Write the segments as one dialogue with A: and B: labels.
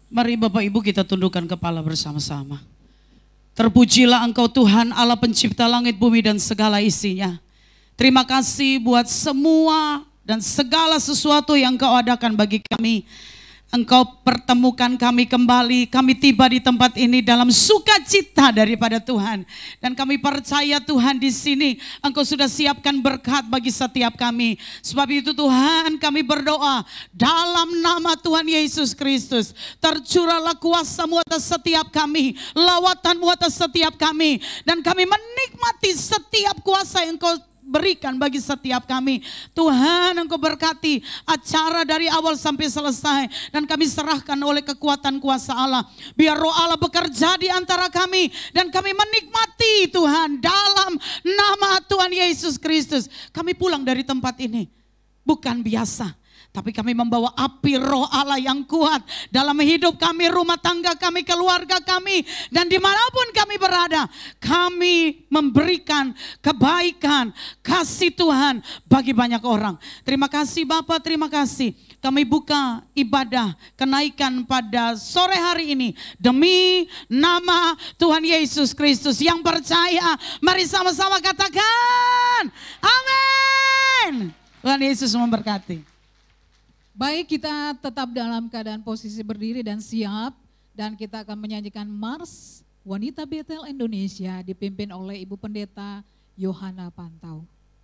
A: Mari Bapak Ibu kita tundukkan kepala bersama-sama. Terpujilah Engkau Tuhan Allah pencipta langit bumi dan segala isinya. Terima kasih buat semua dan segala sesuatu yang Engkau adakan bagi kami. Engkau pertemukan kami kembali, kami tiba di tempat ini dalam sukacita daripada Tuhan. Dan kami percaya Tuhan di sini Engkau sudah siapkan berkat bagi setiap kami. Sebab itu Tuhan kami berdoa dalam nama Tuhan Yesus Kristus. Tercurahlah kuasa-Mu atas setiap kami, lawatan-Mu atas setiap kami. Dan kami menikmati setiap kuasa yang Engkau berikan bagi setiap kami. Tuhan Engkau berkati acara dari awal sampai selesai. Dan kami serahkan oleh kekuatan kuasa Allah. Biar roh Allah bekerja di antara kami. Dan kami menikmati Tuhan dalam nama Tuhan Yesus Kristus. Kami pulang dari tempat ini bukan biasa, tapi kami membawa api roh Allah yang kuat dalam hidup kami, rumah tangga kami, keluarga kami. Dan dimanapun kami berada, kami memberikan kebaikan, kasih Tuhan bagi banyak orang. Terima kasih Bapak, terima kasih. Kami buka ibadah kenaikan pada sore hari ini demi nama Tuhan Yesus Kristus. Yang percaya, mari sama-sama katakan amin. Tuhan Yesus memberkati.
B: Baik, kita tetap dalam keadaan posisi berdiri dan siap. Dan kita akan menyanyikan Mars Wanita Betel Indonesia dipimpin oleh Ibu Pendeta Yohana Pantau.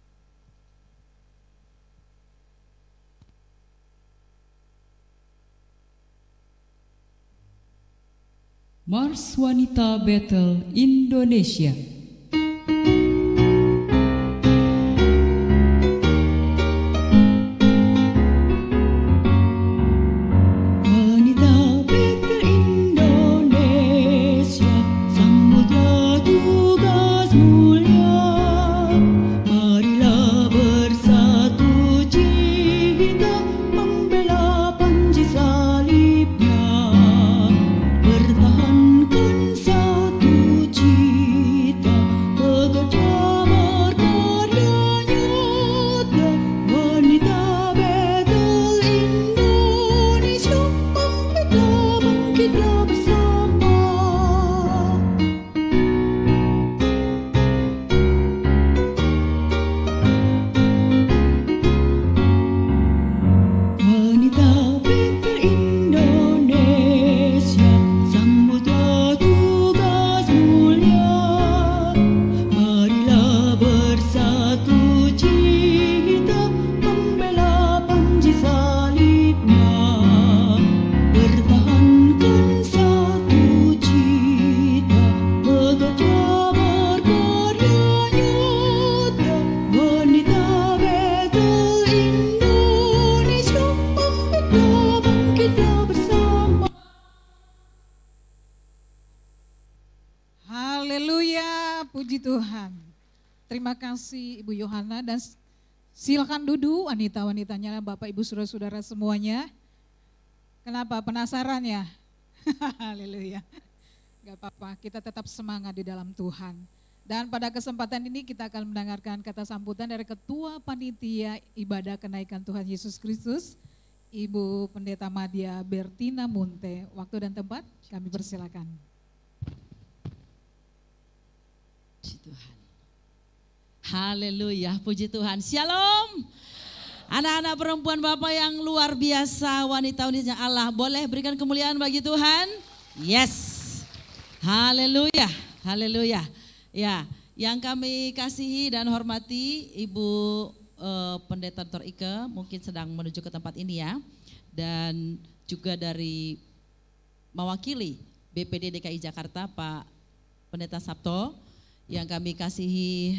C: Mars Wanita Betel Indonesia.
B: Terima kasih Ibu Yohana dan silakan duduk wanita-wanitanya, Bapak Ibu saudara-saudara semuanya. Kenapa? Penasaran ya? Haleluya. Gak apa-apa, kita tetap semangat di dalam Tuhan. Dan pada kesempatan ini kita akan mendengarkan kata sambutan dari Ketua Panitia Ibadah Kenaikan Tuhan Yesus Kristus, Ibu Pendeta Madia Bertina Munte. Waktu dan tempat kami persilakan.
D: Puji Tuhan. Haleluya, puji Tuhan. Shalom. Anak-anak perempuan Bapak yang luar biasa, wanita-wanita Allah, boleh berikan kemuliaan bagi Tuhan? Yes. Haleluya, haleluya. Ya, yang kami kasihi dan hormati Ibu Pendeta Dr. Ike mungkin sedang menuju ke tempat ini ya. Dan juga dari mewakili BPD DKI Jakarta Pak Pendeta Sabto, yang kami kasihi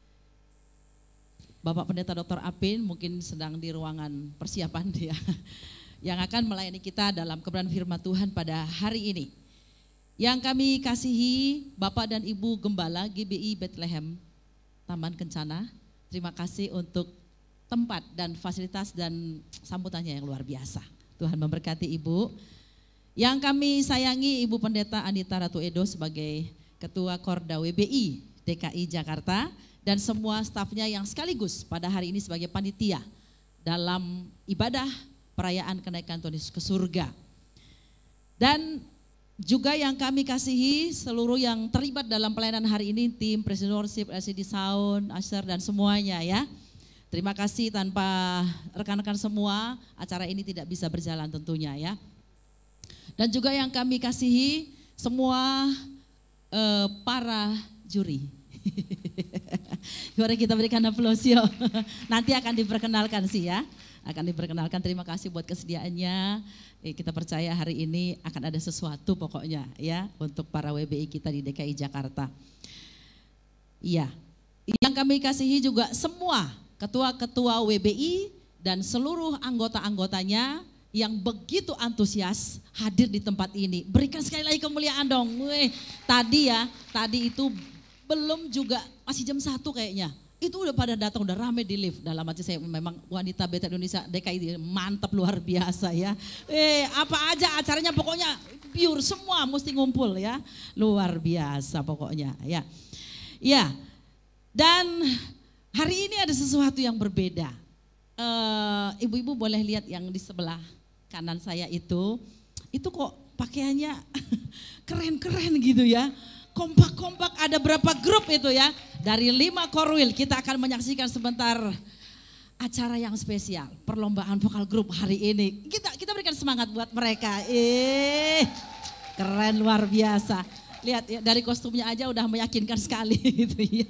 D: Bapak Pendeta Dr. Apin mungkin sedang di ruangan persiapan dia yang akan melayani kita dalam kebenaran firman Tuhan pada hari ini. Yang kami kasihi Bapak dan Ibu Gembala GBI Bethlehem Taman Kencana, terima kasih untuk tempat dan fasilitas dan sambutannya yang luar biasa. Tuhan memberkati Ibu. Yang kami sayangi Ibu Pendeta Anita Ratu Edo sebagai Ketua Korda WBI DKI Jakarta, dan semua stafnya yang sekaligus pada hari ini sebagai panitia dalam ibadah perayaan kenaikan Tuhan Yesus ke surga. Dan juga yang kami kasihi seluruh yang terlibat dalam pelayanan hari ini, tim Presiden Worship, LCD Sound, Asher dan semuanya ya. Terima kasih, tanpa rekan-rekan semua acara ini tidak bisa berjalan tentunya ya. Dan juga yang kami kasihi semua para juri. Mari kita berikan aplaus yuk. Nanti akan diperkenalkan sih ya. Akan diperkenalkan. Terima kasih buat kesediaannya. Kita percaya hari ini akan ada sesuatu pokoknya ya untuk para WBI kita di DKI Jakarta. Iya. Yang kami kasihi juga semua ketua-ketua WBI dan seluruh anggota-anggotanya yang begitu antusias hadir di tempat ini. Berikan sekali lagi kemuliaan dong. Tadi itu belum juga, masih jam 1 kayaknya. Itu udah pada datang, udah rame di lift. Dalam hati saya memang wanita Betel Indonesia DKI mantap luar biasa ya. Apa aja acaranya pokoknya pure, semua mesti ngumpul ya. Luar biasa pokoknya ya. Ya, dan hari ini ada sesuatu yang berbeda. Ibu-ibu boleh lihat yang di sebelah kanan saya itu kok pakaiannya keren-keren gitu ya. Kompak-kompak, ada berapa grup itu ya. Dari 5 korwil kita akan menyaksikan sebentar acara yang spesial. Perlombaan vokal grup hari ini. Kita berikan semangat buat mereka. Keren luar biasa. Lihat ya, dari kostumnya aja udah meyakinkan sekali gitu ya.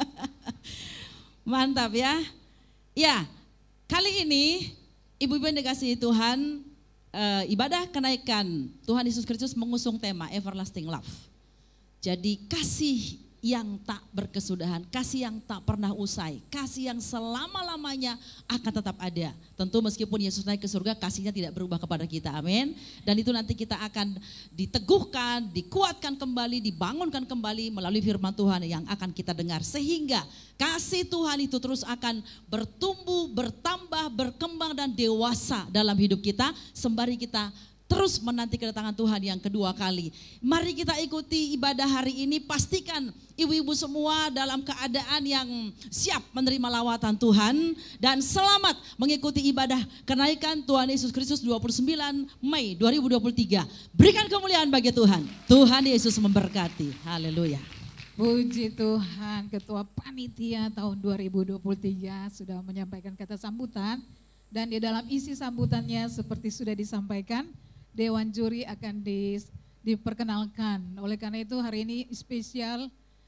D: Mantap ya. Ya, kali ini ibu-ibu yang dikasihi Tuhan, ibadah kenaikan Tuhan Yesus Kristus mengusung tema Everlasting Love. Jadi kasih yang tak berkesudahan, kasih yang tak pernah usai, kasih yang selama-lamanya akan tetap ada. Tentu meskipun Yesus naik ke surga, kasihnya tidak berubah kepada kita, amin. Dan itu nanti kita akan diteguhkan, dikuatkan kembali, dibangunkan kembali melalui firman Tuhan yang akan kita dengar. Sehingga kasih Tuhan itu terus akan bertumbuh, bertambah, berkembang dan dewasa dalam hidup kita, sembari kita terus menanti kedatangan Tuhan yang kedua kali. Mari kita ikuti ibadah hari ini, pastikan ibu-ibu semua dalam keadaan yang siap menerima lawatan Tuhan dan selamat mengikuti ibadah kenaikan Tuhan Yesus Kristus 29 Mei 2023. Berikan kemuliaan bagi Tuhan. Tuhan Yesus memberkati. Haleluya.
B: Puji Tuhan, Ketua Panitia tahun 2023 sudah menyampaikan kata sambutan dan di dalam isi sambutannya seperti sudah disampaikan, Dewan Juri akan diperkenalkan. Oleh karena itu hari ini spesial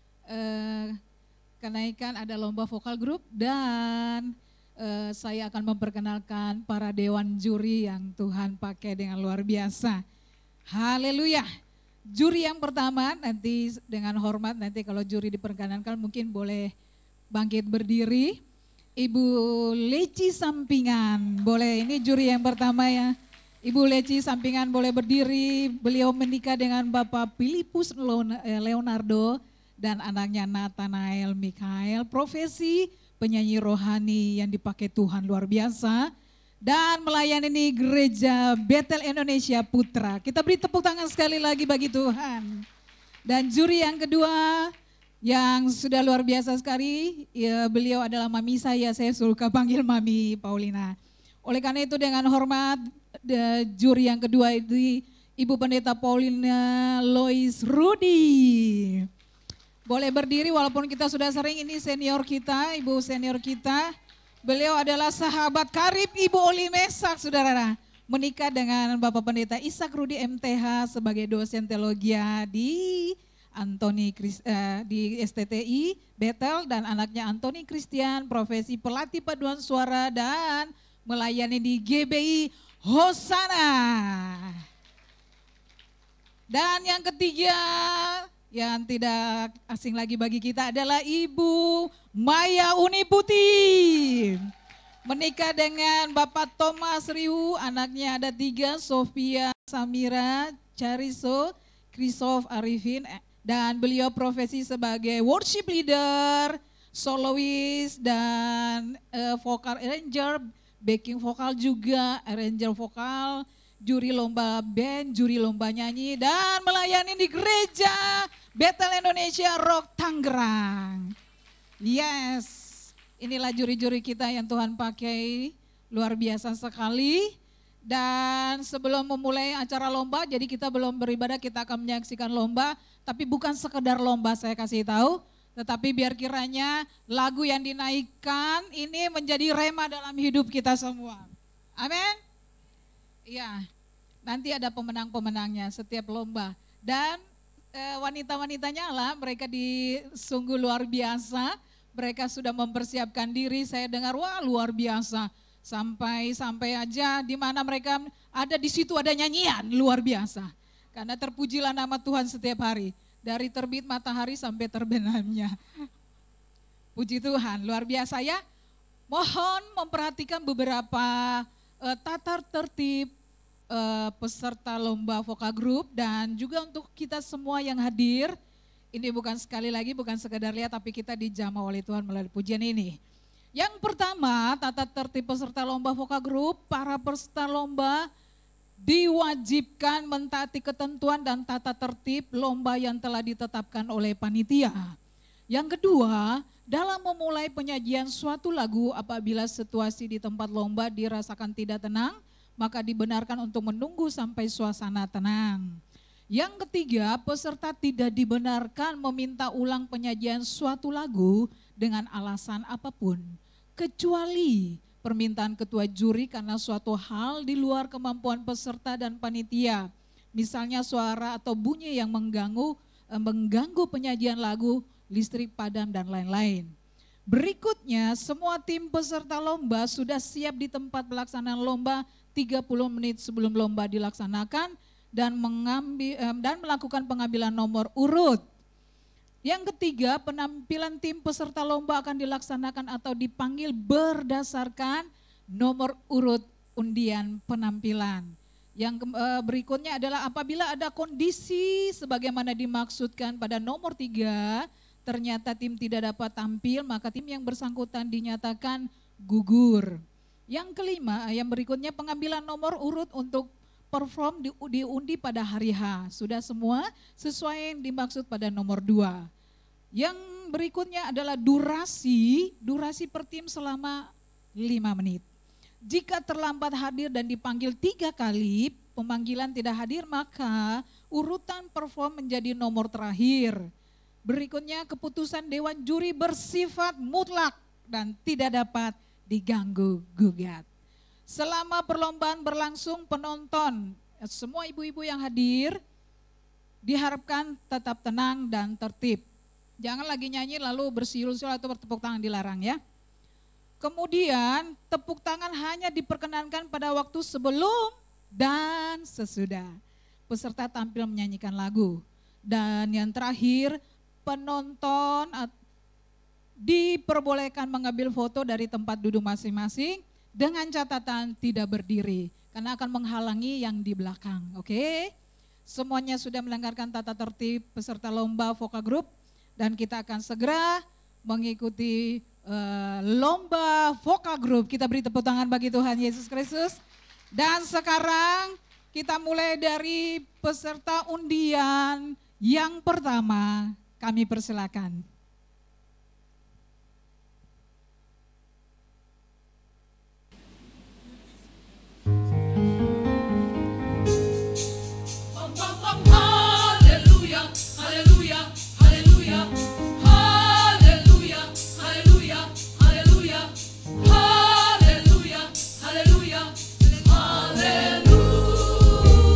B: kenaikan ada lomba vokal grup dan saya akan memperkenalkan para Dewan Juri yang Tuhan pakai dengan luar biasa. Haleluya. Juri yang pertama nanti dengan hormat, nanti kalau juri diperkenalkan mungkin boleh bangkit berdiri. Ibu Leci Sampingan, boleh, ini juri yang pertama ya. Ibu Leci Sampingan boleh berdiri, beliau menikah dengan Bapak Filipus Leonardo dan anaknya Nathanael Mikael, profesi penyanyi rohani yang dipakai Tuhan luar biasa dan melayani di Gereja Betel Indonesia Putra. Kita beri tepuk tangan sekali lagi bagi Tuhan. Dan juri yang kedua yang sudah luar biasa sekali, ya, beliau adalah mami saya suka panggil Mami Paulina. Oleh karena itu dengan hormat, juri yang kedua itu Ibu Pendeta Paulina Lois Rudi. Boleh berdiri walaupun kita sudah sering, ini senior kita, ibu senior kita. Beliau adalah sahabat karib Ibu Oli Mesak, saudara. Menikah dengan Bapak Pendeta Ishak Rudi MTH sebagai dosen teologi di STTI Betel dan anaknya Antoni Christian, profesi pelatih paduan suara dan melayani di GBI Hosana. Dan yang ketiga yang tidak asing lagi bagi kita adalah Ibu Maya Uniputi. Menikah dengan Bapak Thomas Riu, anaknya ada 3, Sofia Samira Chariso, Christoph Arifin, dan beliau profesi sebagai worship leader, soloist dan vokal arranger, backing vokal juga, arranger vokal, juri lomba band, juri lomba nyanyi, dan melayani di Gereja Betel Indonesia Rock Tangerang. Yes, inilah juri-juri kita yang Tuhan pakai, luar biasa sekali. Dan sebelum memulai acara lomba, jadi kita belum beribadah, kita akan menyaksikan lomba. Tapi bukan sekedar lomba saya kasih tahu, tetapi biar kiranya lagu yang dinaikkan ini menjadi rema dalam hidup kita semua. Amin. Iya, nanti ada pemenang-pemenangnya setiap lomba. Dan wanita-wanitanya lah, mereka sungguh luar biasa. Mereka sudah mempersiapkan diri, saya dengar wah luar biasa. Sampai aja di mana mereka ada di situ ada nyanyian luar biasa. Karena terpujilah nama Tuhan setiap hari. Dari terbit matahari sampai terbenamnya. Puji Tuhan, luar biasa ya. Mohon memperhatikan beberapa tata tertib peserta lomba Voka Group dan juga untuk kita semua yang hadir. Ini bukan sekali lagi, bukan sekedar lihat, tapi kita dijamah oleh Tuhan melalui pujian ini. Yang pertama, tata tertib peserta lomba Voka Group, para peserta lomba diwajibkan mentaati ketentuan dan tata tertib lomba yang telah ditetapkan oleh panitia. Yang kedua, dalam memulai penyajian suatu lagu apabila situasi di tempat lomba dirasakan tidak tenang, maka dibenarkan untuk menunggu sampai suasana tenang. Yang ketiga, peserta tidak dibenarkan meminta ulang penyajian suatu lagu dengan alasan apapun, kecuali permintaan ketua juri karena suatu hal di luar kemampuan peserta dan panitia. Misalnya suara atau bunyi yang mengganggu penyajian lagu, listrik padam dan lain-lain. Berikutnya, semua tim peserta lomba sudah siap di tempat pelaksanaan lomba 30 menit sebelum lomba dilaksanakan dan melakukan pengambilan nomor urut. Yang ketiga, penampilan tim peserta lomba akan dilaksanakan atau dipanggil berdasarkan nomor urut undian penampilan. Yang berikutnya adalah apabila ada kondisi sebagaimana dimaksudkan pada nomor 3, ternyata tim tidak dapat tampil, maka tim yang bersangkutan dinyatakan gugur. Yang kelima, yang berikutnya pengambilan nomor urut untuk perform diundi pada hari H. Sudah semua sesuai yang dimaksud pada nomor 2. Yang berikutnya adalah durasi per tim selama 5 menit. Jika terlambat hadir dan dipanggil 3 kali, pemanggilan tidak hadir, maka urutan perform menjadi nomor terakhir. Berikutnya keputusan Dewan Juri bersifat mutlak dan tidak dapat diganggu gugat. Selama perlombaan berlangsung, penonton, semua ibu-ibu yang hadir diharapkan tetap tenang dan tertib. Jangan lagi nyanyi lalu bersiul-siul atau bertepuk tangan, dilarang ya. Kemudian tepuk tangan hanya diperkenankan pada waktu sebelum dan sesudah peserta tampil menyanyikan lagu. Dan yang terakhir, penonton diperbolehkan mengambil foto dari tempat duduk masing-masing dengan catatan tidak berdiri karena akan menghalangi yang di belakang. Oke? Semuanya sudah melanggarkan tata tertib peserta lomba Voka Group dan kita akan segera mengikuti lomba Voka Group. Kita beri tepuk tangan bagi Tuhan Yesus Kristus. Dan sekarang kita mulai dari peserta undian yang pertama. Kami persilakan.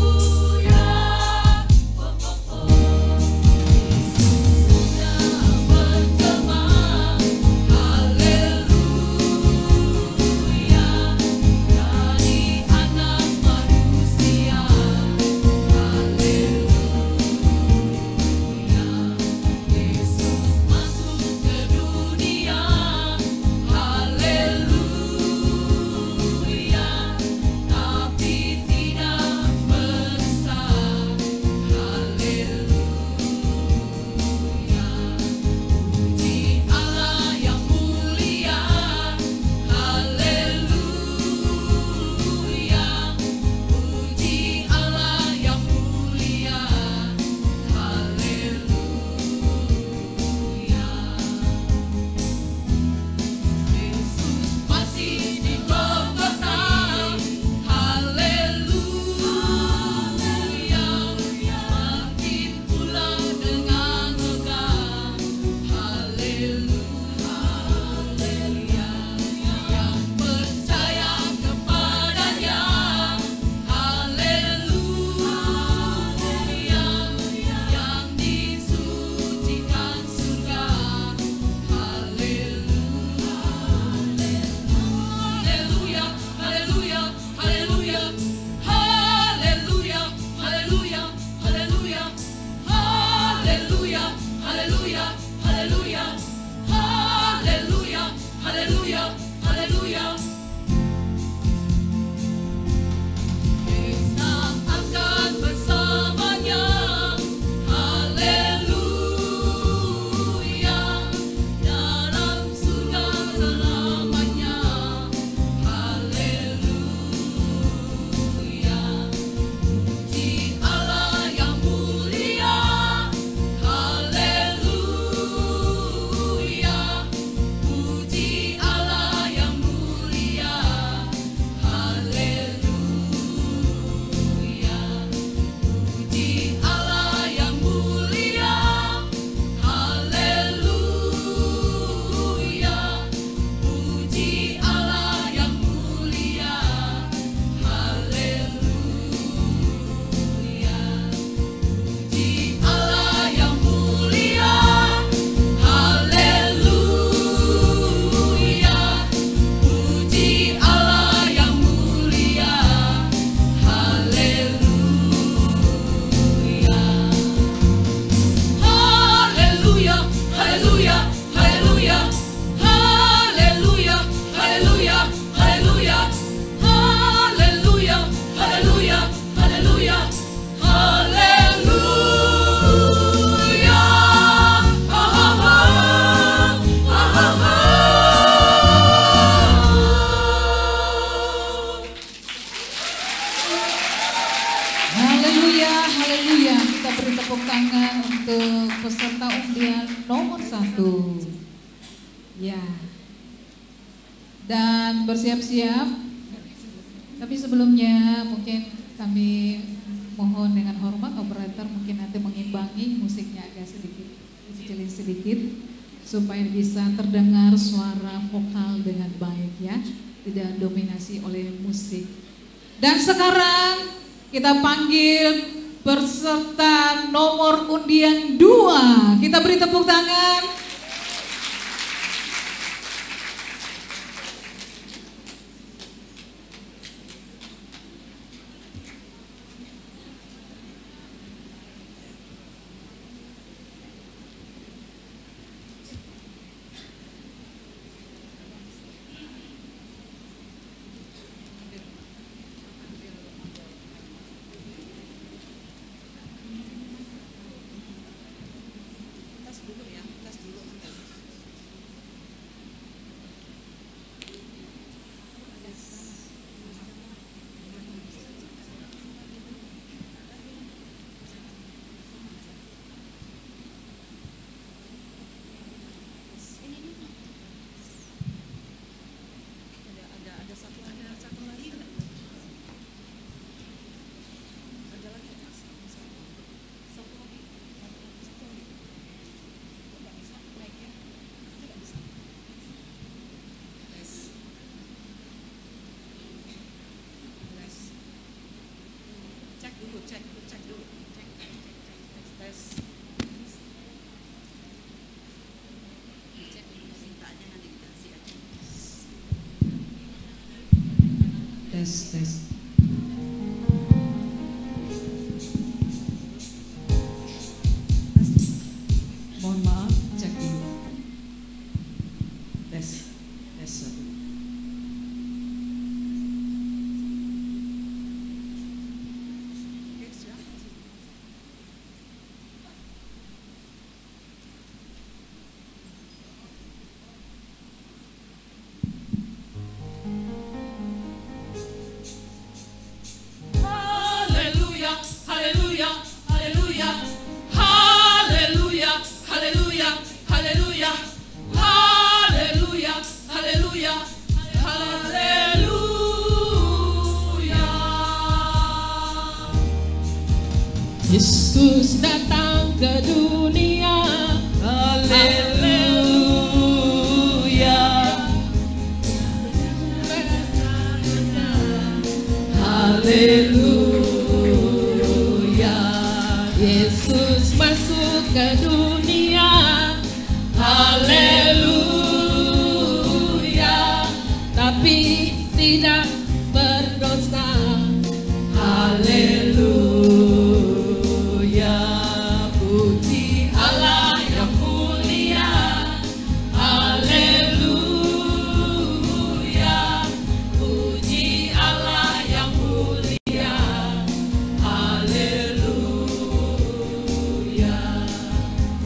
E: Haleluya.
B: Haleluya, haleluya. Kita beri tepuk tangan untuk peserta undian nomor 1. Ya. Dan bersiap-siap. Tapi sebelumnya mungkin kami mohon dengan hormat operator mungkin nanti mengimbangi musiknya agak sedikit, kecilin sedikit supaya bisa terdengar suara vokal dengan baik ya, tidak dominasi oleh musik. Dan sekarang kita panggil peserta nomor undian 2. Kita beri tepuk tangan. Tes. Mohon maaf, cek dulu. Tes.
E: Yesus datang ke dunia, haleluya, haleluya. Yesus masuk ke dunia, haleluya, tapi tidak berdosa, haleluya. Puji Allah yang mulia, haleluya. Puji Allah yang mulia, haleluya.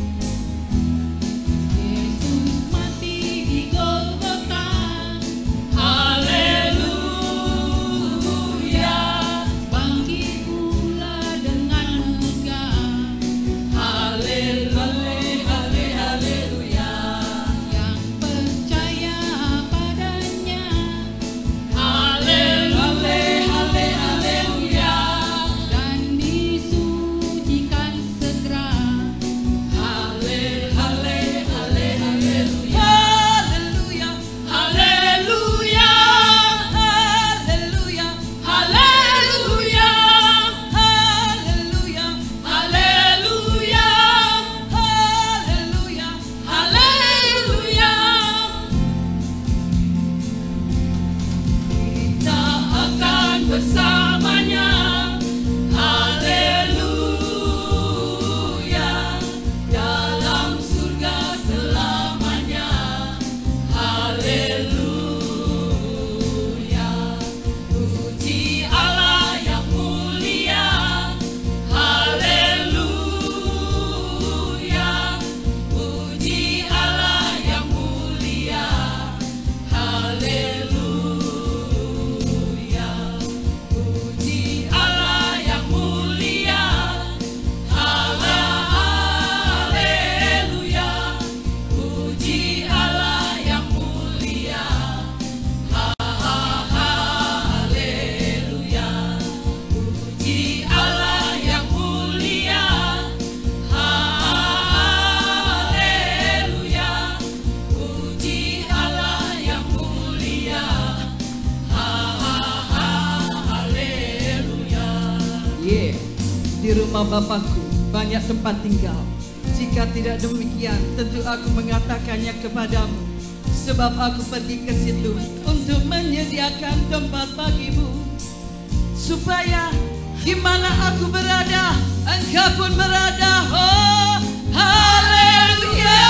F: rumah Bapakku banyak tempat tinggal. Jika tidak demikian, tentu aku mengatakannya kepadamu. Sebab aku pergi ke situ untuk menyediakan tempat bagimu, supaya di mana aku berada, engkau pun berada. Oh, haleluya.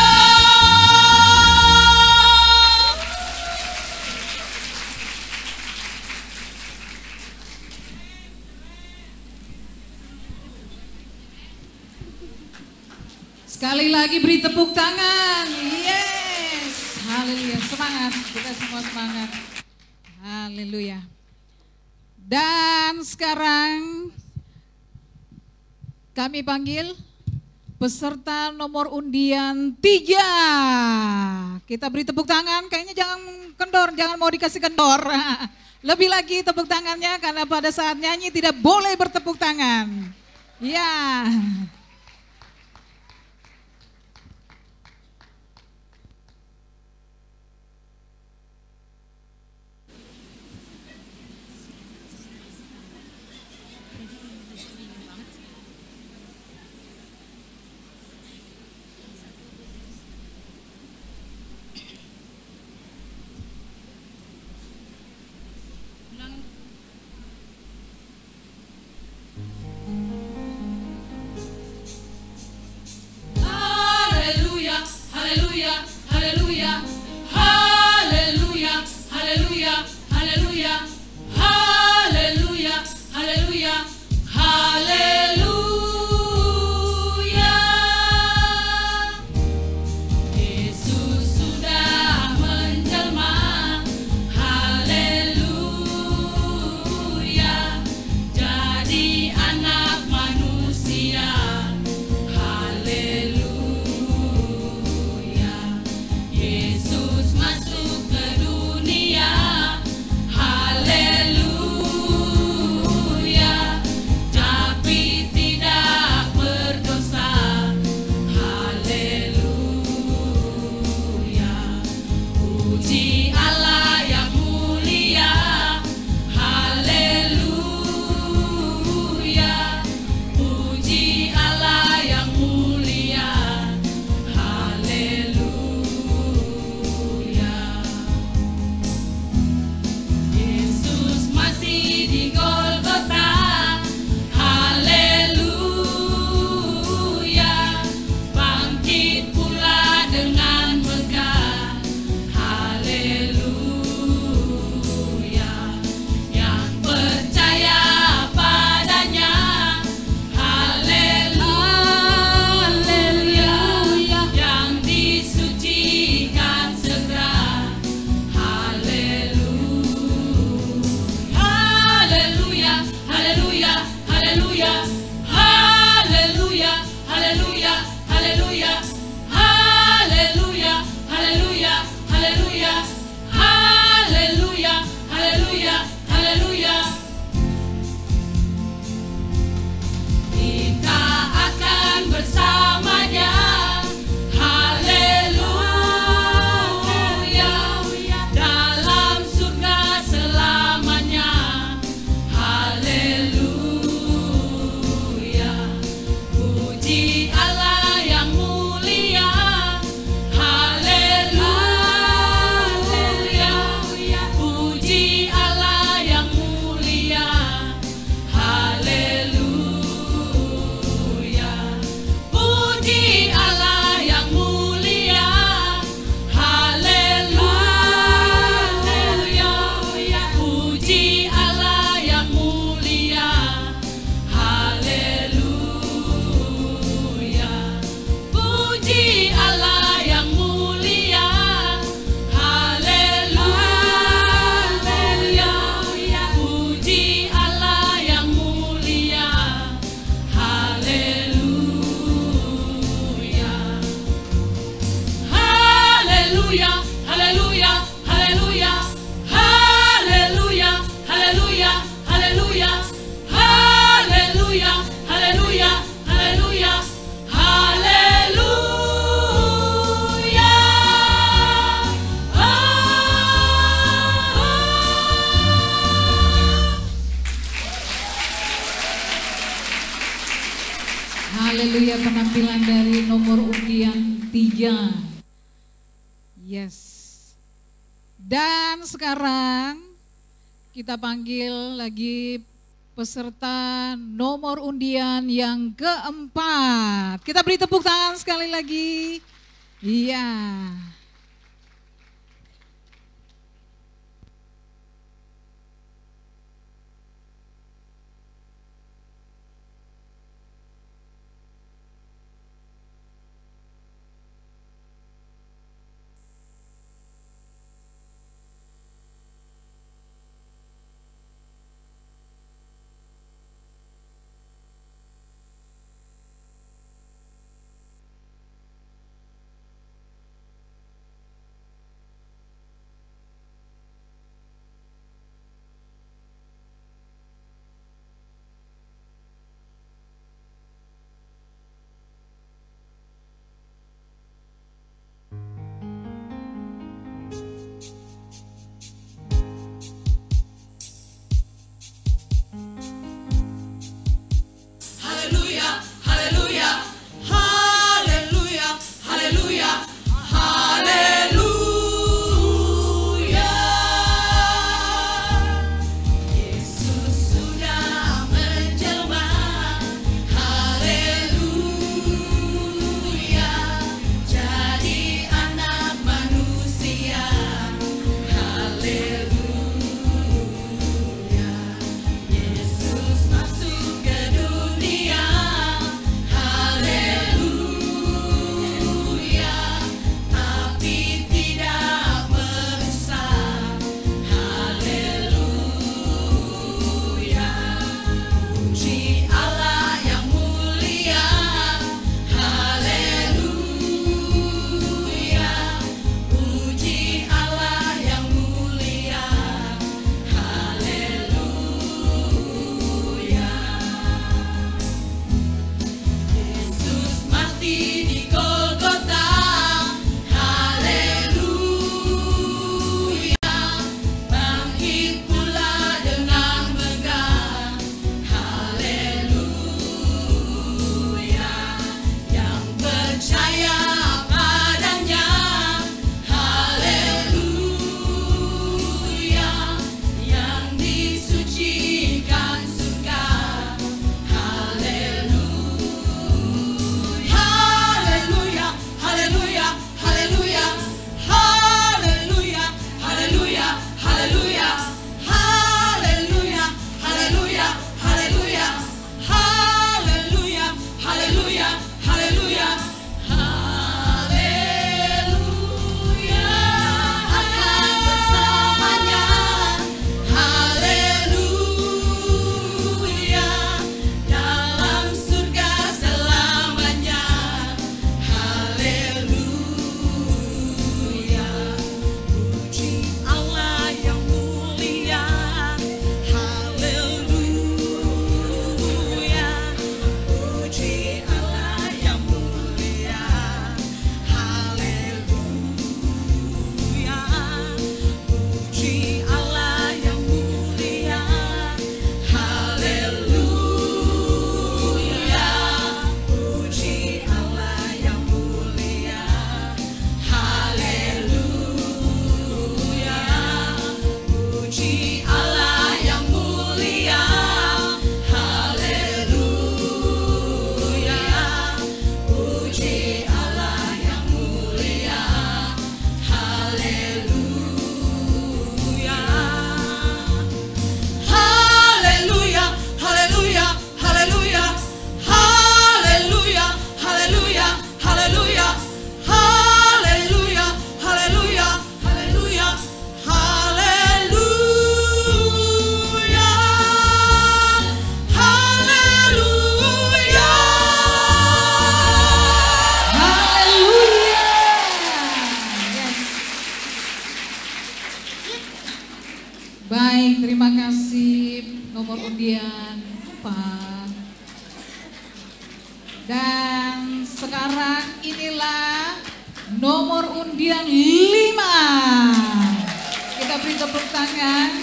B: Sekali lagi beri tepuk tangan. Yes. Haleluya. Semangat. Kita semua semangat. Haleluya. Dan sekarang kami panggil peserta nomor undian 3. Kita beri tepuk tangan. Kayaknya jangan kendor, jangan mau dikasih kendor. Lebih lagi tepuk tangannya karena pada saat nyanyi tidak boleh bertepuk tangan. Ya. Haleluya, penampilan dari nomor undian 3. Yes. Dan sekarang kita panggil lagi peserta nomor undian yang keempat. Kita beri tepuk tangan sekali lagi. Iya. Baik, terima kasih nomor undian 4. Dan sekarang inilah nomor undian 5. Kita beri tepuk tangan.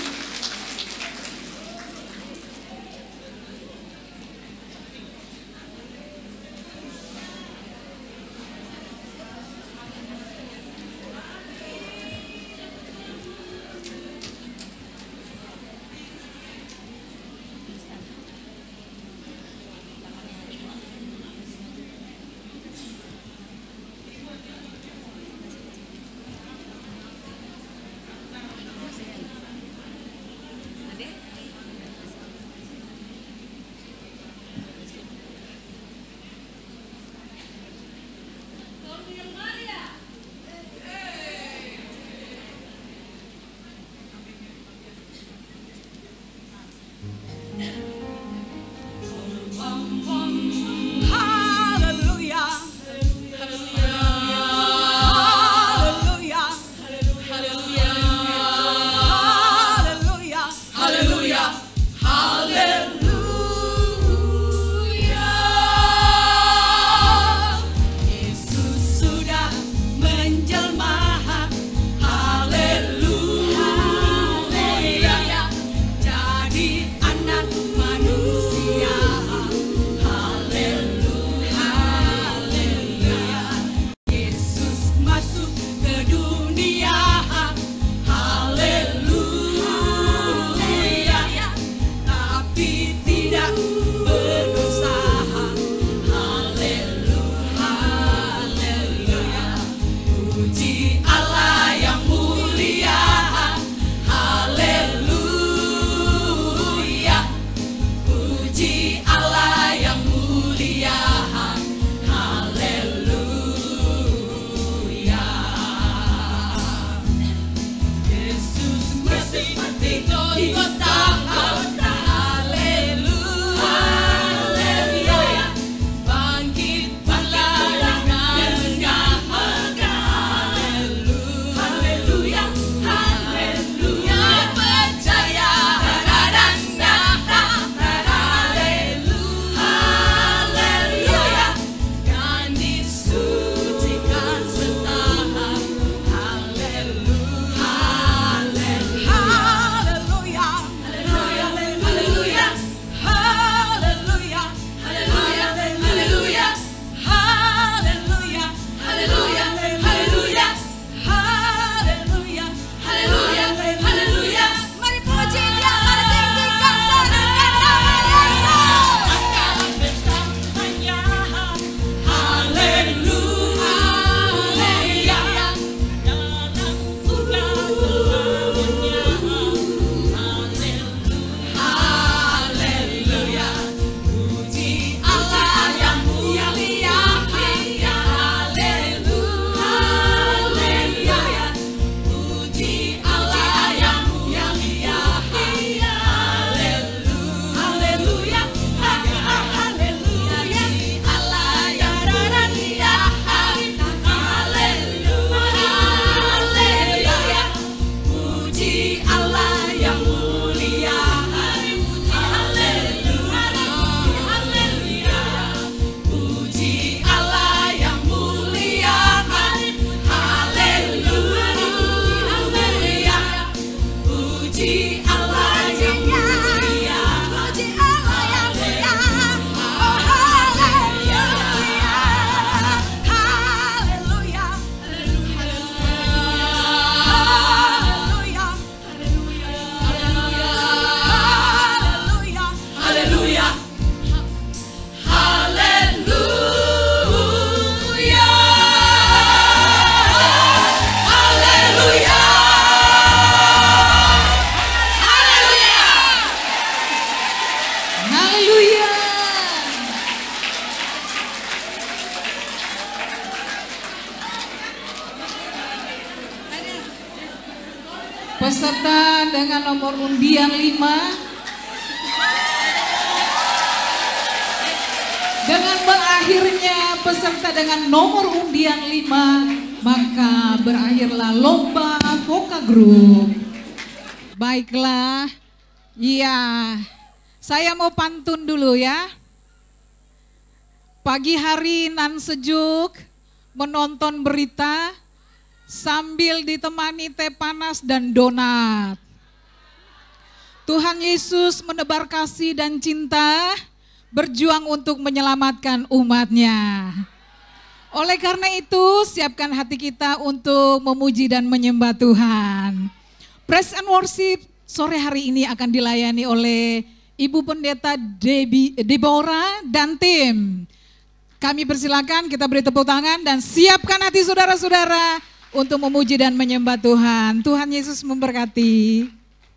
B: Peserta dengan nomor undian 5 dengan berakhirnya peserta dengan nomor undian 5, maka berakhirlah lomba Voka Group. Baiklah, iya, saya mau pantun dulu ya. Pagi hari nan sejuk, menonton berita, sambil ditemani teh panas dan donat. Tuhan Yesus menebar kasih dan cinta, berjuang untuk menyelamatkan umatnya. Oleh karena itu, siapkan hati kita untuk memuji dan menyembah Tuhan. Praise and Worship sore hari ini akan dilayani oleh Ibu Pendeta Deborah dan tim. Kami persilakan, kita beri tepuk tangan dan siapkan hati saudara-saudara untuk memuji dan menyembah Tuhan. Tuhan Yesus memberkati.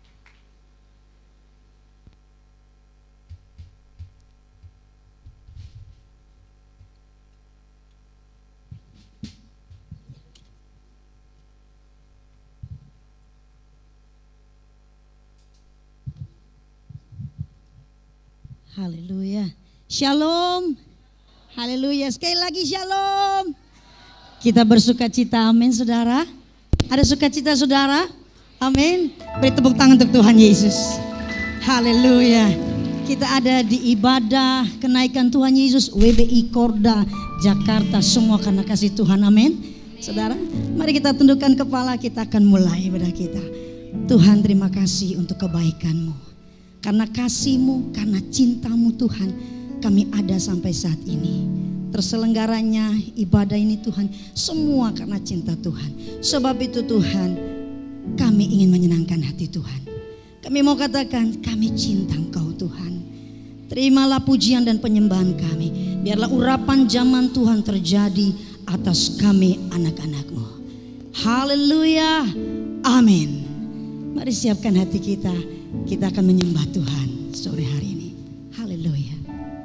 G: Haleluya. Shalom. Haleluya. Sekali lagi shalom. Kita bersuka cita, amin saudara. Ada sukacita saudara? Amin. Beri tepuk tangan untuk Tuhan Yesus. Haleluya. Kita ada di ibadah kenaikan Tuhan Yesus WBI Korda Jakarta. Semua karena kasih Tuhan, amin. Saudara, mari kita tundukkan kepala, kita akan mulai ibadah kita. Tuhan, terima kasih untuk kebaikan-Mu. Karena kasih-Mu, karena cinta-Mu Tuhan, kami ada sampai saat ini. Terselenggaranya ibadah ini Tuhan, semua karena cinta Tuhan. Sebab itu Tuhan, kami ingin menyenangkan hati Tuhan. Kami mau katakan, kami cinta Engkau Tuhan. Terimalah pujian dan penyembahan kami. Biarlah urapan zaman Tuhan terjadi atas kami anak-anak-Mu. Haleluya, amin. Mari siapkan hati kita. Kita akan menyembah Tuhan sore hari ini. Haleluya.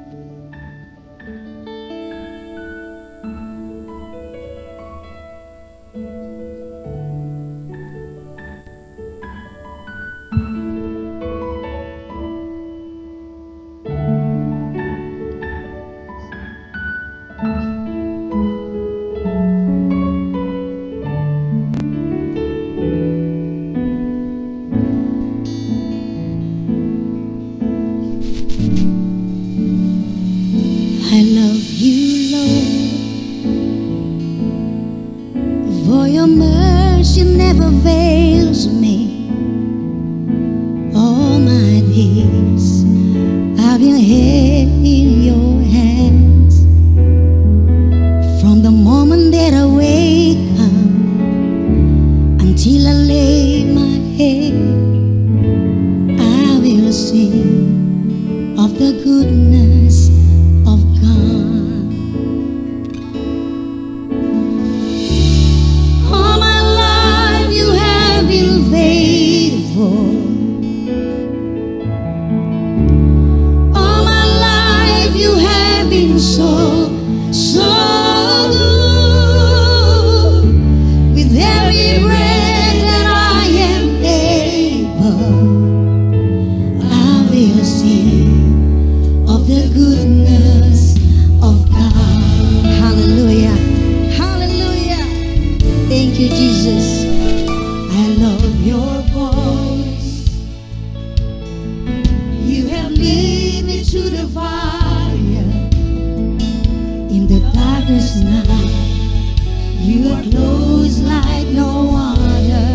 G: I love you, Lord, for your mercy never fails me. All my days I've been held in your hands. From the moment that I wake up until I lay my head, I will sing of the goodness of God. All my life you have been faithful. All my life you have been so, so good. With every breath that I am able, I will sing of the goodness of God. Hallelujah. Hallelujah. Thank you, Jesus. I love your voice. You have led me to the fire. In the darkest night, you are close like no other.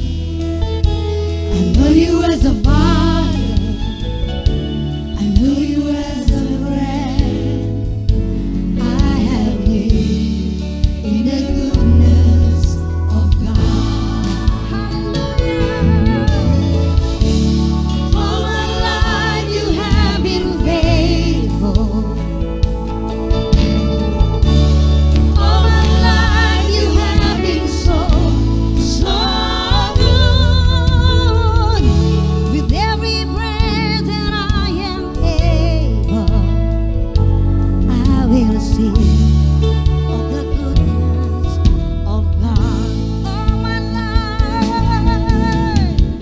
G: I know you as a father. I know you as a friend. I have lived in the goodness of God. Hallelujah. All my life you have been faithful. All my life you have been so, so good. With every breath that I am able, I will sing of the goodness of God. All my life,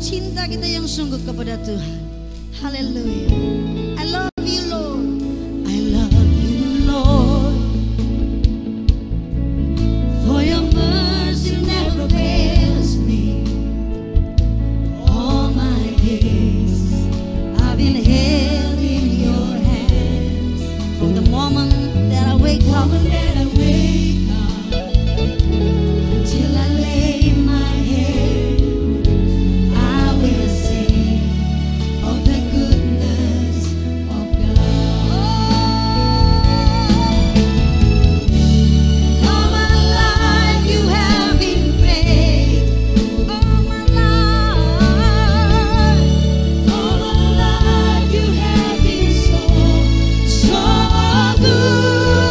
G: cinta kita yang sungguh kepada Tuhan. Haleluya. I love you Lord. I love you Lord. For your mercy never fails me. All my days I've been held in your hands. From the moment that I wake up until I lay my head, I will sing of the goodness of God. All my life you have been faithful. All my life you have been so good.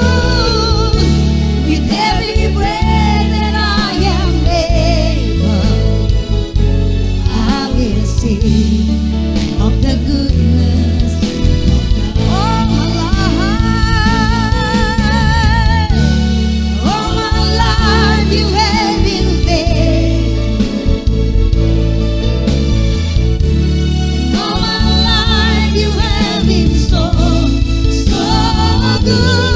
G: With every breath that I am able, I will sing of the goodness of God. All my life you have been faithful. All my life you have been so good.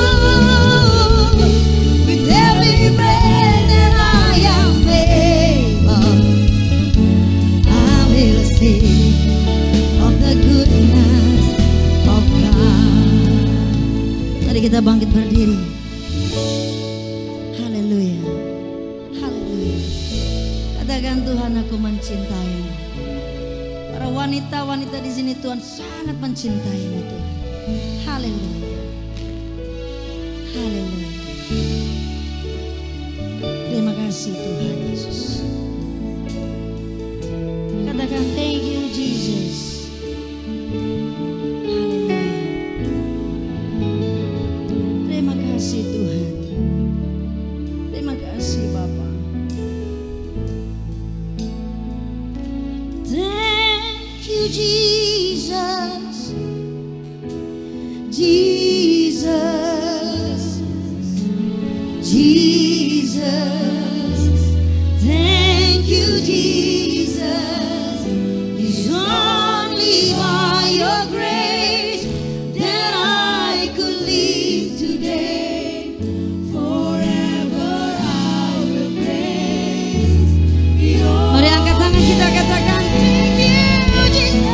G: With every breath that I am able, I will sing of the goodness of God. Mari kita bangkit berdiri. Haleluya. Haleluya. Katakan Tuhan, aku mencintaimu. Para wanita-wanita di sini Tuhan sangat mencintaimu Tuhan. Haleluya. Haleluya. Terima kasih Tuhan Yesus. Katakan thank you Jesus. Haleluya. Terima kasih Tuhan. Terima kasih Bapa. Thank you Jesus. Jesus. Jesus. Thank you Jesus. It's only by your grace that I could live today. Forever I will praise your. Mari angkat tangan kita, katakan thank you Jesus.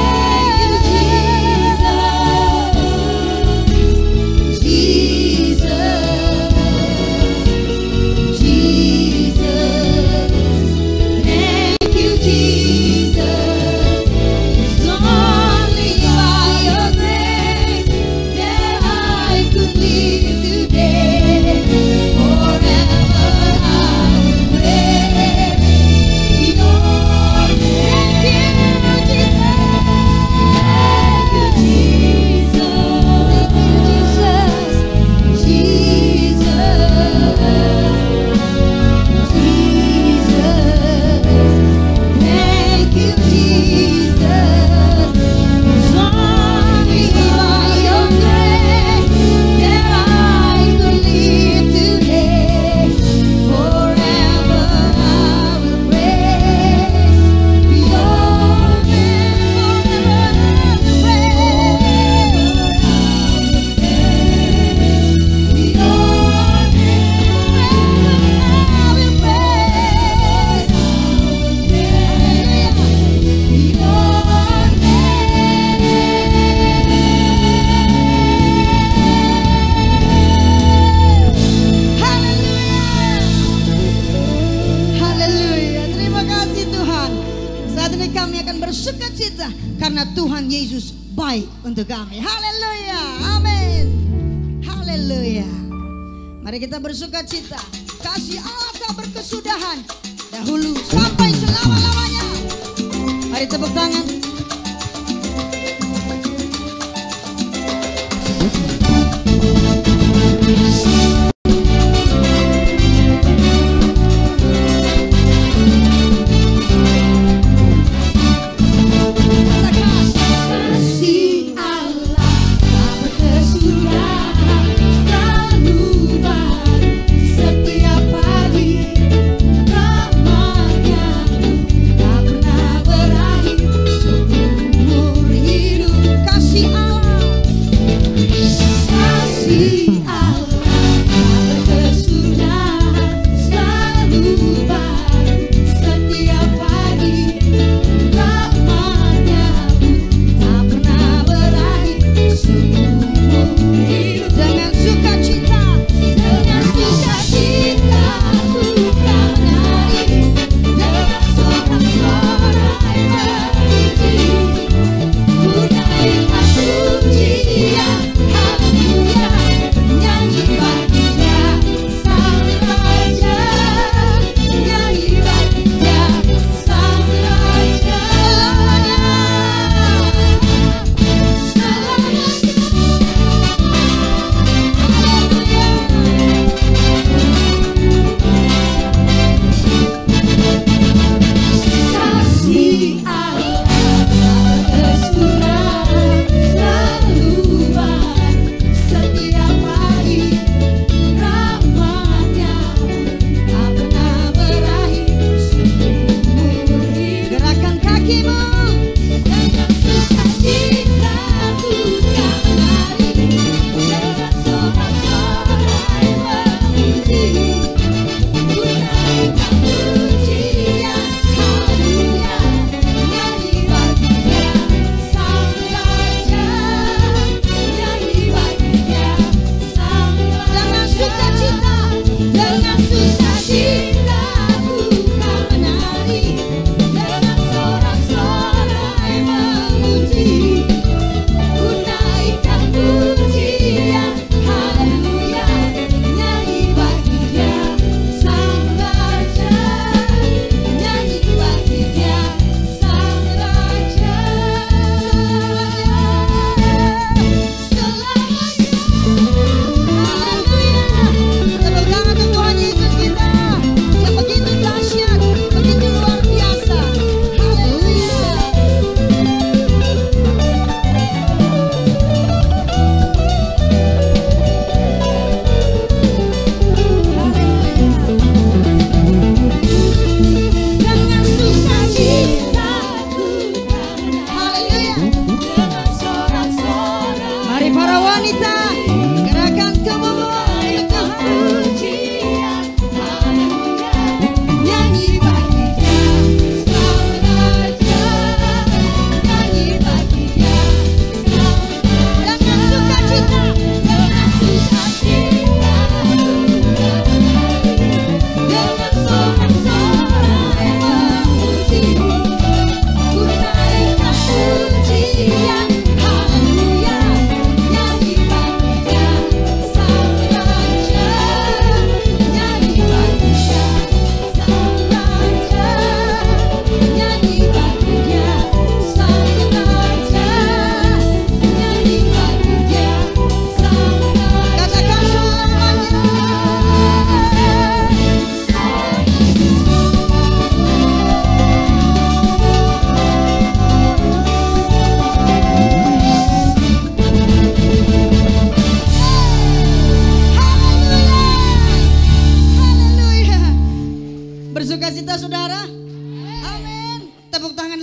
G: Karena Tuhan Yesus baik untuk kami. Haleluya. Amin. Haleluya. Mari kita bersuka cita. Kasih Allah tak berkesudahan dahulu sampai selama-lamanya. Mari tepuk tangan.
H: Setiap pagi rahmat-Nya tak pernah berakhir.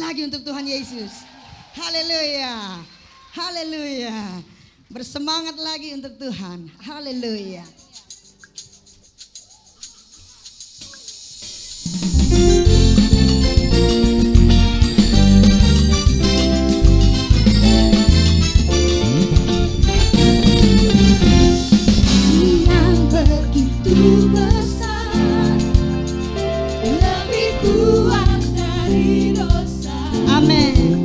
G: lagi untuk Tuhan Yesus. Haleluya. Haleluya. Bersemangat lagi untuk Tuhan. Haleluya.
H: Yang begitu besar, lebih kuat dari dosa.
G: Amin.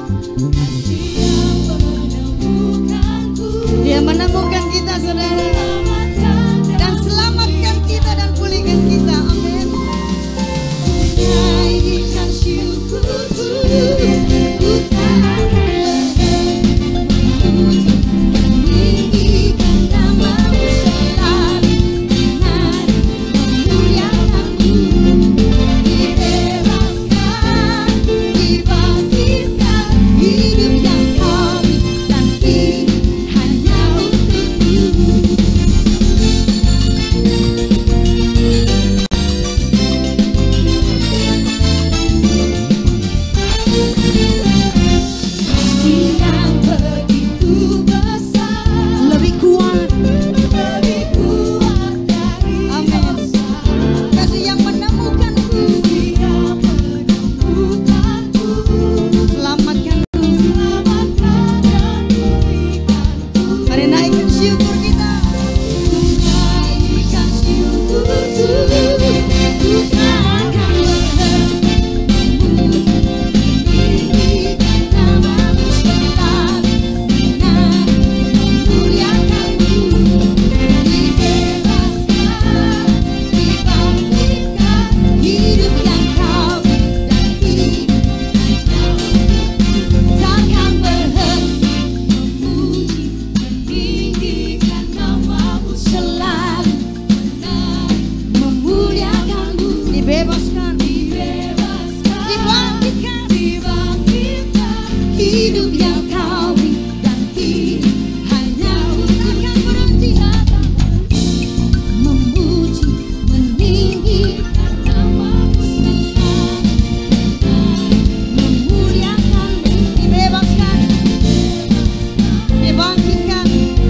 G: Dia menemukan kita, saudara, dan selamatkan kita dan pulihkan kita. Amin.
H: Naikkan syukurku, ku tak akan memuji, meninggikan namamu selalu, menari, memuliakanmu. Dibebaskan, dibangkitkan, hidup yang kau beri dan kini hanya untukmu. Kasih yang begitu besar,
G: Lebih kuat.
H: lebih kuat dari
G: Amin.
H: dosa.
G: Kasih yang menemukanku,
H: Dia menemukanku,
G: selamatkanku.
H: selamatkan dan pulihkanku.
G: Mari naikkan syukur kita.
H: Naikkan syukurku, ku tak akan berhenti meninggikan namamu selalu, menari, memuliakanmu. Dibebaskan, dibangkitkan, hidup yang kau beri dan kini hanya untukmu. Takkan berhenti memuji, meninggikan namamu selalu, menari, memuliakanmu.
G: Dibebaskan,
H: Dibebaskan,
G: dibangkitkan,
H: dibangkitkan, hidup yang kau beri dan kini hanya
G: takkan
H: untukmu.
G: berhenti.
H: Memuji, meninggikan namamu selalu, memuliakanmu.
G: Dibebaskan, dibangkitkan.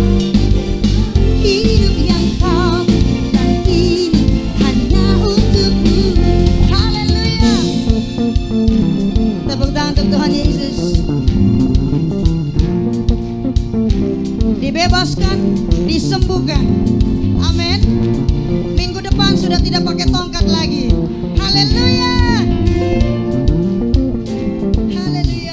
H: Hidup yang kau beri dan kini hanya untukmu.
G: Haleluya. Tepuk tangan untuk Tuhan Yesus. Dibebaskan, disembuhkan. Amin. Minggu depan sudah tidak pakai tongkat lagi. Haleluya. Haleluya.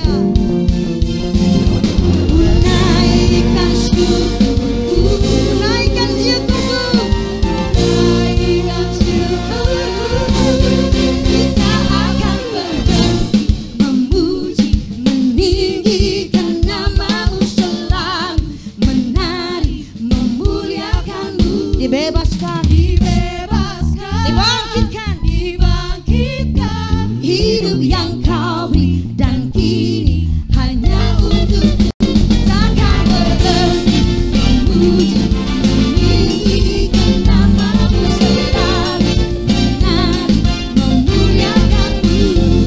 H: Naikkan syukurku,
G: Naikkan syukurku.
H: naikkan syukurku, kita akan berhenti memuji, meninggikan namamu selalu, menari, memuliakanmu.
G: Dibebaskan,
H: Dibebaskan,
G: dibangkitkan.
H: dibangkitkan, hidup yang kau beri dan kini hanya untukmu. Takkan berhenti memuji, meninggikan namamu selalu, menari, memuliakanmu.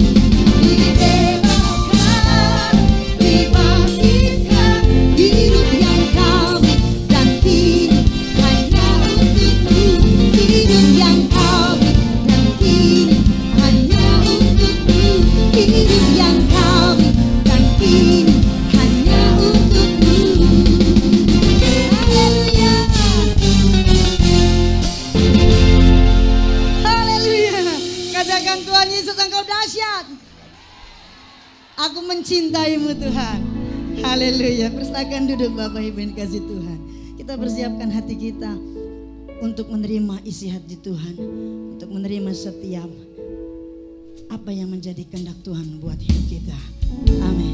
H: Dibebaskan, dibangkitkan, hidup yang kau beri dan kini hanya untukmu. Hidup yang kau beri dan kini hanya untukmu. Hidup yang kau beri dan kini hanya untukmu. Haleluya.
G: Haleluya. Katakan Tuhan Yesus, Engkau dahsyat. Aku mencintaimu Tuhan. Haleluya. Persilakan duduk Bapak Ibu yang dikasih Tuhan. Kita persiapkan hati kita untuk menerima isi hati Tuhan. Untuk menerima setiap apa yang menjadi kehendak Tuhan buat hidup kita. Amin.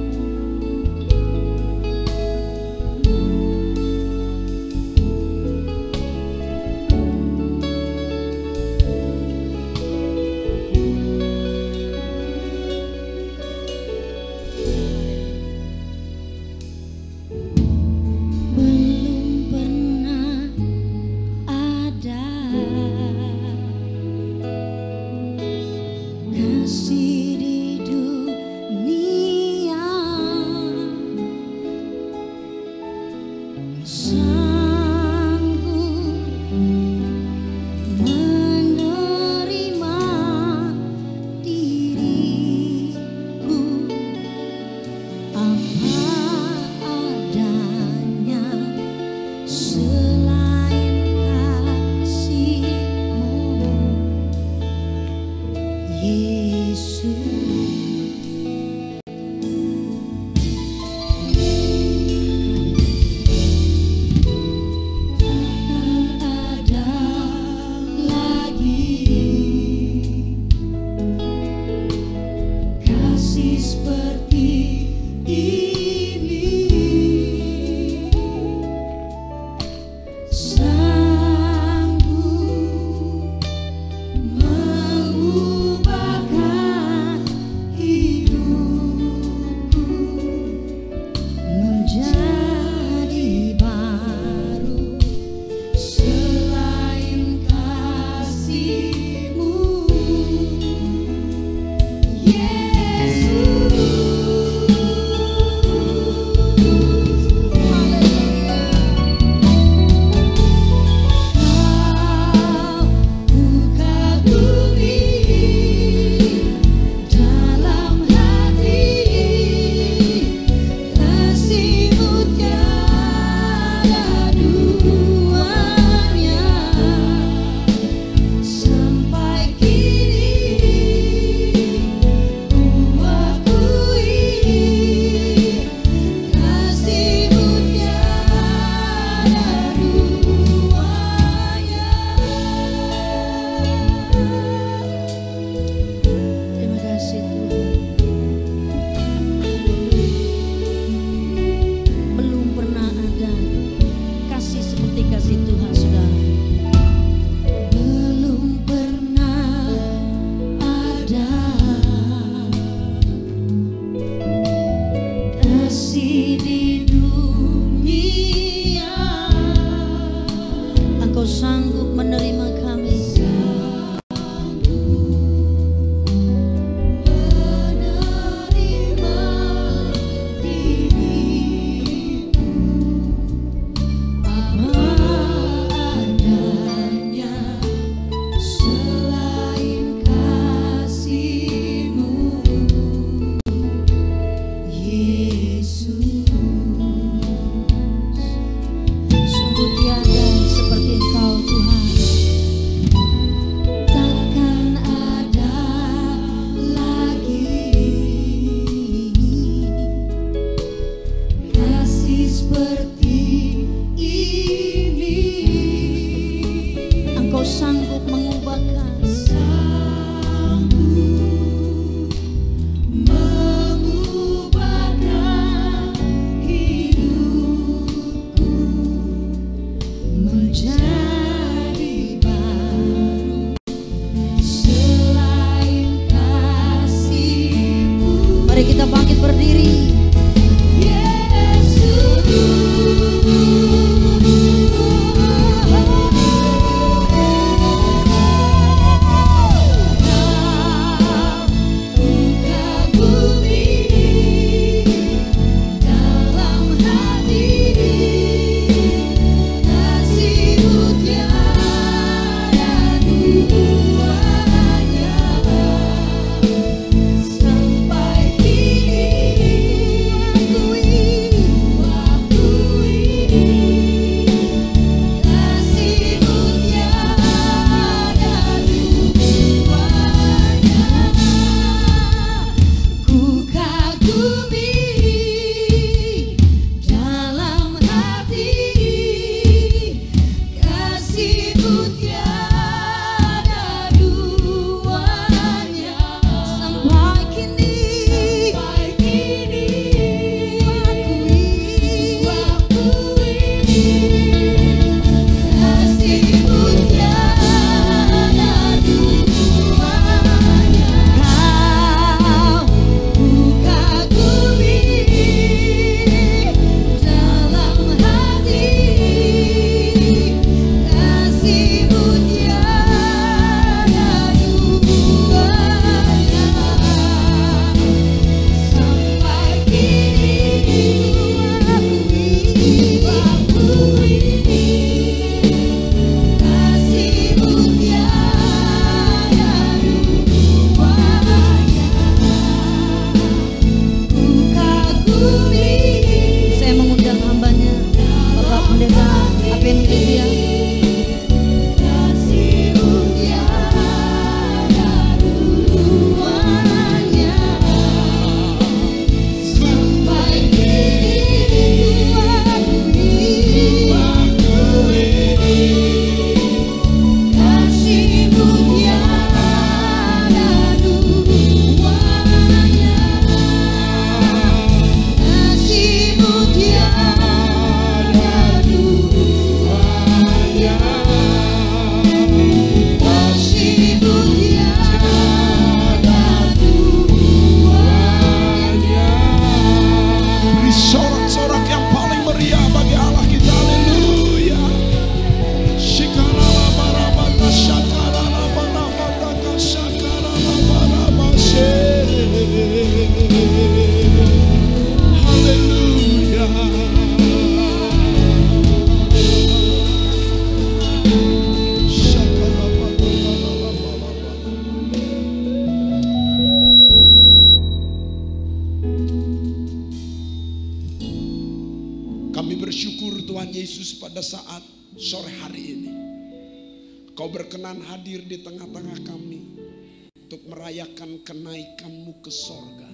H: Belum pernah ada kasih di dunia
G: bangkit berdiri.
I: Kami bersyukur Tuhan Yesus pada saat sore hari ini Kau berkenan hadir di tengah-tengah kami untuk merayakan kenaikan-Mu ke sorga.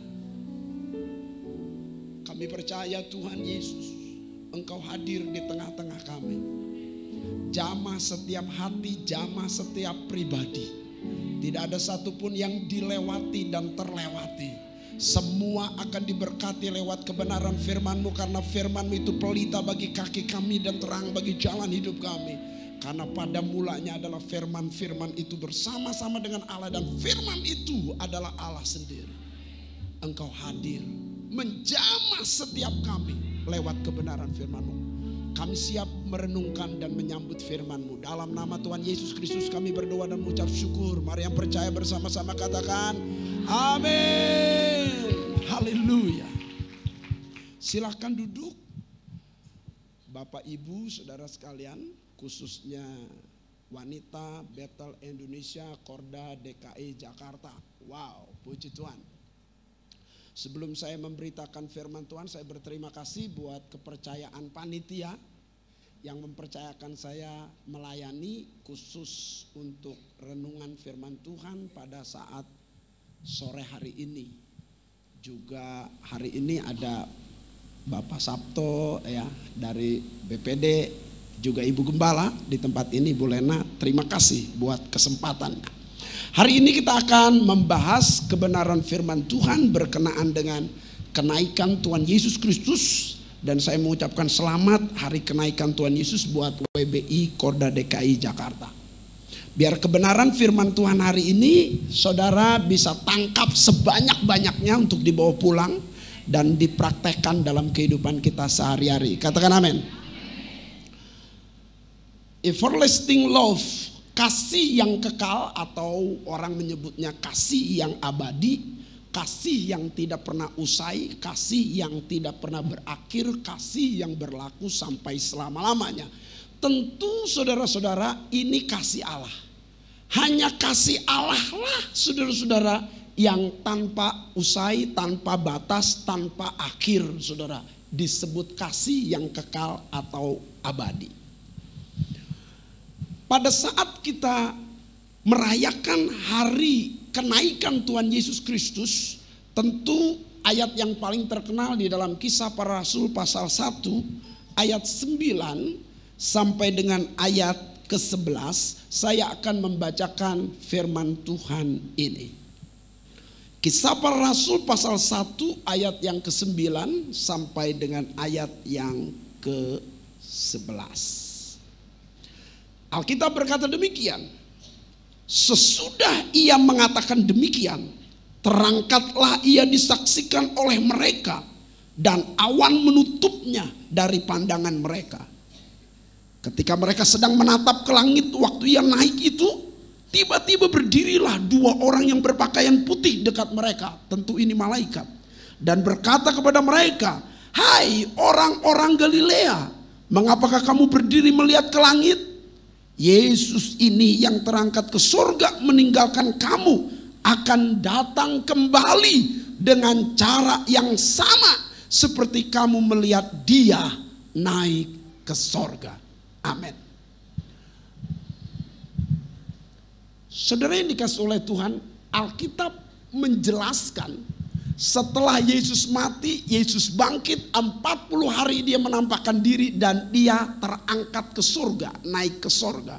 I: Kami percaya Tuhan Yesus, Engkau hadir di tengah-tengah kami. Jamah setiap hati, jamah setiap pribadi. Tidak ada satupun yang dilewati dan terlewati. Semua akan diberkati lewat kebenaran firman-Mu, karena firman-Mu itu pelita bagi kaki kami dan terang bagi jalan hidup kami. Karena pada mulanya adalah firman-firman itu bersama-sama dengan Allah, dan firman itu adalah Allah sendiri. Engkau hadir menjamah setiap kami lewat kebenaran firman-Mu. Kami siap merenungkan dan menyambut firman-Mu. Dalam nama Tuhan Yesus Kristus kami berdoa dan mengucap syukur. Mari yang percaya bersama-sama katakan amin. Haleluya. Silahkan duduk. Bapak Ibu saudara sekalian, khususnya wanita Bethel Indonesia Korda DKI Jakarta. Wow, puji Tuhan. Sebelum saya memberitakan firman Tuhan, saya berterima kasih buat kepercayaan panitia yang mempercayakan saya melayani khusus untuk renungan firman Tuhan pada saat sore hari ini. Juga hari ini ada Bapak Sabto ya dari BPD, juga Ibu Gembala di tempat ini, Bu Lena. Terima kasih buat kesempatannya. Hari ini kita akan membahas kebenaran firman Tuhan berkenaan dengan kenaikan Tuhan Yesus Kristus. Dan saya mengucapkan selamat hari kenaikan Tuhan Yesus buat WBI Korda DKI Jakarta. Biar kebenaran firman Tuhan hari ini saudara bisa tangkap sebanyak-banyaknya untuk dibawa pulang. dan dipraktekkan dalam kehidupan kita sehari-hari. Katakan amin. Everlasting love, kasih yang kekal, atau orang menyebutnya kasih yang abadi, kasih yang tidak pernah usai, kasih yang tidak pernah berakhir, kasih yang berlaku sampai selama-lamanya. Tentu saudara-saudara, ini kasih Allah. Hanya kasih Allah lah saudara-saudara yang tanpa usai, tanpa batas, tanpa akhir, saudara. Disebut kasih yang kekal atau abadi. Pada saat kita merayakan hari kenaikan Tuhan Yesus Kristus, tentu ayat yang paling terkenal di dalam Kisah Para Rasul pasal 1 ayat 9 sampai dengan ayat ke-11, saya akan membacakan firman Tuhan ini. Kisah Para Rasul pasal 1 ayat yang ke-9 sampai dengan ayat yang ke-11. Alkitab berkata demikian, sesudah ia mengatakan demikian, terangkatlah ia disaksikan oleh mereka dan awan menutupnya dari pandangan mereka. Ketika mereka sedang menatap ke langit waktu ia naik itu, tiba-tiba berdirilah dua orang yang berpakaian putih dekat mereka, tentu ini malaikat, dan berkata kepada mereka, hai orang-orang Galilea, mengapakah kamu berdiri melihat ke langit? Yesus ini yang terangkat ke surga meninggalkan kamu akan datang kembali dengan cara yang sama seperti kamu melihat dia naik ke surga. Amin. Saudara yang dikasih oleh Tuhan, Alkitab menjelaskan setelah Yesus mati, Yesus bangkit, 40 hari dia menampakkan diri dan dia terangkat ke surga, naik ke surga.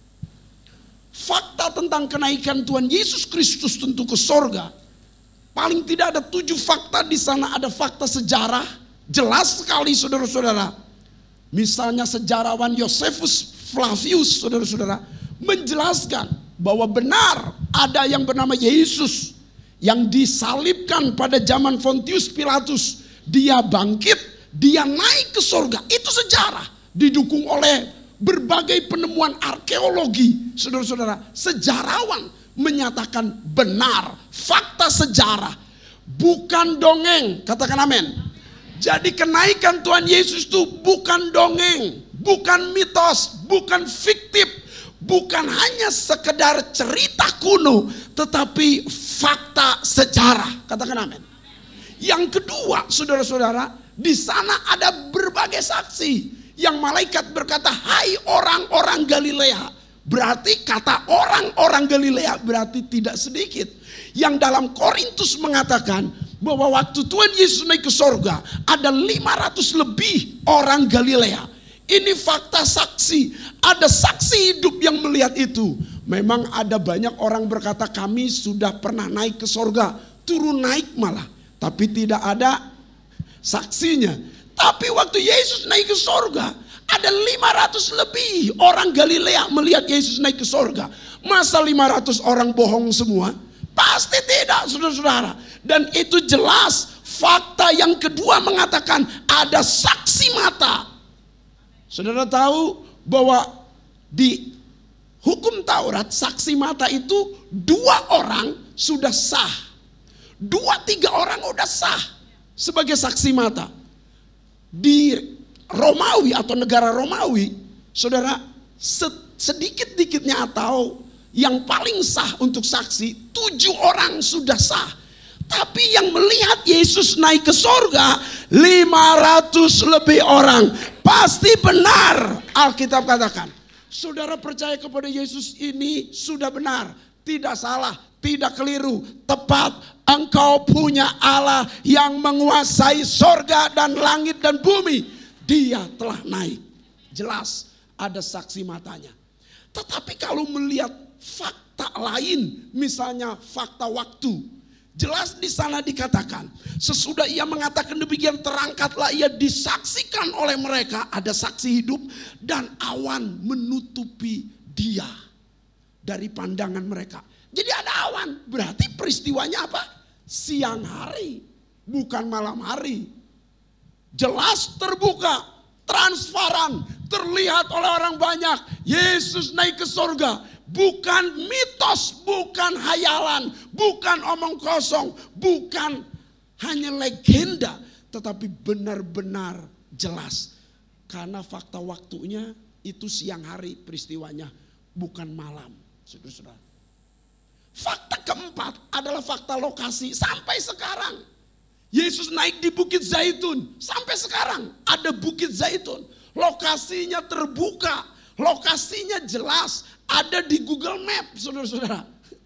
I: Fakta tentang kenaikan Tuhan Yesus Kristus tentu ke surga. Paling tidak ada 7 fakta di sana, ada fakta sejarah, jelas sekali saudara-saudara. Misalnya sejarawan Josephus Flavius, saudara-saudara, menjelaskan bahwa benar ada yang bernama Yesus yang disalibkan pada zaman Pontius Pilatus. Dia bangkit, dia naik ke surga. Itu sejarah, didukung oleh berbagai penemuan arkeologi. Saudara-saudara, sejarawan menyatakan benar, fakta sejarah, bukan dongeng. Katakan amin. Jadi kenaikan Tuhan Yesus itu bukan dongeng, bukan mitos, bukan fiktif, bukan hanya sekedar cerita kuno, tetapi fakta sejarah. Katakan amin. Yang kedua, saudara-saudara, di sana ada berbagai saksi. Yang malaikat berkata, hai orang-orang Galilea. Berarti kata orang-orang Galilea berarti tidak sedikit. Yang dalam Korintus mengatakan bahwa waktu Tuhan Yesus naik ke surga, ada 500 lebih orang Galilea. Ini fakta saksi. Ada saksi hidup yang melihat itu. Memang ada banyak orang berkata kami sudah pernah naik ke surga, turun naik malah, tapi tidak ada saksinya. Tapi waktu Yesus naik ke surga, ada 500 lebih orang Galilea melihat Yesus naik ke surga. Masa 500 orang bohong semua? Pasti tidak, saudara-saudara. Dan itu jelas. Fakta yang kedua mengatakan ada saksi mata. Saudara tahu bahwa di hukum Taurat saksi mata itu 2 orang sudah sah. 2-3 orang udah sah sebagai saksi mata. Di Romawi atau negara Romawi, saudara, sedikit-dikitnya atau yang paling sah untuk saksi 7 orang sudah sah. Tapi yang melihat Yesus naik ke surga 500 lebih orang. Pasti benar Alkitab katakan. Saudara percaya kepada Yesus ini sudah benar, tidak salah, tidak keliru, tepat. Engkau punya Allah yang menguasai surga dan langit dan bumi. Dia telah naik. Jelas ada saksi matanya. Tetapi kalau melihat fakta lain, misalnya fakta waktu, jelas di sana dikatakan, sesudah ia mengatakan demikian terangkatlah ia disaksikan oleh mereka, ada saksi hidup dan awan menutupi dia dari pandangan mereka. Jadi ada awan, berarti peristiwanya apa? Siang hari. bukan malam hari. Jelas terbuka, transparan, terlihat oleh orang banyak. Yesus naik ke surga. Bukan mitos, bukan hayalan, bukan omong kosong, bukan hanya legenda, tetapi benar-benar jelas. Karena fakta waktunya itu siang hari peristiwanya, bukan malam. Saudara-saudara. Fakta keempat adalah fakta lokasi sampai sekarang. Yesus naik di Bukit Zaitun, sampai sekarang ada Bukit Zaitun. Lokasinya terbuka, lokasinya jelas, ada di Google Map, saudara-saudara.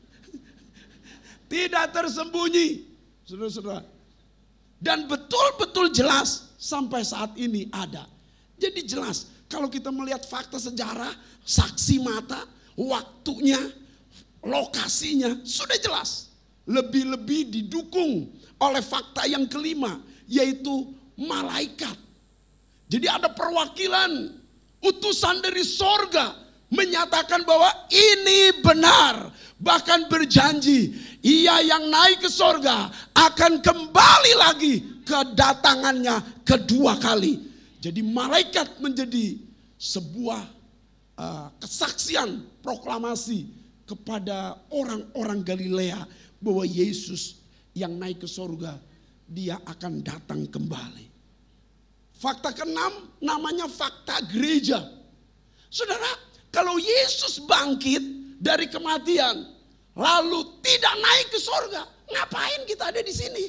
I: Tidak tersembunyi, saudara-saudara. Dan betul-betul jelas sampai saat ini ada. Jadi jelas, kalau kita melihat fakta sejarah, saksi mata, waktunya, lokasinya sudah jelas. Lebih-lebih didukung oleh fakta yang kelima, yaitu malaikat. Jadi ada perwakilan utusan dari sorga menyatakan bahwa ini benar. Bahkan berjanji, ia yang naik ke sorga akan kembali lagi kedatangannya kedua kali. Jadi malaikat menjadi sebuah kesaksian, proklamasi kepada orang-orang Galilea bahwa Yesus yang naik ke sorga, dia akan datang kembali. Fakta keenam namanya fakta gereja. Saudara, kalau Yesus bangkit dari kematian, lalu tidak naik ke sorga, ngapain kita ada di sini?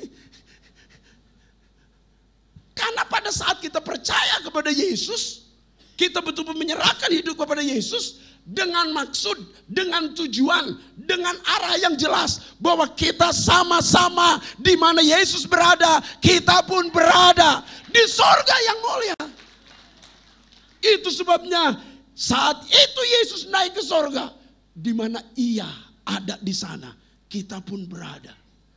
I: Karena pada saat kita percaya kepada Yesus, kita betul-betul menyerahkan hidup kepada Yesus dengan maksud, dengan tujuan, dengan arah yang jelas bahwa kita sama-sama di mana Yesus berada, kita pun berada di sorga yang mulia. Itu sebabnya saat itu Yesus naik ke sorga, di mana ia ada di sana, kita pun berada.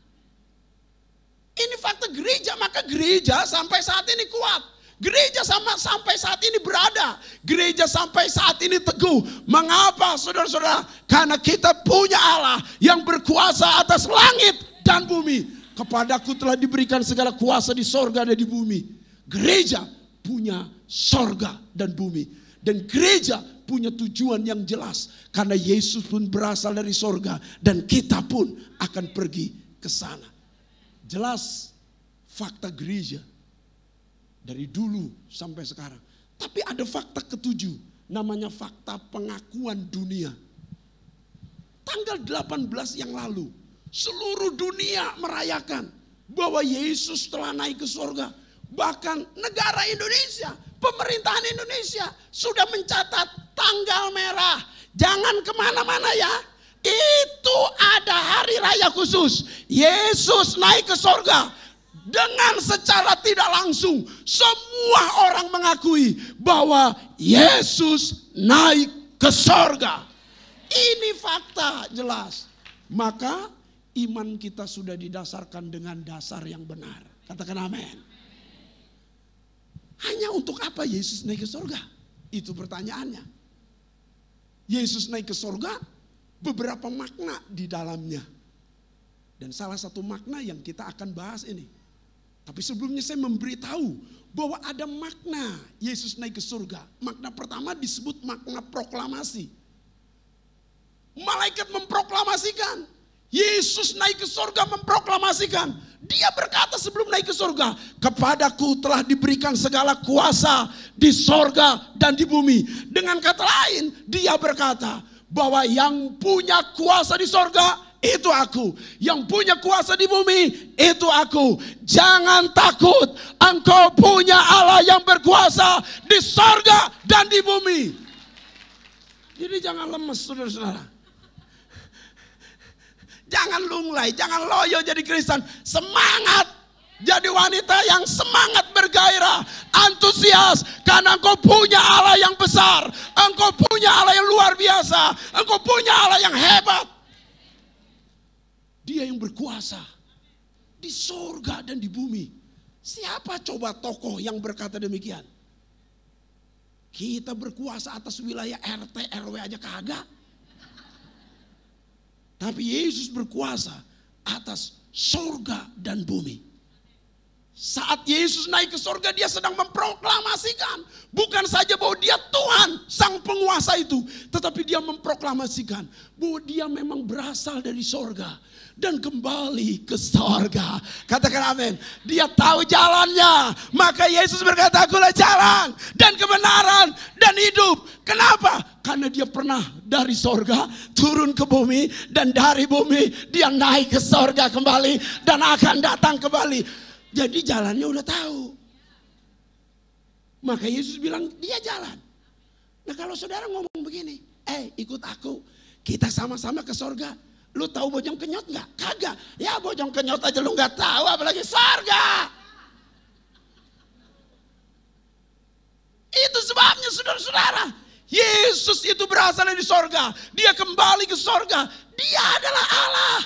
I: Ini fakta gereja, maka gereja sampai saat ini kuat. Gereja sampai saat ini berada. Gereja sampai saat ini teguh. Mengapa saudara-saudara? Karena kita punya Allah yang berkuasa atas langit dan bumi. Kepadaku telah diberikan segala kuasa di sorga dan di bumi. Gereja punya sorga dan bumi. Dan gereja punya tujuan yang jelas. Karena Yesus pun berasal dari sorga. Dan kita pun akan pergi ke sana. Jelas fakta gereja. Dari dulu sampai sekarang. Tapi ada fakta ketujuh. Namanya fakta pengakuan dunia. Tanggal 18 yang lalu. Seluruh dunia merayakan. Bahwa Yesus telah naik ke surga. Bahkan negara Indonesia. Pemerintahan Indonesia. Sudah mencatat tanggal merah. Jangan kemana-mana ya. Itu ada hari raya khusus. Yesus naik ke surga. Dengan secara tidak langsung semua orang mengakui bahwa Yesus naik ke sorga. Ini fakta jelas. Maka iman kita sudah didasarkan dengan dasar yang benar. Katakan amin. Hanya untuk apa Yesus naik ke sorga? Itu pertanyaannya. Yesus naik ke sorga, beberapa makna di dalamnya. Dan salah satu makna yang kita akan bahas ini. Tapi sebelumnya saya memberitahu bahwa ada makna Yesus naik ke surga. Makna pertama disebut makna proklamasi. Malaikat memproklamasikan. Yesus naik ke surga memproklamasikan. Dia berkata sebelum naik ke surga, kepadaku telah diberikan segala kuasa di surga dan di bumi. Dengan kata lain, dia berkata bahwa yang punya kuasa di surga, itu aku. Yang punya kuasa di bumi, itu aku. Jangan takut, engkau punya Allah yang berkuasa di sorga dan di bumi. Jadi jangan lemes saudara-saudara. Jangan lunglai, jangan loyo jadi Kristen. Semangat, jadi wanita yang semangat bergairah, antusias. Karena engkau punya Allah yang besar. Engkau punya Allah yang luar biasa. Engkau punya Allah yang hebat. Dia yang berkuasa di surga dan di bumi. Siapa coba tokoh yang berkata demikian? Kita berkuasa atas wilayah RT, RW aja kagak. Tapi Yesus berkuasa atas surga dan bumi. Saat Yesus naik ke surga, dia sedang memproklamasikan. Bukan saja bahwa dia Tuhan, sang penguasa itu. Tetapi dia memproklamasikan bahwa dia memang berasal dari surga. Dan kembali ke surga. Katakan amin. Dia tahu jalannya. Maka Yesus berkata, akulah jalan dan kebenaran dan hidup. Kenapa? Karena dia pernah dari surga turun ke bumi. Dan dari bumi dia naik ke surga kembali. Dan akan datang kembali. Jadi jalannya udah tahu. Maka Yesus bilang dia jalan. Nah kalau saudara ngomong begini, ikut aku, kita sama-sama ke surga. Lu tahu bojong kenyot nggak? Kagak. Ya bojong kenyot aja lu nggak tahu, apalagi surga. Itu sebabnya saudara-saudara, Yesus itu berasal dari surga. Dia kembali ke surga. Dia adalah Allah.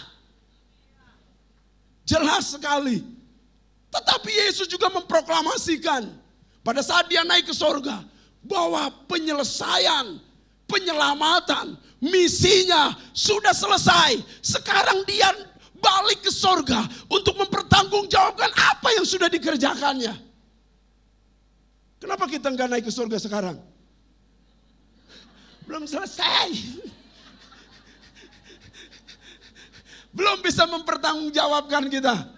I: Jelas sekali. Tetapi Yesus juga memproklamasikan pada saat dia naik ke surga bahwa penyelesaian, penyelamatan, misinya sudah selesai. Sekarang dia balik ke surga untuk mempertanggungjawabkan apa yang sudah dikerjakannya. Kenapa kita nggak naik ke surga sekarang? Belum selesai. Belum bisa mempertanggungjawabkan kita.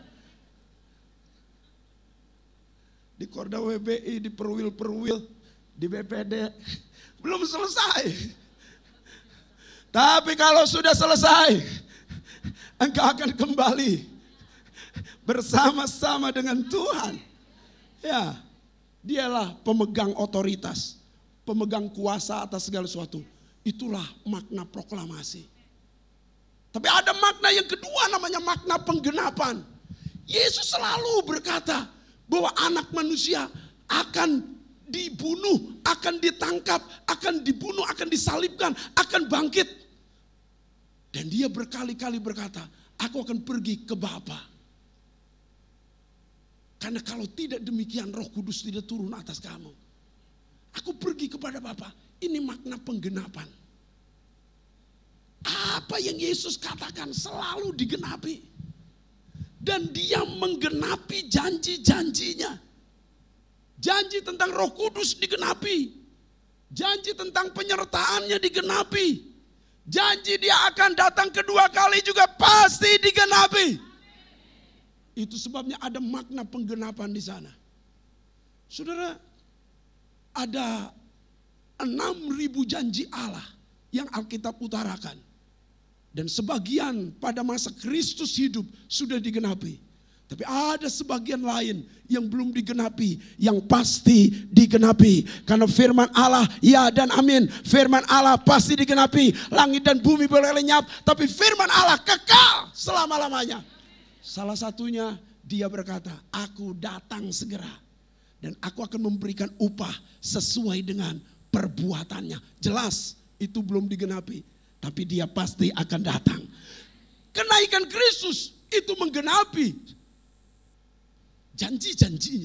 I: Di Korda WBI, di Perwil, di BPD. Belum selesai. Tapi kalau sudah selesai, engkau akan kembali bersama-sama dengan Tuhan. Ya, dialah pemegang otoritas, pemegang kuasa atas segala sesuatu. Itulah makna proklamasi. Tapi ada makna yang kedua, namanya makna penggenapan. Yesus selalu berkata bahwa anak manusia akan dibunuh, akan ditangkap, akan dibunuh, akan disalibkan, akan bangkit. Dan dia berkali-kali berkata, aku akan pergi ke Bapa. Karena kalau tidak demikian Roh Kudus tidak turun atas kamu. Aku pergi kepada Bapa. Ini makna penggenapan. Apa yang Yesus katakan selalu digenapi. Dan dia menggenapi janji-janjinya. Janji tentang Roh Kudus digenapi. Janji tentang penyertaannya digenapi. Janji dia akan datang kedua kali juga pasti digenapi. Itu sebabnya ada makna penggenapan di sana. Saudara, ada 6.000 janji Allah yang Alkitab utarakan. Dan sebagian pada masa Kristus hidup sudah digenapi. Tapi ada sebagian lain yang belum digenapi, yang pasti digenapi. Karena firman Allah, ya dan amin. Firman Allah pasti digenapi. Langit dan bumi boleh lenyap, tapi firman Allah kekal selama-lamanya. Salah satunya dia berkata, aku datang segera. Dan aku akan memberikan upah sesuai dengan perbuatannya. Jelas itu belum digenapi. Tapi dia pasti akan datang. Kenaikan Kristus itu menggenapi janji-janjinya.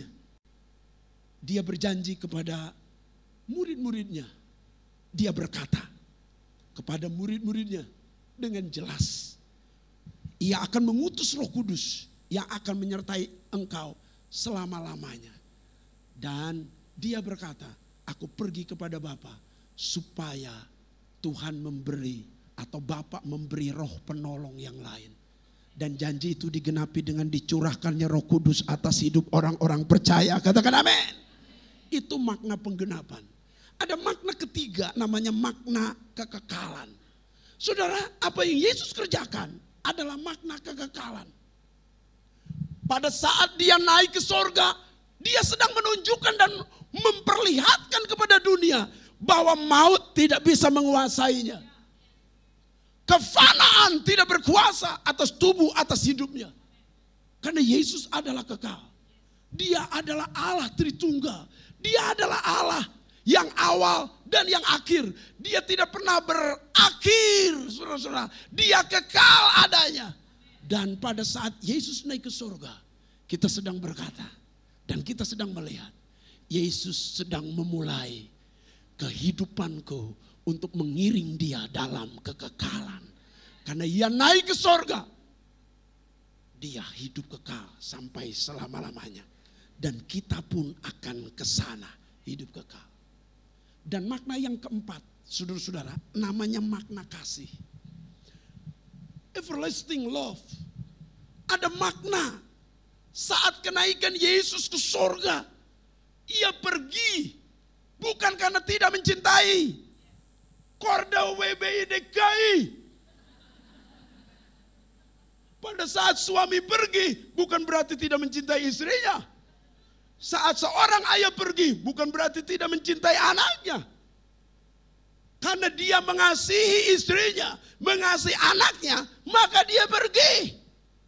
I: Dia berjanji kepada murid-muridnya. Dia berkata kepada murid-muridnya dengan jelas. Ia akan mengutus Roh Kudus yang akan menyertai engkau selama-lamanya. Dan dia berkata, aku pergi kepada Bapa supaya Tuhan memberi atau Bapa memberi roh penolong yang lain. Dan janji itu digenapi dengan dicurahkannya Roh Kudus atas hidup orang-orang percaya. Katakan amin. Itu makna penggenapan. Ada makna ketiga namanya makna kekekalan. Saudara, apa yang Yesus kerjakan adalah makna kekekalan. Pada saat dia naik ke surga, dia sedang menunjukkan dan memperlihatkan kepada dunia bahwa maut tidak bisa menguasainya. Kefanaan tidak berkuasa atas tubuh, atas hidupnya. Karena Yesus adalah kekal. Dia adalah Allah Tritunggal. Dia adalah Allah yang awal dan yang akhir. Dia tidak pernah berakhir, saudara-saudara. Dia kekal adanya. Dan pada saat Yesus naik ke surga, kita sedang berkata dan kita sedang melihat Yesus sedang memulai kehidupanku untuk mengiring dia dalam kekekalan. Karena ia naik ke surga, dia hidup kekal sampai selama-lamanya. Dan kita pun akan ke sana, hidup kekal. Dan makna yang keempat, saudara-saudara, namanya makna kasih. Everlasting love. Ada makna saat kenaikan Yesus ke surga. Ia pergi bukan karena tidak mencintai. Korda WBI DKI. Pada saat suami pergi bukan berarti tidak mencintai istrinya. Saat seorang ayah pergi bukan berarti tidak mencintai anaknya. Karena dia mengasihi istrinya, mengasihi anaknya, maka dia pergi.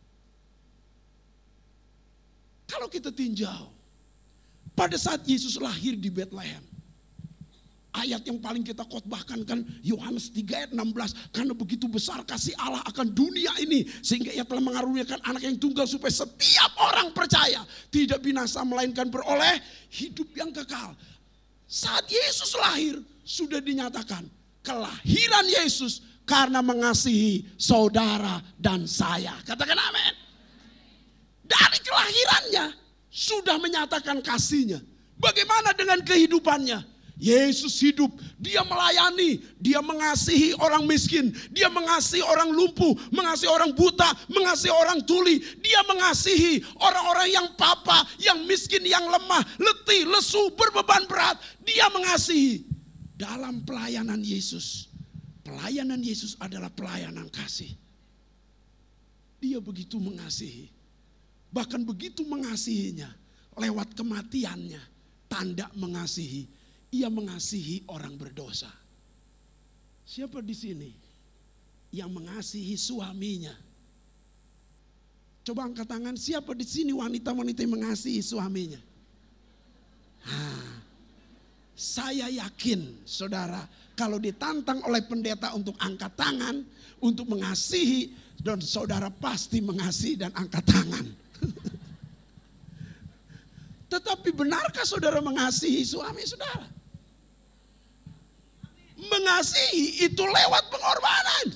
I: Kalau kita tinjau, pada saat Yesus lahir di Bethlehem, ayat yang paling kita khotbahkan kan Yohanes 3 ayat 16. Karena begitu besar kasih Allah akan dunia ini, sehingga ia telah mengaruniakan anak yang tunggal supaya setiap orang percaya tidak binasa melainkan beroleh hidup yang kekal. Saat Yesus lahir sudah dinyatakan kelahiran Yesus karena mengasihi saudara dan saya. Katakan amin. Dari kelahirannya sudah menyatakan kasihnya. Bagaimana dengan kehidupannya? Yesus hidup, dia melayani, dia mengasihi orang miskin, dia mengasihi orang lumpuh, mengasihi orang buta, mengasihi orang tuli, dia mengasihi orang-orang yang papa, yang miskin, yang lemah, letih, lesu, berbeban berat, dia mengasihi. Dalam pelayanan Yesus adalah pelayanan kasih. Dia begitu mengasihi. Bahkan begitu mengasihinya, lewat kematiannya, tanda mengasihi. Ia mengasihi orang berdosa. Siapa di sini yang mengasihi suaminya? Coba angkat tangan, siapa di sini wanita-wanita yang mengasihi suaminya? Saya yakin, saudara, kalau ditantang oleh pendeta untuk angkat tangan, untuk mengasihi, dan saudara pasti mengasihi dan angkat tangan. Tetapi benarkah saudara mengasihi suami saudara? Mengasihi itu lewat pengorbanan.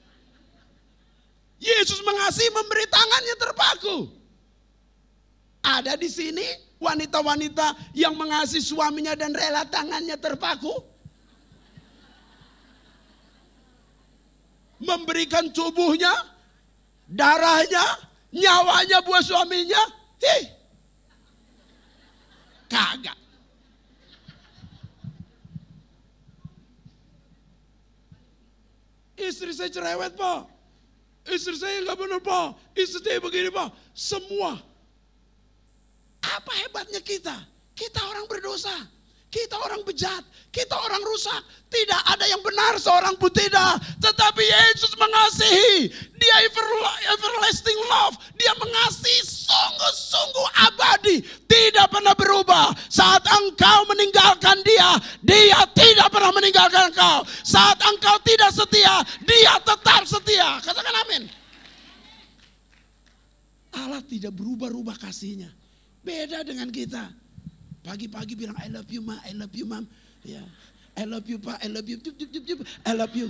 I: Yesus mengasihi memberi tangannya terpaku. Ada di sini wanita-wanita yang mengasihi suaminya dan rela tangannya terpaku? Memberikan tubuhnya, darahnya, nyawanya buat suaminya? Kagak. Istri saya cerewet Pak, istri saya gak benar Pak, istri saya begini Pak. Semua. Apa hebatnya kita? Kita orang berdosa, kita orang bejat, kita orang rusak. Tidak ada yang benar seorang pun tidak. Tetapi Yesus mengasihi. Dia everlasting love. Dia mengasihi sungguh-sungguh abadi. Tidak pernah berubah. Saat engkau meninggalkan dia, dia tidak pernah meninggalkan engkau. Saat engkau tidak setia, dia tetap setia. Katakan amin. Allah tidak berubah-ubah kasihnya. Beda dengan kita. Pagi-pagi bilang I love you ma, I love you mam. Ya, I love you pak, I love you, I love you.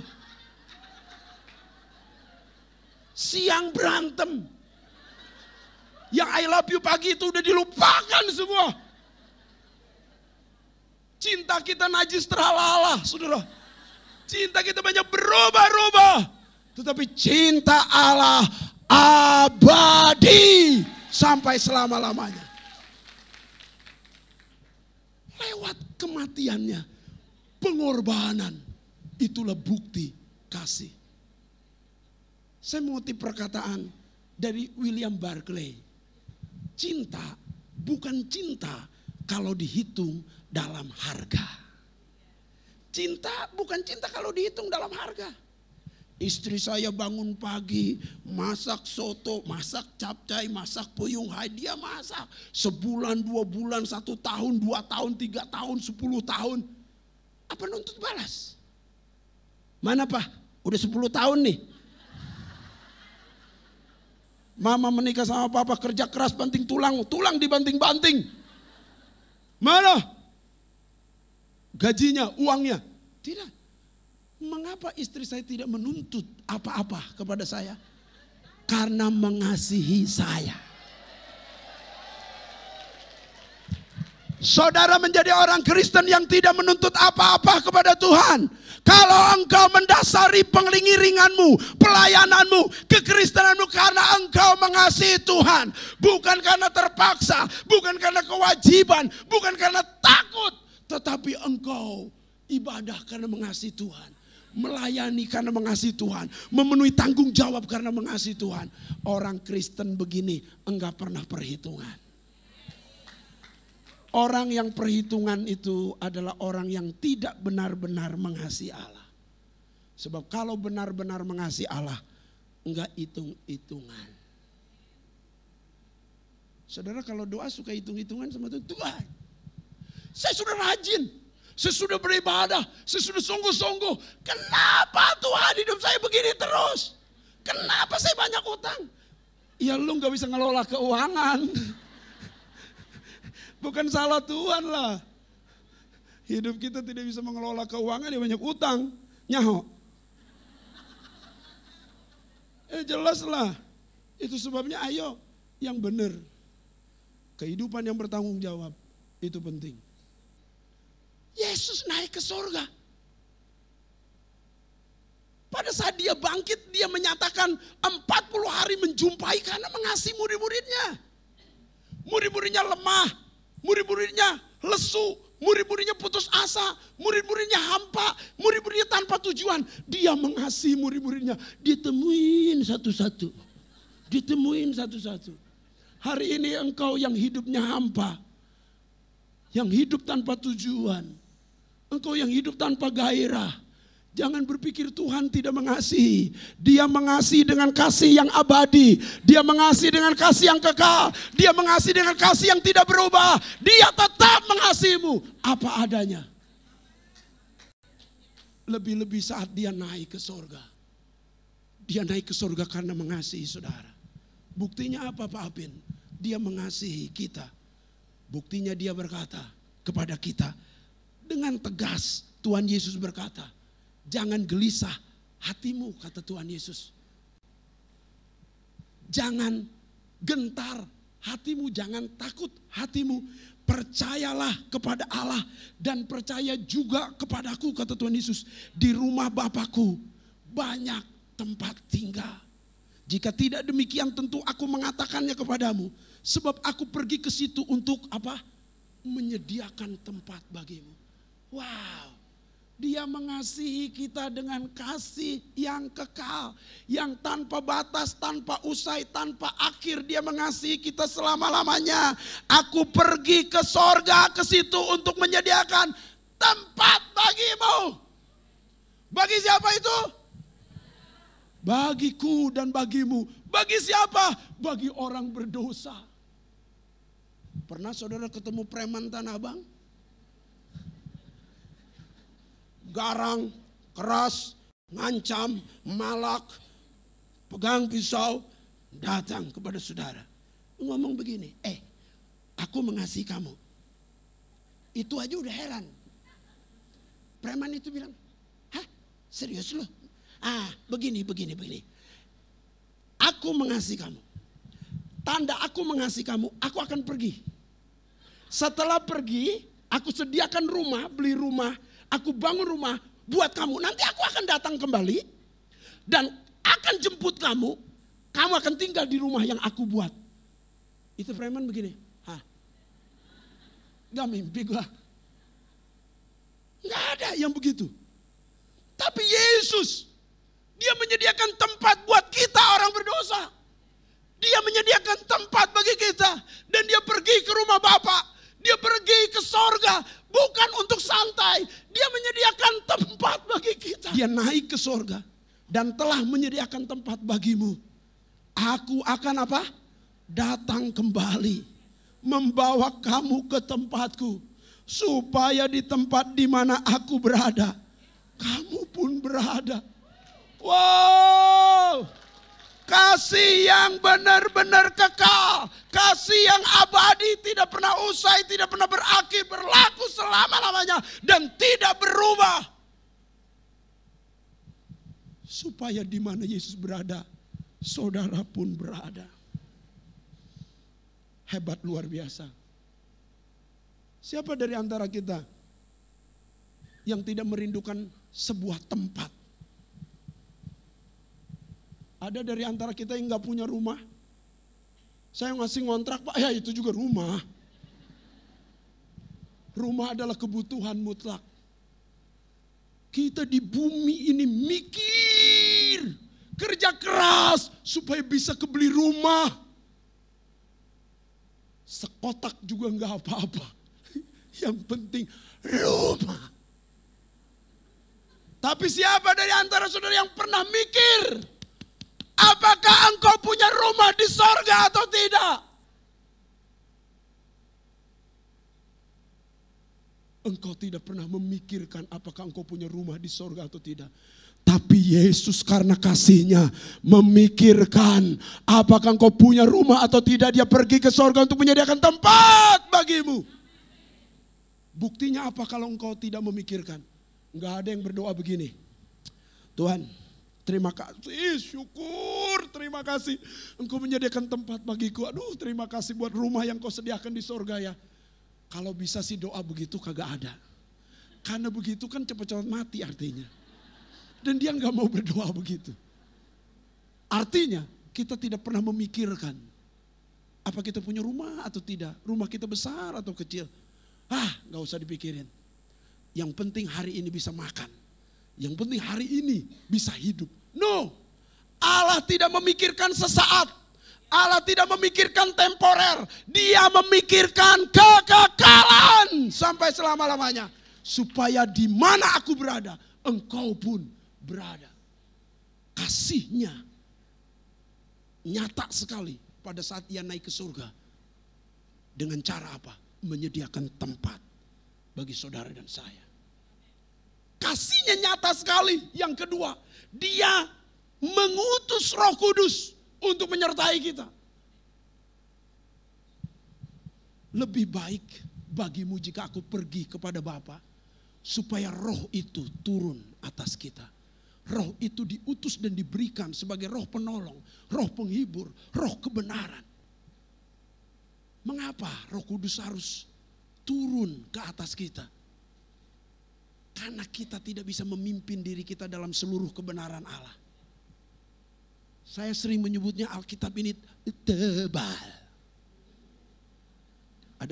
I: Siang berantem. Yang I love you pagi itu udah dilupakan semua. Cinta kita najis terhalah, saudara. Cinta kita banyak berubah-ubah. Tetapi cinta Allah abadi sampai selama-lamanya. Lewat kematiannya, pengorbanan, itulah bukti kasih. Saya mengutip perkataan dari William Barclay. Cinta bukan cinta kalau dihitung dalam harga. Cinta bukan cinta kalau dihitung dalam harga. Istri saya bangun pagi, masak soto, masak capcay, masak puyung hai, dia masak. Sebulan, 2 bulan, 1 tahun, 2 tahun, 3 tahun, 10 tahun. Apa nuntut balas? Mana Pak? Udah 10 tahun nih. Mama menikah sama papa, kerja keras banting tulang, tulang dibanting-banting. Mana? Gajinya, uangnya? Tidak. Mengapa istri saya tidak menuntut apa-apa kepada saya? Karena mengasihi saya. Saudara menjadi orang Kristen yang tidak menuntut apa-apa kepada Tuhan. Kalau engkau mendasari pengiringanmu, pelayananmu, kekristenanmu karena engkau mengasihi Tuhan. Bukan karena terpaksa, bukan karena kewajiban, bukan karena takut. Tetapi engkau ibadah karena mengasihi Tuhan. Melayani karena mengasihi Tuhan. Memenuhi tanggung jawab karena mengasihi Tuhan. Orang Kristen begini enggak pernah perhitungan. Orang yang perhitungan itu adalah orang yang tidak benar-benar mengasihi Allah. Sebab kalau benar-benar mengasihi Allah, enggak hitung-hitungan. Saudara kalau doa suka hitung-hitungan sama Tuhan. Tuhan, saya sudah rajin, saya sudah beribadah, saya sudah sungguh-sungguh. Kenapa Tuhan hidup saya begini terus? Kenapa saya banyak utang? Ya lu gak bisa ngelola keuangan. Bukan salah Tuhan lah. Hidup kita tidak bisa mengelola keuangan, ya banyak utang. Nyaho. Jelas lah. Itu sebabnya ayo yang benar. Kehidupan yang bertanggung jawab. Itu penting. Yesus naik ke surga. Pada saat dia bangkit, dia menyatakan 40 hari menjumpai karena mengasihi murid-muridnya. Murid-muridnya lemah. Murid-muridnya lesu, murid-muridnya putus asa, murid-muridnya hampa, murid-muridnya tanpa tujuan. Dia mengasihi murid-muridnya, ditemuin satu-satu. Ditemuin satu-satu. Hari ini engkau yang hidupnya hampa, yang hidup tanpa tujuan, engkau yang hidup tanpa gairah. Jangan berpikir Tuhan tidak mengasihi. Dia mengasihi dengan kasih yang abadi. Dia mengasihi dengan kasih yang kekal. Dia mengasihi dengan kasih yang tidak berubah. Dia tetap mengasihimu apa adanya. Lebih-lebih saat dia naik ke surga. Dia naik ke surga karena mengasihi saudara. Buktinya apa Pak Apin? Dia mengasihi kita. Buktinya dia berkata kepada kita. Dengan tegas Tuhan Yesus berkata, jangan gelisah hatimu, kata Tuhan Yesus. Jangan gentar hatimu, jangan takut hatimu. Percayalah kepada Allah dan percaya juga kepadaku, kata Tuhan Yesus. Di rumah Bapakku banyak tempat tinggal. Jika tidak demikian tentu aku mengatakannya kepadamu. Sebab aku pergi ke situ untuk apa? Menyediakan tempat bagimu. Wow. Dia mengasihi kita dengan kasih yang kekal, yang tanpa batas, tanpa usai, tanpa akhir. Dia mengasihi kita selama-lamanya. Aku pergi ke sorga, ke situ untuk menyediakan tempat bagimu. Bagi siapa itu? Bagiku dan bagimu. Bagi siapa? Bagi orang berdosa. Pernah saudara ketemu preman Tanah Abang? Garang, keras, ngancam, malak, pegang pisau, datang kepada saudara. Ngomong begini, aku mengasihi kamu. Itu aja udah heran. Preman itu bilang, hah serius lo? Begini. Aku mengasihi kamu. Tanda aku mengasihi kamu, aku akan pergi. Setelah pergi, aku sediakan rumah, beli rumah. Aku bangun rumah buat kamu. Nanti aku akan datang kembali dan akan jemput kamu. Kamu akan tinggal di rumah yang aku buat. Itu preman begini. Gak mimpi gua. Gak ada yang begitu. Tapi Yesus, dia menyediakan tempat buat kita orang berdosa. Dia menyediakan tempat bagi kita. Dan dia pergi ke rumah Bapa. Dia pergi ke sorga bukan untuk santai. Dia menyediakan tempat bagi kita. Dia naik ke sorga dan telah menyediakan tempat bagimu. Aku akan apa? Datang kembali. Membawa kamu ke tempatku. Supaya di tempat di mana aku berada, kamu pun berada. Wow! Kasih yang benar-benar kekal. Kasih yang abadi, tidak pernah usai, tidak pernah berakhir, berlaku selama-lamanya dan tidak berubah. Supaya di mana Yesus berada, saudara pun berada. Hebat luar biasa. Siapa dari antara kita yang tidak merindukan sebuah tempat? Ada dari antara kita yang nggak punya rumah? Saya ngasih ngontrak, Pak, ya itu juga rumah. Rumah adalah kebutuhan mutlak. Kita di bumi ini mikir, kerja keras supaya bisa kebeli rumah. Sekotak juga nggak apa-apa. Yang penting rumah. Tapi siapa dari antara saudara yang pernah mikir, apakah engkau punya rumah di sorga atau tidak? Engkau tidak pernah memikirkan apakah engkau punya rumah di sorga atau tidak. Tapi Yesus karena kasihnya memikirkan apakah engkau punya rumah atau tidak. Dia pergi ke sorga untuk menyediakan tempat bagimu. Buktinya apa kalau engkau tidak memikirkan? Enggak ada yang berdoa begini. Tuhan, terima kasih, syukur, terima kasih. Engkau menyediakan tempat bagiku. Aduh, terima kasih buat rumah yang kau sediakan di sorga ya. Kalau bisa sih doa begitu kagak ada. Karena begitu kan cepat-cepat mati artinya. Dan dia nggak mau berdoa begitu. Artinya kita tidak pernah memikirkan apa kita punya rumah atau tidak. Rumah kita besar atau kecil. Nggak usah dipikirin. Yang penting hari ini bisa makan. Yang penting hari ini bisa hidup. No, Allah tidak memikirkan sesaat. Allah tidak memikirkan temporer. Dia memikirkan kekekalan sampai selama-lamanya. Supaya di mana aku berada, engkau pun berada. Kasihnya nyata sekali pada saat ia naik ke surga. Dengan cara apa? Menyediakan tempat bagi saudara dan saya. Kasihnya nyata sekali. Yang kedua, dia mengutus Roh Kudus untuk menyertai kita. Lebih baik bagimu jika aku pergi kepada Bapa, supaya roh itu turun atas kita. Roh itu diutus dan diberikan sebagai roh penolong, roh penghibur, roh kebenaran. Mengapa Roh Kudus harus turun ke atas kita? Karena kita tidak bisa memimpin diri kita dalam seluruh kebenaran Allah. Saya sering menyebutnya Alkitab ini tebal. Ada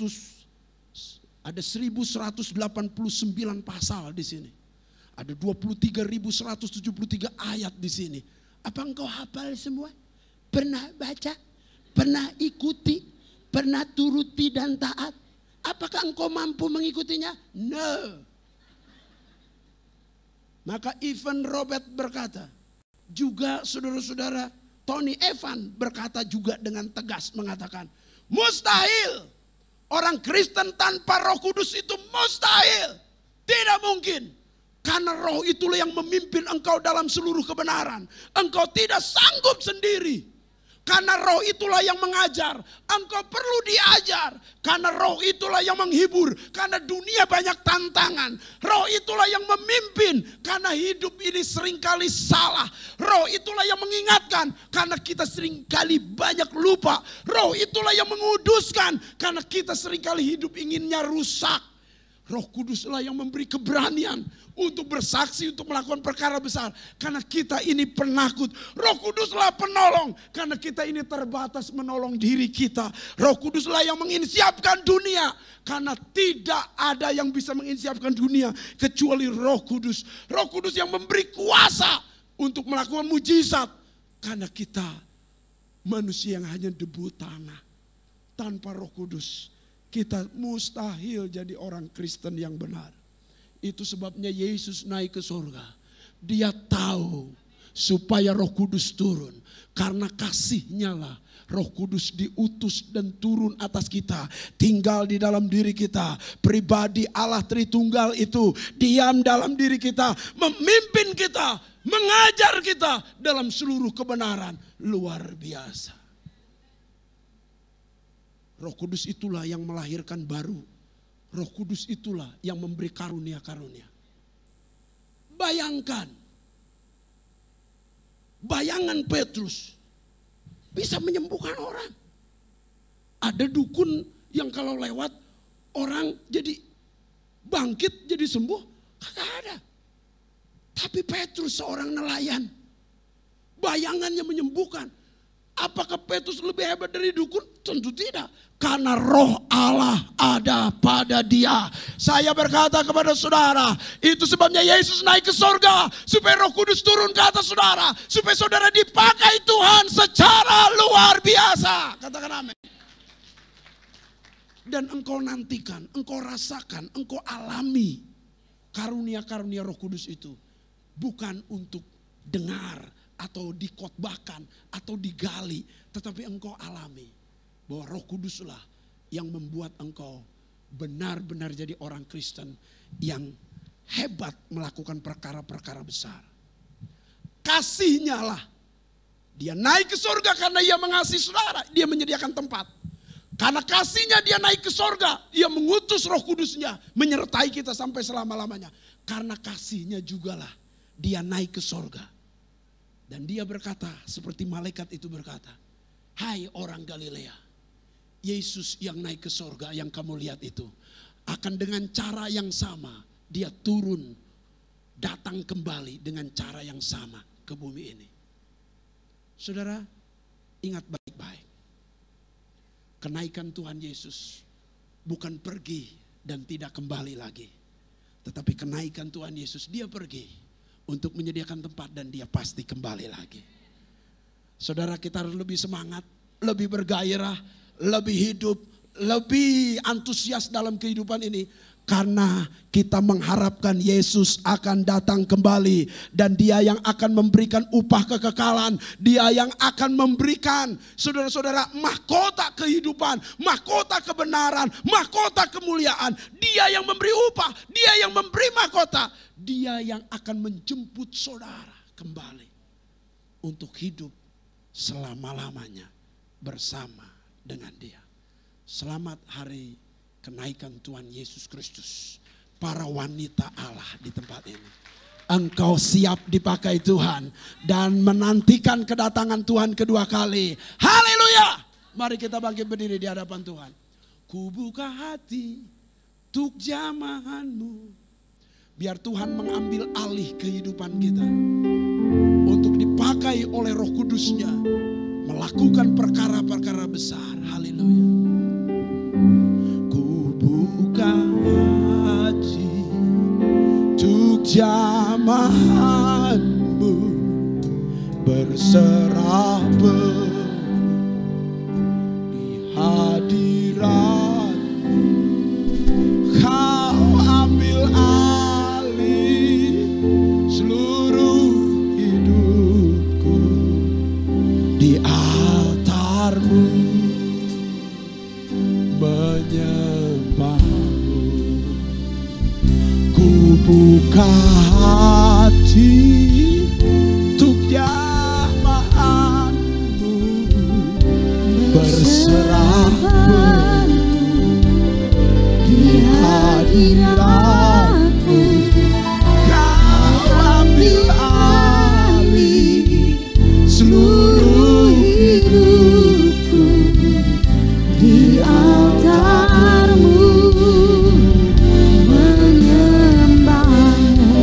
I: 1189 pasal di sini. Ada 23.173 ayat di sini. Apa engkau hafal semua? Pernah baca? Pernah ikuti? Pernah turuti dan taat? Apakah engkau mampu mengikutinya? No. Maka Ivan Robert berkata, juga saudara-saudara Tony Evan berkata juga dengan tegas mengatakan, mustahil orang Kristen tanpa Roh Kudus itu mustahil. Tidak mungkin. Karena roh itulah yang memimpin engkau dalam seluruh kebenaran. Engkau tidak sanggup sendiri. Karena roh itulah yang mengajar. Engkau perlu diajar. Karena roh itulah yang menghibur. Karena dunia banyak tantangan. Roh itulah yang memimpin. Karena hidup ini seringkali salah. Roh itulah yang mengingatkan. Karena kita seringkali banyak lupa. Roh itulah yang menguduskan. Karena kita seringkali hidup inginnya rusak. Roh Kuduslah yang memberi keberanian untuk bersaksi, untuk melakukan perkara besar. Karena kita ini penakut. Roh Kuduslah penolong. Karena kita ini terbatas menolong diri kita. Roh Kuduslah yang menginsiapkan dunia. Karena tidak ada yang bisa menginsiapkan dunia kecuali Roh Kudus. Roh Kudus yang memberi kuasa untuk melakukan mujizat. Karena kita manusia yang hanya debu tanah. Tanpa Roh Kudus kita mustahil jadi orang Kristen yang benar. Itu sebabnya Yesus naik ke surga. Dia tahu supaya Roh Kudus turun. Karena kasihnya lah Roh Kudus diutus dan turun atas kita. Tinggal di dalam diri kita. Pribadi Allah Tritunggal itu diam dalam diri kita. Memimpin kita. Mengajar kita dalam seluruh kebenaran. Luar biasa. Roh Kudus itulah yang melahirkan baru. Roh Kudus itulah yang memberi karunia-karunia. Bayangkan. Bayangan Petrus bisa menyembuhkan orang. Ada dukun yang kalau lewat orang jadi bangkit, jadi sembuh? Kagak ada. Tapi Petrus seorang nelayan, bayangannya menyembuhkan. Apakah Petrus lebih hebat dari dukun? Tentu tidak. Karena roh Allah ada pada dia. Saya berkata kepada saudara, itu sebabnya Yesus naik ke sorga. Supaya Roh Kudus turun ke atas saudara. Supaya saudara dipakai Tuhan secara luar biasa. Katakan amin. Dan engkau nantikan, engkau rasakan, engkau alami karunia-karunia Roh Kudus itu. Bukan untuk dengar atau dikotbahkan atau digali, tetapi engkau alami bahwa Roh Kuduslah yang membuat engkau benar-benar jadi orang Kristen yang hebat melakukan perkara-perkara besar. Kasihnya lah dia naik ke surga karena ia mengasihi saudara, dia menyediakan tempat. Karena kasihnya dia naik ke surga, dia mengutus Roh Kudusnya menyertai kita sampai selama-lamanya. Karena kasihnya jugalah dia naik ke surga. Dan dia berkata seperti malaikat itu berkata, hai orang Galilea, Yesus yang naik ke surga yang kamu lihat itu, akan dengan cara yang sama dia turun, datang kembali dengan cara yang sama ke bumi ini. Saudara, ingat baik-baik. Kenaikan Tuhan Yesus bukan pergi dan tidak kembali lagi. Tetapi kenaikan Tuhan Yesus, dia pergi untuk menyediakan tempat dan dia pasti kembali lagi. Saudara, kita harus lebih semangat, lebih bergairah, lebih hidup, lebih antusias dalam kehidupan ini. Karena kita mengharapkan Yesus akan datang kembali. Dan dia yang akan memberikan upah kekekalan. Dia yang akan memberikan, saudara-saudara, mahkota kehidupan, mahkota kebenaran, mahkota kemuliaan. Dia yang memberi upah, dia yang memberi mahkota. Dia yang akan menjemput saudara kembali untuk hidup selama-lamanya bersama dengan dia. Selamat hari kenaikan Tuhan Yesus Kristus. Para wanita Allah di tempat ini. Engkau siap dipakai Tuhan dan menantikan kedatangan Tuhan kedua kali. Haleluya. Mari kita bangkit berdiri di hadapan Tuhan. Ku buka hati untuk jamahanmu. Biar Tuhan mengambil alih kehidupan kita. Untuk dipakai oleh Roh Kudusnya. Melakukan perkara-perkara besar. Haleluya. Ku buka hati untuk jamahanmu. Berserah di hadirat. Kau ambil seluruh hidupku di altarmu, menyembahmu. Ku buka hati untuk jamahanmu, berserah di hadiratmu. Seluruh hidupku di altarmu, menyembahmu.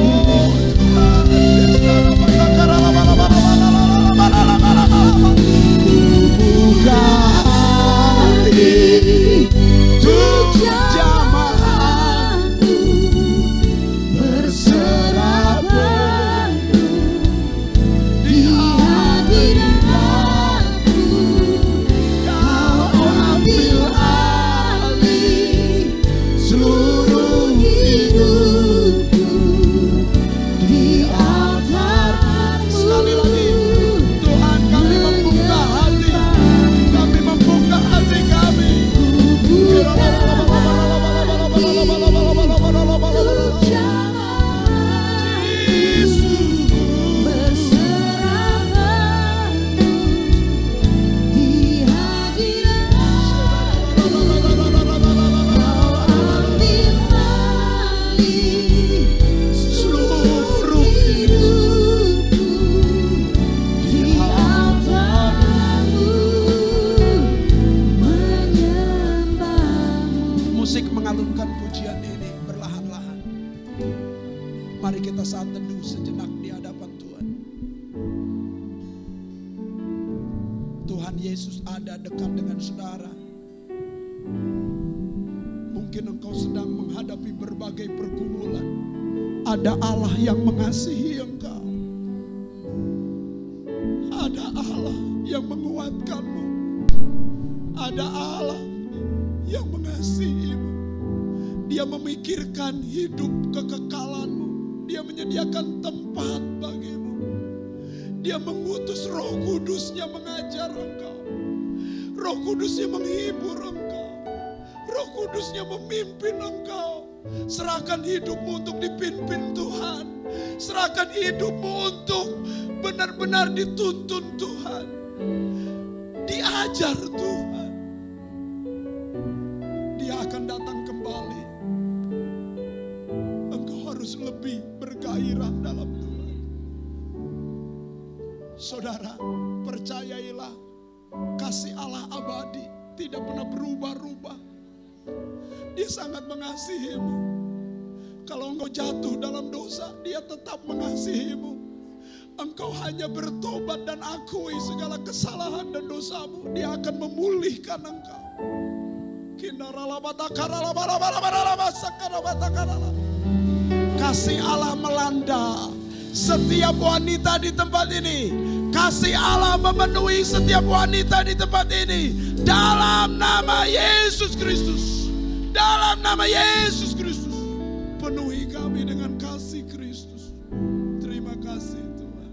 I: Buka hati untuk jamahanmu, musik mengalunkan pujian ini berlahan-lahan. Mari kita saat teduh sejenak di hadapan Tuhan. Tuhan Yesus ada dekat dengan saudara. Mungkin engkau sedang menghadapi berbagai pergumulan. Ada Allah yang mengasihi engkau. Ada Allah yang menguatkanmu. Ada Allah yang mengasihimu. Dia memikirkan hidup kekekalanmu. Dia menyediakan tempat bagimu. Dia mengutus Roh Kudus-Nya mengajar engkau. Roh Kudus-Nya menghibur engkau. Roh Kudus-Nya memimpin engkau. Serahkan hidupmu untuk dipimpin Tuhan. Serahkan hidupmu untuk benar-benar dituntun Tuhan. Diajar Tuhan. Dia akan datang kembali. Engkau harus lebih bergairah dalam Tuhan. Saudara, percayailah kasih Allah abadi tidak pernah berubah-ubah. Dia sangat mengasihimu. Kalau engkau jatuh dalam dosa, Dia tetap mengasihimu. Engkau hanya bertobat dan akui segala kesalahan dan dosamu, Dia akan memulihkan engkau. Kasih Allah melanda setiap wanita di tempat ini. Kasih Allah memenuhi setiap wanita di tempat ini. Dalam nama Yesus Kristus. Dalam nama Yesus Kristus. Penuhi kami dengan kasih Kristus. Terima kasih Tuhan.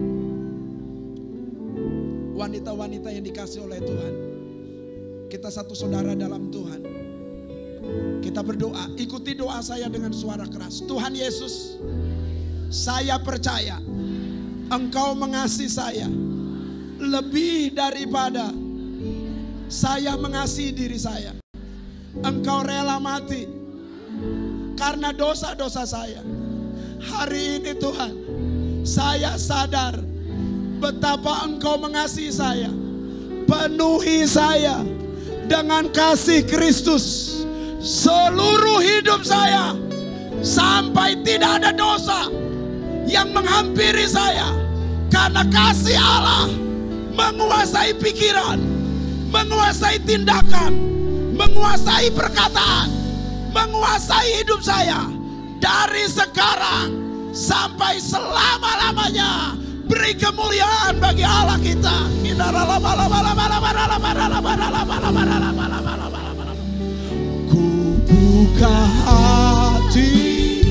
I: Wanita-wanita yang dikasih oleh Tuhan. Kita satu saudara dalam Tuhan. Kita berdoa. Ikuti doa saya dengan suara keras. Tuhan Yesus, saya percaya Engkau mengasihi saya lebih daripada saya mengasihi diri saya. Engkau rela mati karena dosa-dosa saya. Hari ini Tuhan, saya sadar betapa Engkau mengasihi saya. Penuhi saya dengan kasih Kristus seluruh hidup saya, sampai tidak ada dosa yang menghampiri saya. Karena kasih Allah menguasai pikiran, menguasai tindakan, menguasai perkataan, menguasai hidup saya. Dari sekarang sampai selama-lamanya, beri kemuliaan bagi Allah kita. Ku buka hati,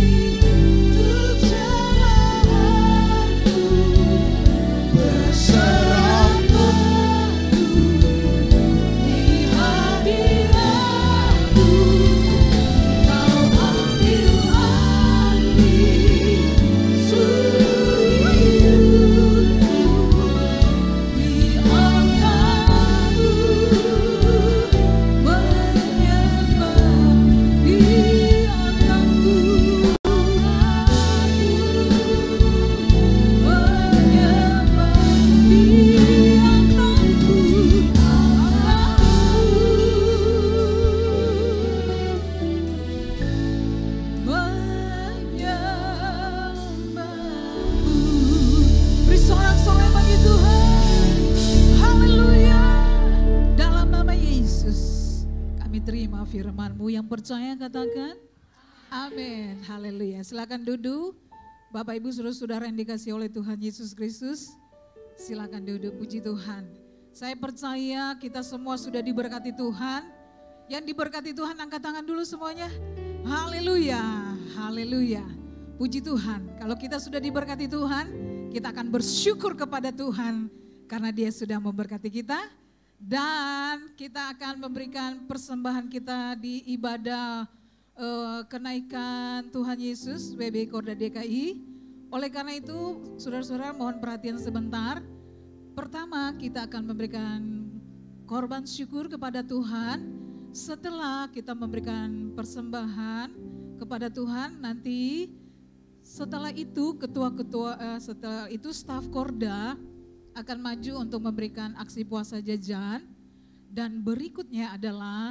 B: firman-Mu yang percaya katakan amin. Haleluya. Silakan duduk. Bapak Ibu saudara-saudara yang dikasihi oleh Tuhan Yesus Kristus, silakan duduk. Puji Tuhan. Saya percaya kita semua sudah diberkati Tuhan. Yang diberkati Tuhan angkat tangan dulu semuanya. Haleluya. Haleluya. Puji Tuhan. Kalau kita sudah diberkati Tuhan, kita akan bersyukur kepada Tuhan karena Dia sudah memberkati kita. Dan kita akan memberikan persembahan kita di ibadah kenaikan Tuhan Yesus WBI Korda DKI. Oleh karena itu saudara-saudara mohon perhatian sebentar. Pertama kita akan memberikan korban syukur kepada Tuhan. Setelah kita memberikan persembahan kepada Tuhan, nanti setelah itu setelah itu staf Korda akan maju untuk memberikan aksi puasa jajan, dan berikutnya adalah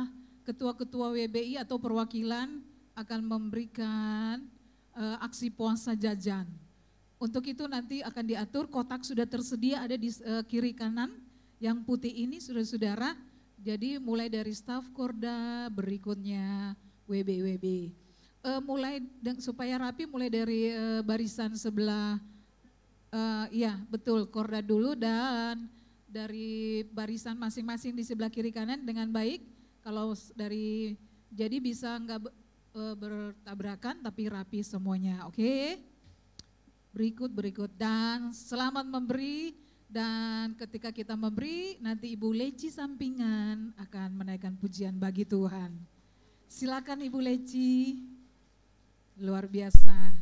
B: ketua-ketua WBI atau perwakilan akan memberikan aksi puasa jajan. Untuk itu nanti akan diatur, kotak sudah tersedia ada di kiri kanan, yang putih ini saudara-saudara. Jadi mulai dari staf Korda, berikutnya WB. Supaya rapi, mulai dari barisan sebelah, ya betul, Korda dulu, dan dari barisan masing-masing di sebelah kiri kanan dengan baik. Kalau jadi bisa enggak bertabrakan tapi rapi semuanya, oke? Berikut dan selamat memberi, dan ketika kita memberi nanti Ibu Leci sampingan akan menaikkan pujian bagi Tuhan. Silakan Ibu Leci, luar biasa.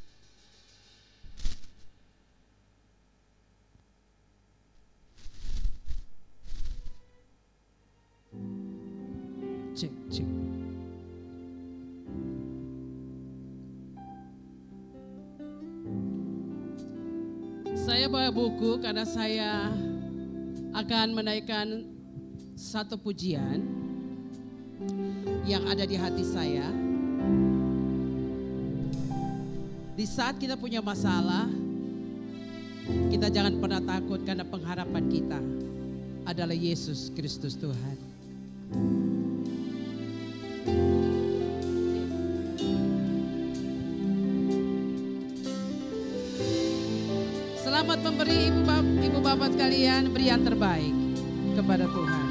J: Cek. Saya bawa buku karena saya akan menaikkan satu pujian yang ada di hati saya. Di saat kita punya masalah, kita jangan pernah takut karena pengharapan kita adalah Yesus Kristus Tuhan. Selamat memberi ibu bapak sekalian, beri yang terbaik kepada Tuhan.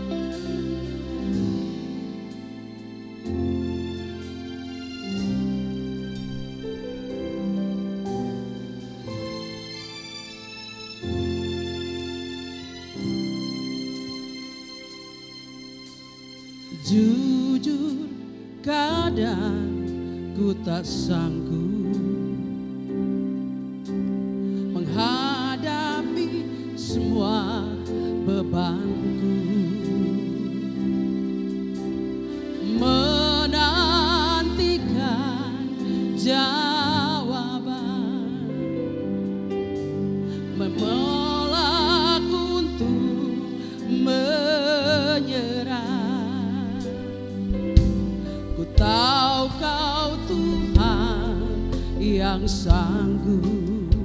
J: Jujur kadang ku tak sanggup menghadapi semua bebanku, menantikan jawaban, menolak untuk menyerah. Ku tahu Kau Tuhan yang sanggup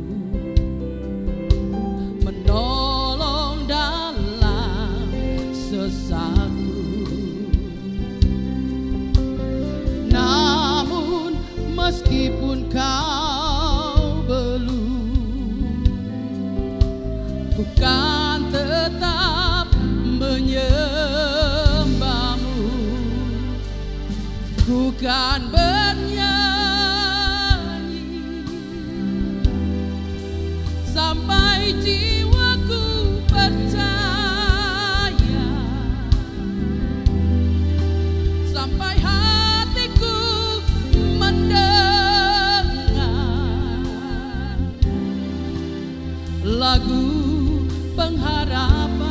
J: menolong dalam sesaku. Namun meskipun Kau belum, ku kan tetap menyembah-Mu. Ku kan bernyanyi sampai jiwaku percaya, sampai hatiku mendengar lagu pengharapan.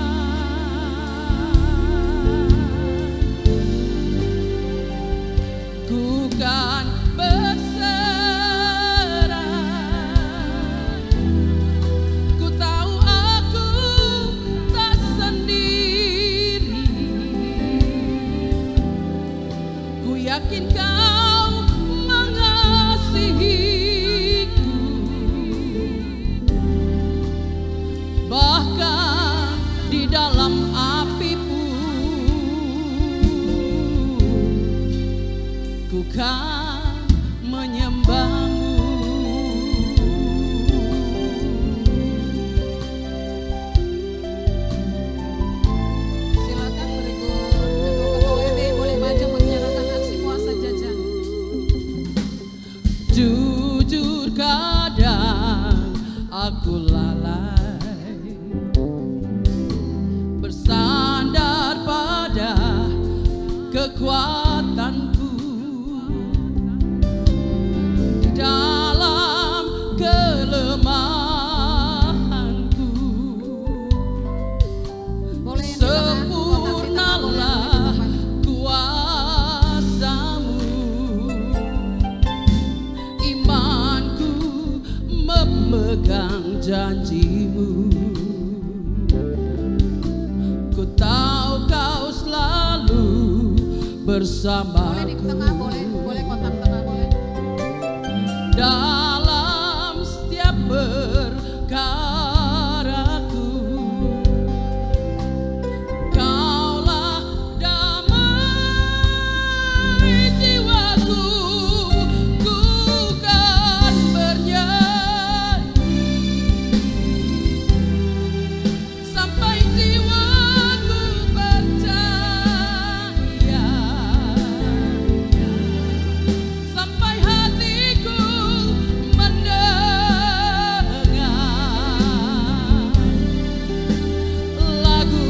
J: Ku kan berserah, ku tahu aku tak sendiri, ku yakin Kau mengasihiku, bahkan di dalam api pun ku kan menyembah-Mu.
B: Silakan berikut ketua WB boleh maju menyerahkan aksi puasa jajan.
J: Jujur kadang aku lalai, bersandar pada kekuatanku, di dalam kelemahanku.
B: Boleh yang di tengah, kotak di tengah boleh
J: Sempurnalah
B: maju ke depan.
J: kuasa-Mu, imanku memegang janji-Mu. Ku tahu Kau selalu bersamaku.
B: Boleh di tengah, boleh kotak tengah, boleh.
J: Dalam setiap perkaraku, Kaulah damai jiwaku. Ku kan bernyanyi sampai jiwaku percaya, sampai hatiku mendengar lagu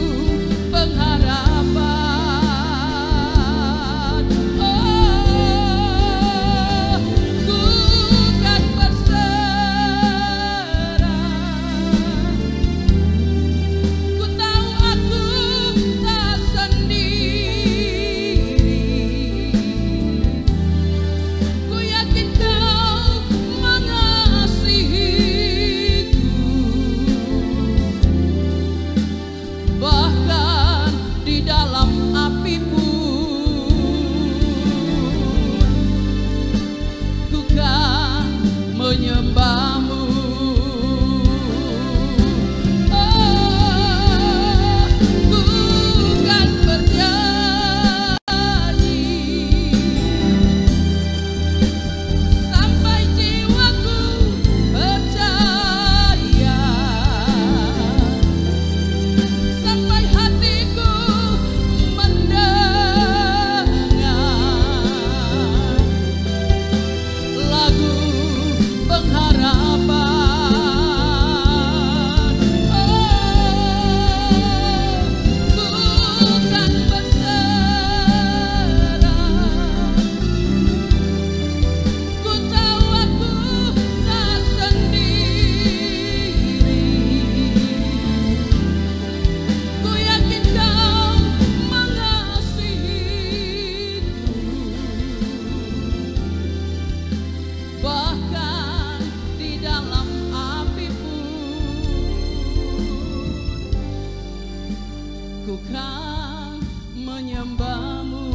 J: pengharapan. Oh, ku kan berserah. Ku tahu aku tak sendiri. Ku yakin Kau mengasihiku. Bahkan di dalam api pun ku kan menyembah-Mu. Oh, ku kan bernyanyi sampai jiwaku percaya, sampai hatiku mendengar lagu pengharapan. Oh, ku kan berserah. Ku tahu aku tak sendiri. Ku yakin Kau mengasihiku. Bahkan di dalam api pun ku kan menyembah-Mu.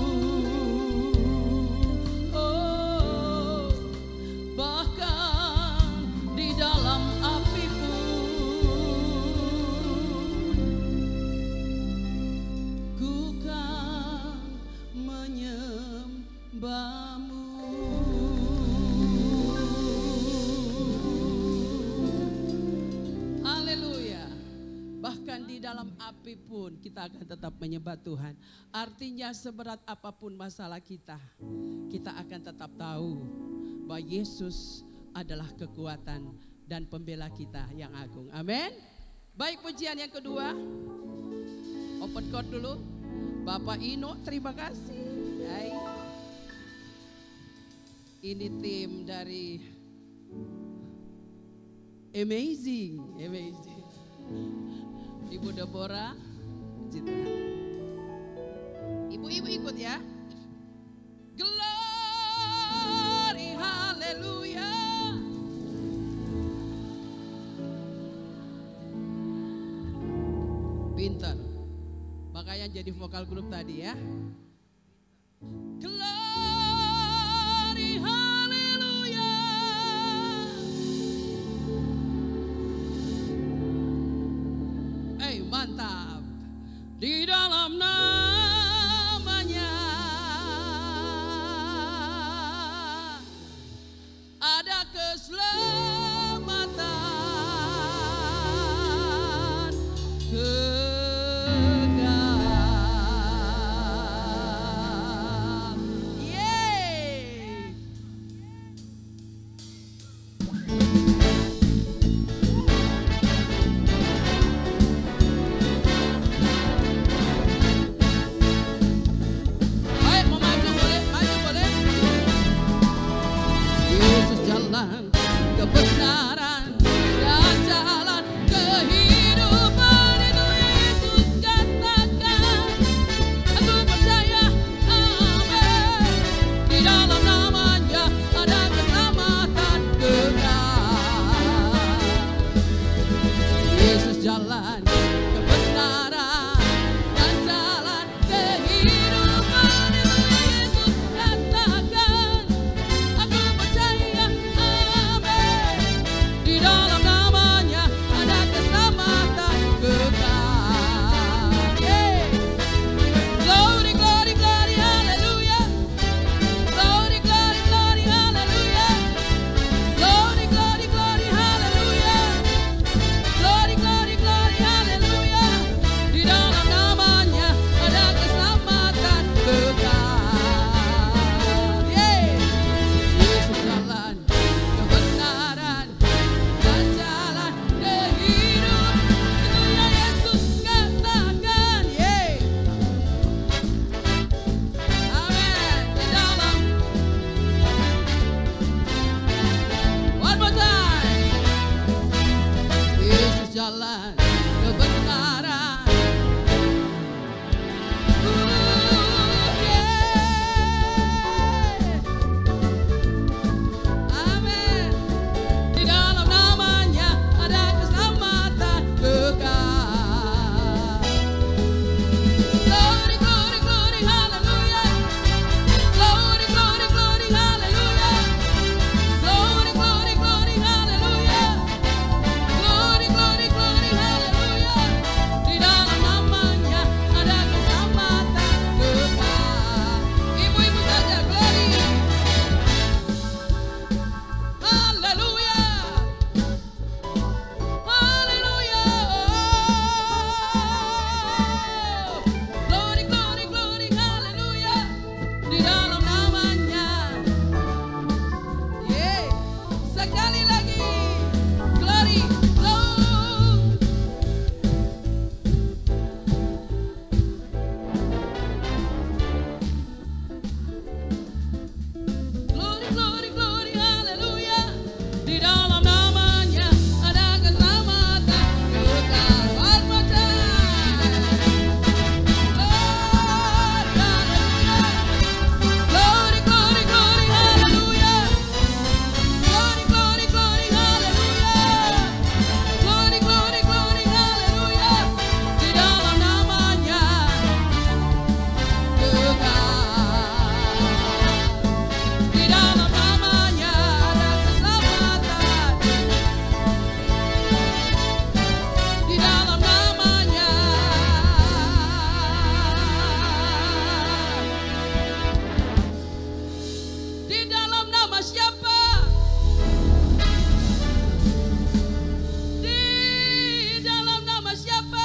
J: Oh, bahkan di dalam api pun ku kan menyembah-Mu. Haleluya. Bahkan di dalam api pun kita akan tetap menyembah Tuhan. Artinya seberat apapun masalah kita akan tetap tahu bahwa Yesus adalah kekuatan dan pembela kita yang agung. Amin. Baik, pujian yang kedua. Open chord dulu. Bapak Ino, terima kasih. Hai. Ini tim dari Amazing. Ibu Deborah, Citra. Ibu-ibu ikut ya. Glory, haleluya. Pinter. Makanya jadi vokal grup tadi ya. Glory, haleluya. Mantap. Di dalam namanya ada keselamatan kekal. Yeay. Kebenaran dan jalan kehidupan itu Yesus katakan. Aku percaya, amin. Di dalam namanya ada keselamatan kekal. Yesus jalan kebenaran dan jalan kehidupan itu jalan kebenaran. Amin. Di dalam namanya ada keselamatan kekal. Glory, glory, glory, hallelujah. Glory, glory, glory, hallelujah. Glory, glory, glory, hallelujah. Glory, glory, glory, hallelujah. Di dalam namanya ada keselamatan kekal. Ibu-ibu saja, glory. Hallelujah. Hallelujah. Glory, glory, glory, hallelujah. Di dalam namanya. Yeah. Sekali lagi. Glory, glory. Glory, glory, glory, hallelujah. Di dalam namanya ada keselamatan kekal. One more time. Glory, glory, glory, hallelujah. Glory, glory, glory, hallelujah. Glory, glory, glory, hallelujah. Di dalam namanya kekal. Di dalam namanya ada keselamatan. Di dalam namanya. Di dalam nama siapa? Di dalam nama siapa?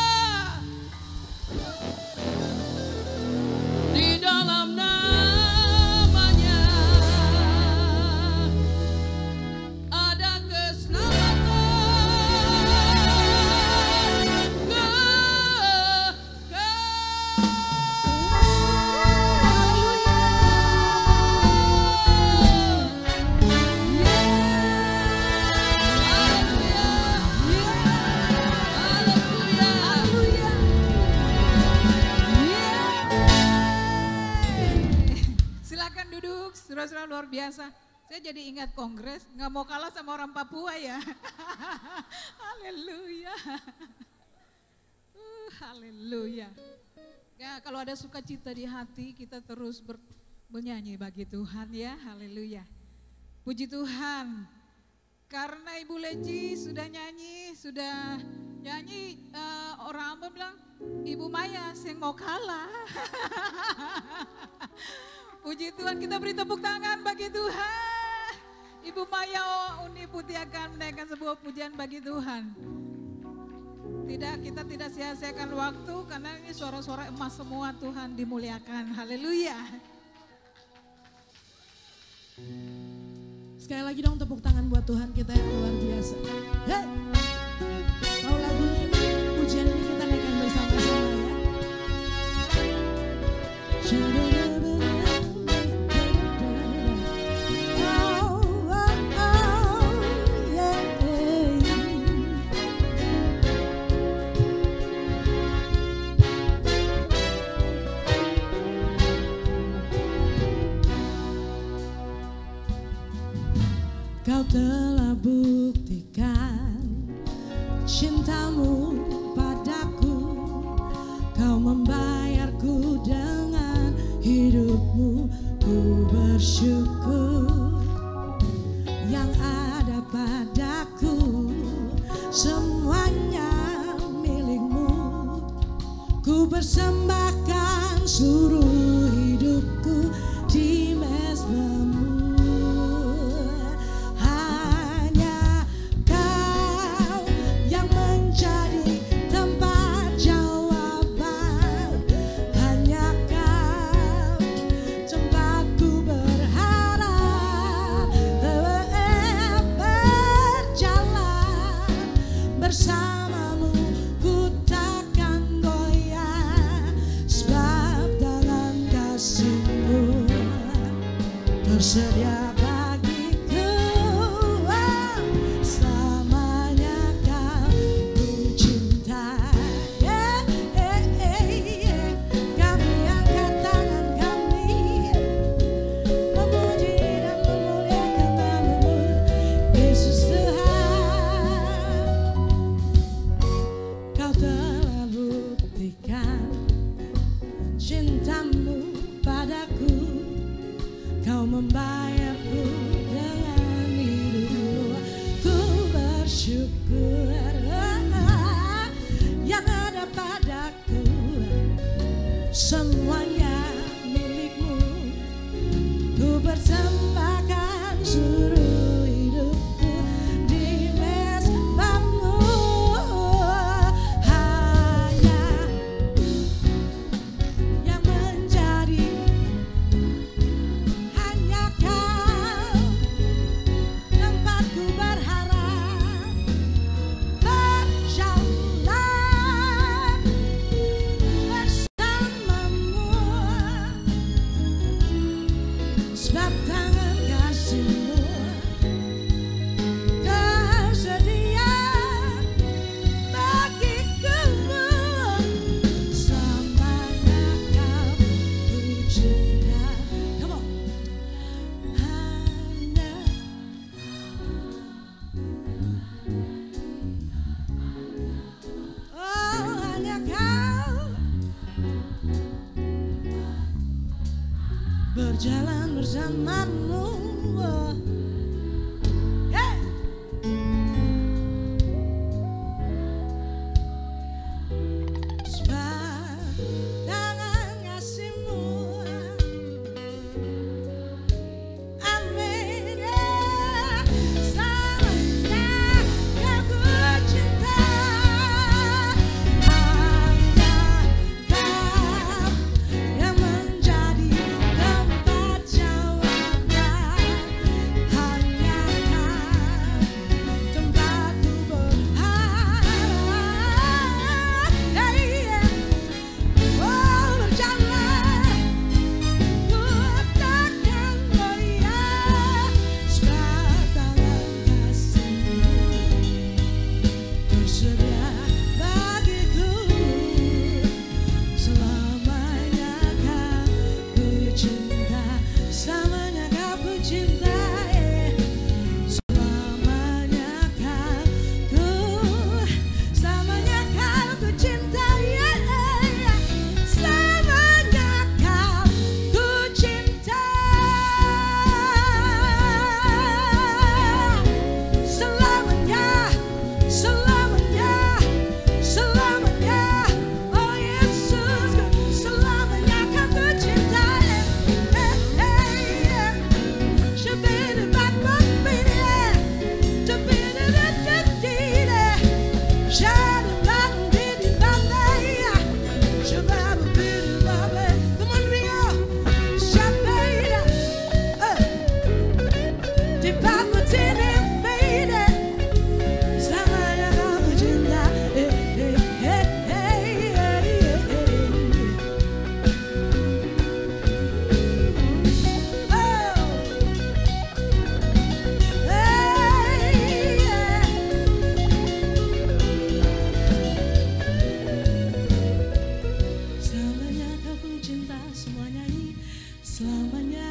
J: Di dalam namanya ada keselamatan
B: Silakan duduk, saudara-saudara luar biasa. Saya jadi ingat kongres, nggak mau kalah sama orang Papua ya. Haleluya. Haleluya. Ya, kalau ada sukacita di hati, kita terus menyanyi bagi Tuhan ya. Haleluya. Puji Tuhan. Karena Ibu Leci sudah nyanyi, orang Ambon bilang, Ibu Maya sing mau kalah. Puji Tuhan, kita beri tepuk tangan bagi Tuhan. Ibu Maya Uni Putih akan menaikkan sebuah pujian bagi Tuhan. Kita tidak sia-siakan waktu karena ini suara-suara emas semua, Tuhan dimuliakan. Haleluya.
K: Sekali lagi dong tepuk tangan buat Tuhan kita yang luar biasa. Hey! Mau lagu ini, pujian ini kita naikkan bersama-sama ya.
L: Kau telah buktikan cintamu padaku. Kau membayarku dengan hidupmu. Ku bersyukur yang ada padaku. Semuanya milikmu. Ku persembahkan seluruh hidupku di mezbamu.
M: Bersamamu ku takkan goyah, sebab dalam kasih-Mu tersedia bagiku. Selamanya Kau ku
L: Kau membayarku dengan hidupmu. Ku bersyukur yang ada padaku semuanya milikmu. Ku persembahkan seluruh hidupku di mezbahmu. Hanya yang menjadi, hanya kau tempatku berharap, berjalan bersamamu. Sebab tangan kasih-Mu tersedia bagiku. Selamanya kau ku cinta. Come on. Hanya hanya kau berjalan bersamamu. Hey! Sebab tangan kasih-Mu, amin. Selamanya kau ku cinta. Hanya kau yang menjadi tempat jawaban. Hanya kau tempatku berharap. Hey, oh berjalan ku takkan goyah. Sebab tangan kasih-Mu tersedia bagiku. Selamanya kau ku cinta. Selamanya kau ku cinta. Selamanya kau ku, selamanya kau ku cinta. Selamanya kau ku cinta. Selamanya, selamanya, selamanya. Oh Yesus, selamanya kau ku cinta. Selamanya kau ku cinta. Semua nyanyi. Selamanya,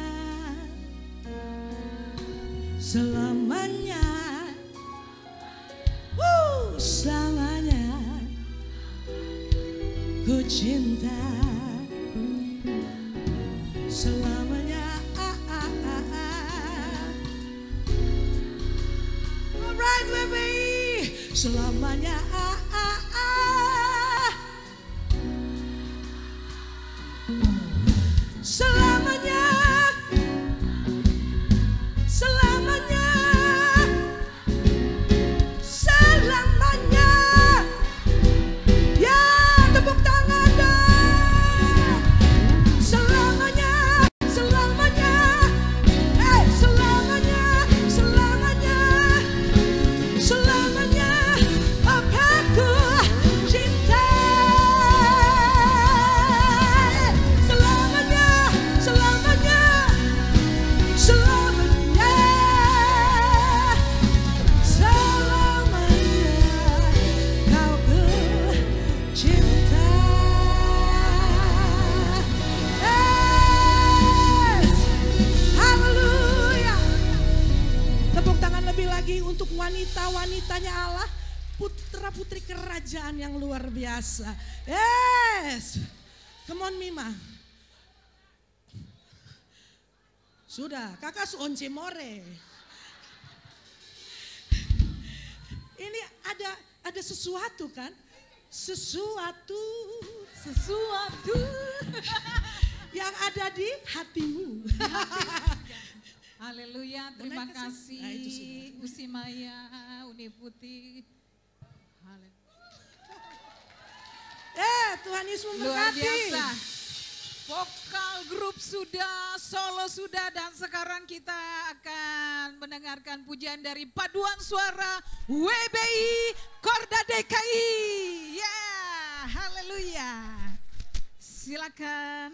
L: selamanya, selamanya ku cinta. Selamanya, alright baby. Selamanya, selamanya, selamanya, selamanya. Ya, tepuk tangan dong. Selamanya, selamanya, selamanya, selamanya, selamanya. Aku cinta. Selamanya, selamanya, selamanya, selamanya kau ku cinta. Haleluya. Tepuk tangan lebih lagi untuk wanita-wanitanya Allah, putra-putri kerajaan yang luar biasa. Yes. Come on Mima. Sudah, kakak once more. Ini ada sesuatu kan? Sesuatu yang ada di hatimu.
B: Haleluya, terima
L: Boleh kasih?
B: kasih
L: Nah, itu sudah.
B: Usi Maya, Uni Putih.
L: Tuhan Yesus
B: Luar
L: memberkati.
B: biasa. Vokal grup sudah, solo sudah, dan sekarang kita akan mendengarkan pujian dari paduan suara WBI Korda DKI. Ya, haleluya. Silakan.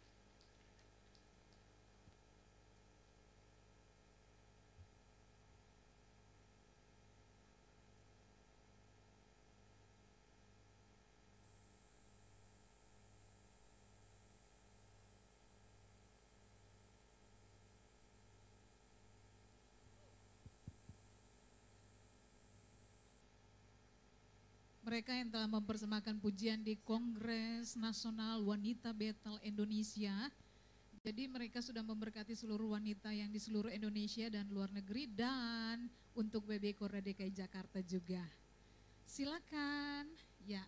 B: Mereka yang telah mempersembahkan pujian di Kongres Nasional Wanita Bethel Indonesia. Jadi mereka sudah memberkati seluruh wanita yang di seluruh Indonesia dan luar negeri, dan untuk WBI Korda DKI Jakarta juga. Silakan. Ya.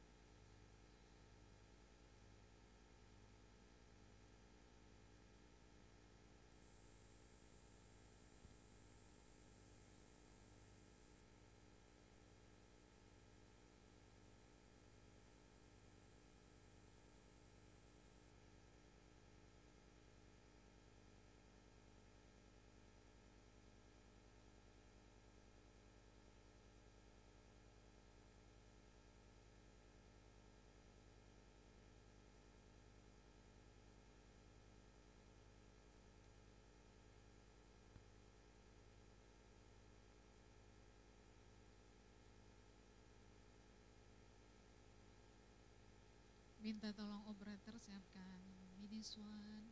B: Minta tolong operator siapkan mini swan.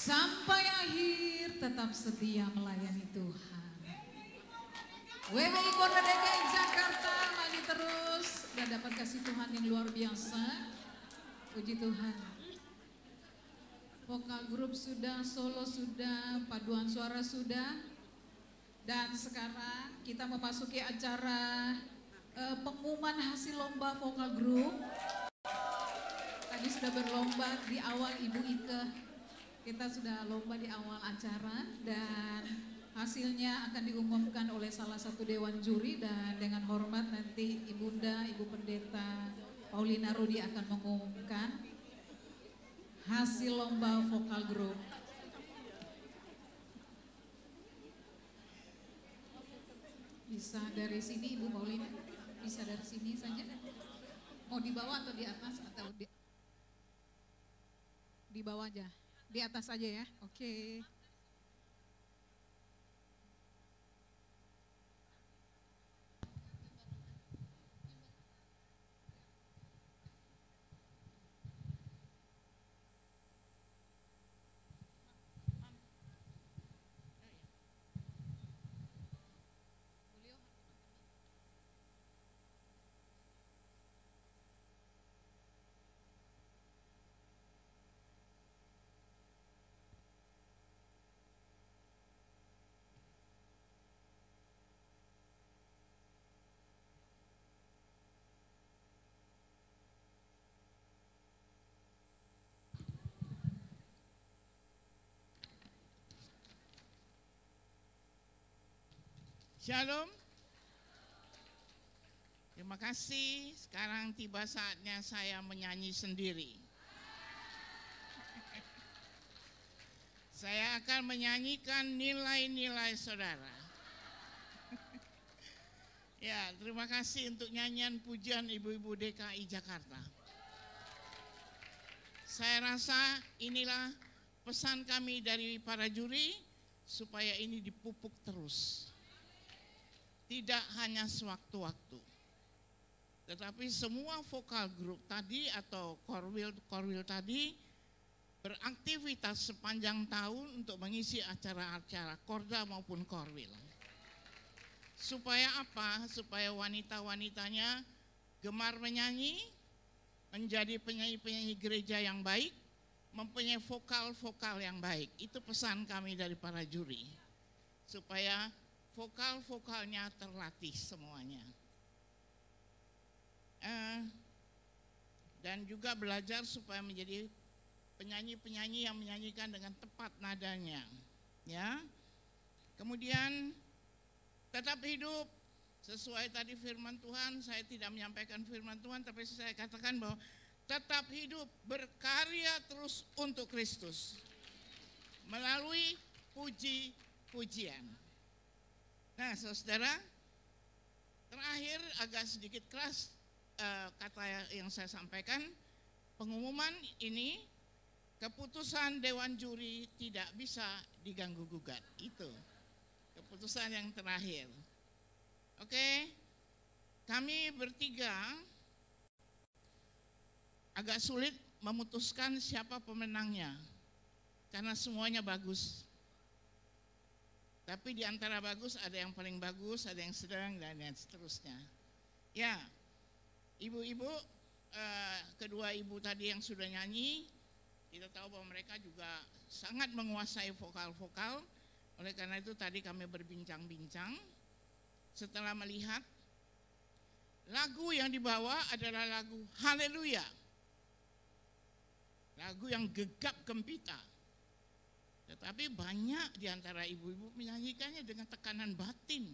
B: sampai akhir tetap setia melayani Tuhan. WWI Kota DKI Jakarta lagi terus dan dapat kasih Tuhan yang luar biasa. Puji Tuhan. Vokal grup sudah, solo sudah, paduan suara sudah. Dan sekarang kita memasuki acara pengumuman hasil lomba vokal grup. Tadi sudah berlomba di awal Ibu Ike. Kita sudah lomba di awal acara dan hasilnya akan diumumkan oleh salah satu dewan juri dan dengan hormat nanti Ibunda, Ibu Pendeta Paulina Rudi akan mengumumkan hasil lomba vokal grup. Bisa dari sini Ibu Paulina? Bisa dari sini saja? Mau di bawah atau di atas atau di bawah aja? Di atas aja ya? Oke.
N: Shalom. Terima kasih. Sekarang tiba saatnya saya menyanyi sendiri. Saya akan menyanyikan nilai-nilai saudara. Ya, terima kasih untuk nyanyian pujian ibu-ibu DKI Jakarta. Saya rasa inilah pesan kami dari para juri supaya ini dipupuk terus. Tidak hanya sewaktu-waktu, tetapi semua vokal grup tadi atau korwil tadi beraktivitas sepanjang tahun untuk mengisi acara-acara korda maupun korwil. Supaya apa? Supaya wanita-wanitanya gemar menyanyi, menjadi penyanyi-penyanyi gereja yang baik, mempunyai vokal-vokal yang baik. Itu pesan kami dari para juri. Supaya vokal-vokalnya terlatih semuanya. Dan juga belajar supaya menjadi penyanyi-penyanyi yang menyanyikan dengan tepat nadanya. Ya. Kemudian tetap hidup sesuai tadi firman Tuhan. Saya tidak menyampaikan firman Tuhan, tapi saya katakan bahwa tetap hidup berkarya terus untuk Kristus melalui puji-pujian. Nah, saudara, terakhir agak sedikit keras kata yang saya sampaikan. Pengumuman ini, keputusan Dewan Juri tidak bisa diganggu-gugat. Itu keputusan yang terakhir. Oke, kami bertiga agak sulit memutuskan siapa pemenangnya, karena semuanya bagus. Tapi di antara bagus ada yang paling bagus, ada yang sedang, dan seterusnya. Ya, ibu-ibu, kedua ibu tadi yang sudah nyanyi, kita tahu bahwa mereka juga sangat menguasai vokal-vokal. Oleh karena itu tadi kami berbincang-bincang. Setelah melihat lagu yang dibawa adalah lagu Haleluya. Lagu yang gegap gempita. Tetapi banyak di antara ibu-ibu menyanyikannya dengan tekanan batin.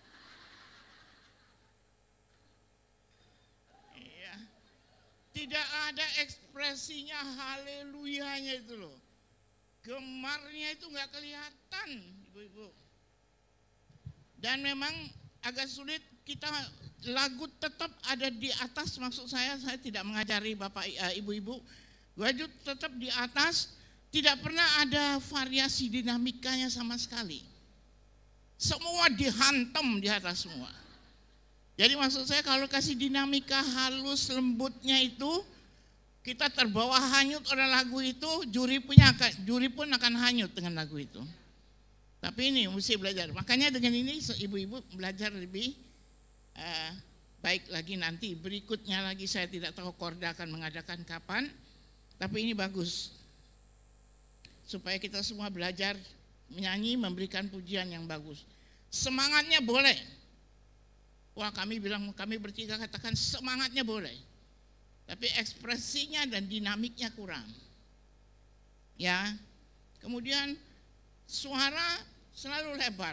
N: Iya. Tidak ada ekspresinya haleluyanya itu loh. Gemarnya itu nggak kelihatan, ibu-ibu. Dan memang agak sulit kita lagu tetap ada di atas, maksud saya tidak mengajari bapak ibu-ibu. Lagu tetap di atas. Tidak pernah ada variasi dinamikanya sama sekali. Semua dihantam di atas semua. Jadi maksud saya kalau kasih dinamika halus lembutnya itu kita terbawa hanyut oleh lagu itu, juri pun akan hanyut dengan lagu itu. Tapi ini mesti belajar. Makanya dengan ini ibu-ibu belajar lebih baik lagi nanti. Berikutnya lagi saya tidak tahu Korda akan mengadakan kapan. Tapi ini bagus. Supaya kita semua belajar menyanyi, memberikan pujian yang bagus. Semangatnya boleh. Wah, kami bertiga katakan semangatnya boleh. Tapi ekspresinya dan dinamiknya kurang. Ya. Kemudian suara selalu lebar.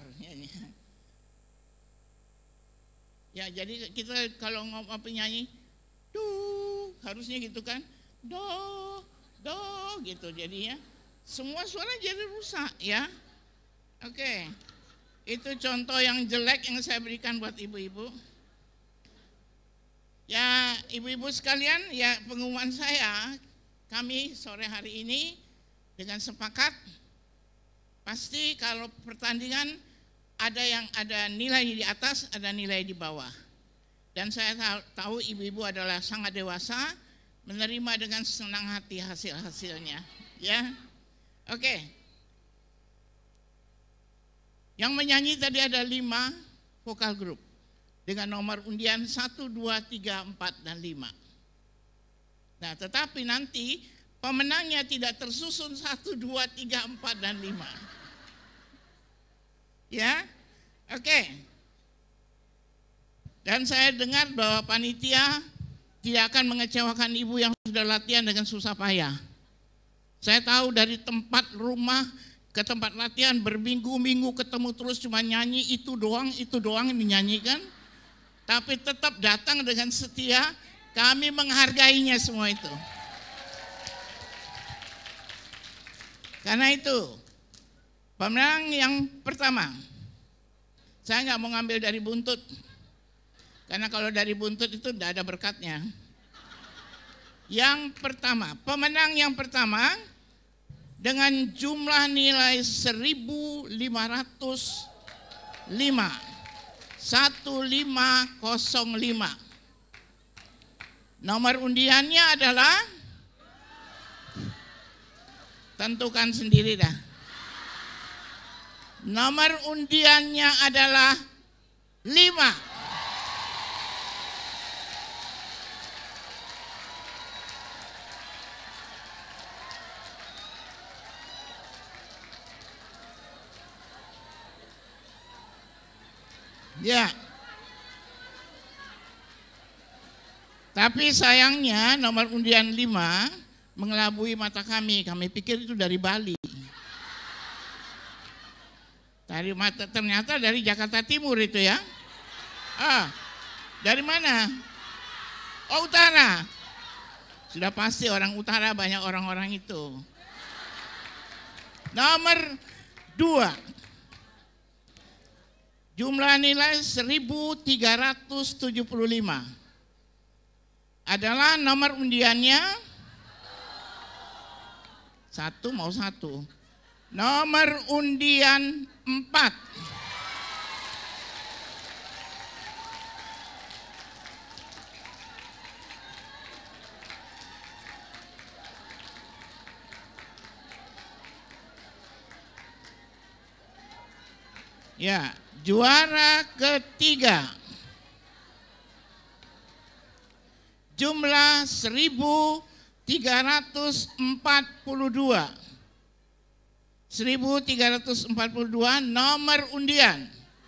N: Ya, jadi kita kalau ngomong penyanyi, harusnya gitu kan, do gitu. Jadi ya, semua suara jadi rusak ya. Oke, itu contoh yang jelek yang saya berikan buat ibu-ibu. Ya, ibu-ibu sekalian, ya pengumuman saya, kami sore hari ini dengan sepakat, pasti kalau pertandingan ada nilai di atas, ada nilai di bawah. Dan saya tahu ibu-ibu adalah sangat dewasa, menerima dengan senang hati hasil-hasilnya. Ya, oke. Yang menyanyi tadi ada 5 vokal group dengan nomor undian 1, 2, 3, 4, dan 5. Nah, tetapi nanti pemenangnya tidak tersusun 1, 2, 3, 4, dan 5. Ya, oke. Dan saya dengar bahwa panitia tidak akan mengecewakan ibu yang sudah latihan dengan susah payah. Saya tahu dari tempat rumah ke tempat latihan berminggu-minggu ketemu terus cuma nyanyi itu doang dinyanyikan. Tapi tetap datang dengan setia, kami menghargainya semua itu. Karena itu, pemenang yang pertama, saya nggak mau ngambil dari buntut, karena kalau dari buntut itu tidak ada berkatnya. Yang pertama, pemenang yang pertama dengan jumlah nilai 1.505, 1505. Nomor undiannya adalah, tentukan sendiri dah. Nomor undiannya adalah 5. Ya. Tapi sayangnya nomor undian 5 mengelabui mata kami. Kami pikir itu dari Bali. Ternyata dari Jakarta Timur itu ya. Dari mana? Oh, utara. Sudah pasti orang utara, banyak orang-orang itu. Nomor 2. Jumlah nilai 1.375 adalah nomor undiannya 1 mau 1. Nomor undian 4. Ya, juara ketiga. Jumlah 1.342. 1.342 nomor undian.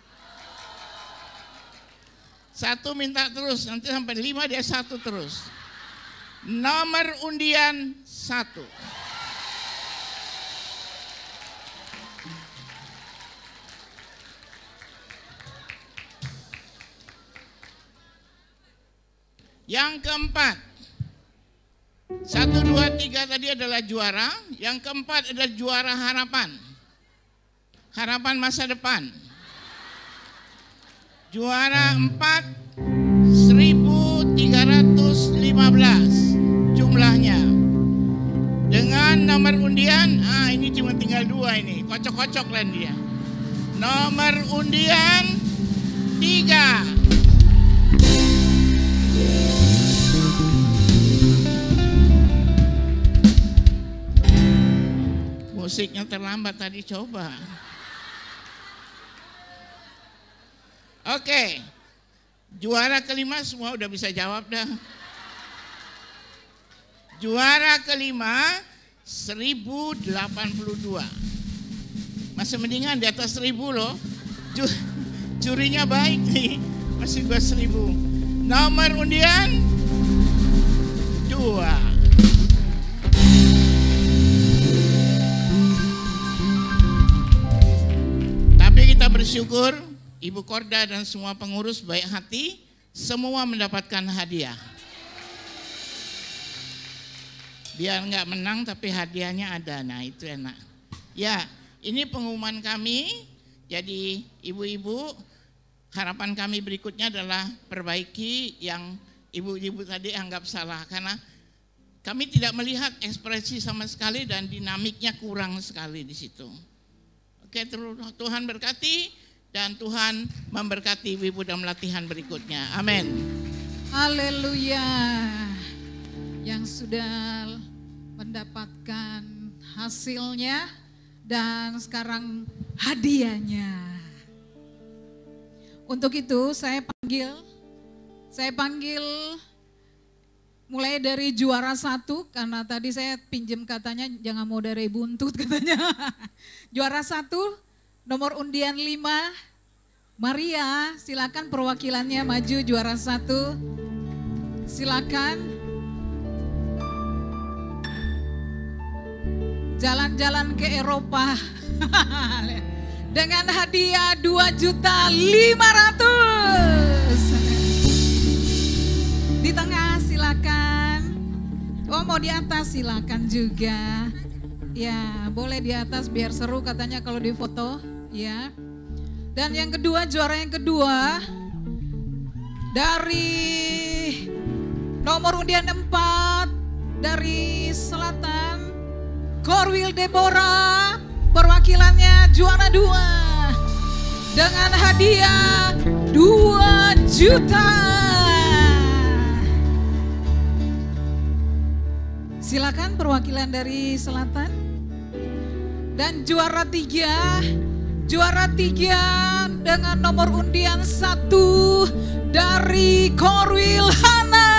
N: 1 minta terus, nanti sampai 5 dia 1 terus. Nomor undian 1. Yang keempat, 1, 2, 3 tadi adalah juara. Yang keempat adalah juara harapan. Harapan masa depan. Juara 4, 1.315 jumlahnya. Dengan nomor undian, ini cuma tinggal 2 ini, kocok-kocok lah dia. Nomor undian 3. Musiknya terlambat tadi, coba. Oke. Juara kelima semua udah bisa jawab dah. Juara kelima 1082. Masih mendingan di atas 1000 loh. Jurinya baik nih. Masih gua 1000. Nomor undian 2. Tapi kita bersyukur Ibu Korda dan semua pengurus baik hati semua mendapatkan hadiah. Biar nggak menang tapi hadiahnya ada, nah itu enak. Ya, ini pengumuman kami. Jadi ibu-ibu, harapan kami berikutnya adalah perbaiki yang ibu-ibu tadi anggap salah. Karena kami tidak melihat ekspresi sama sekali dan dinamiknya kurang sekali di situ. Oke, Tuhan berkati dan Tuhan memberkati ibu-ibu dalam latihan berikutnya. Amin.
B: Haleluya. Yang sudah mendapatkan hasilnya dan sekarang hadiahnya. Untuk itu saya panggil mulai dari juara 1, karena tadi saya pinjam katanya jangan mau dari buntut katanya. Juara 1 nomor undian 5, Maria, silakan perwakilannya maju juara 1. Silakan. Jalan-jalan ke Eropa dengan hadiah 2.500.000. Di tengah silakan. Oh, mau di atas silakan juga. Ya, boleh di atas biar seru katanya kalau di foto, ya. Dan yang kedua, juara yang kedua dari nomor undian 4 dari selatan, Korwil Deborah, perwakilannya juara 2 dengan hadiah 2 juta. Silakan perwakilan dari selatan. Dan juara 3 dengan nomor undian 1 dari Korwil Hana.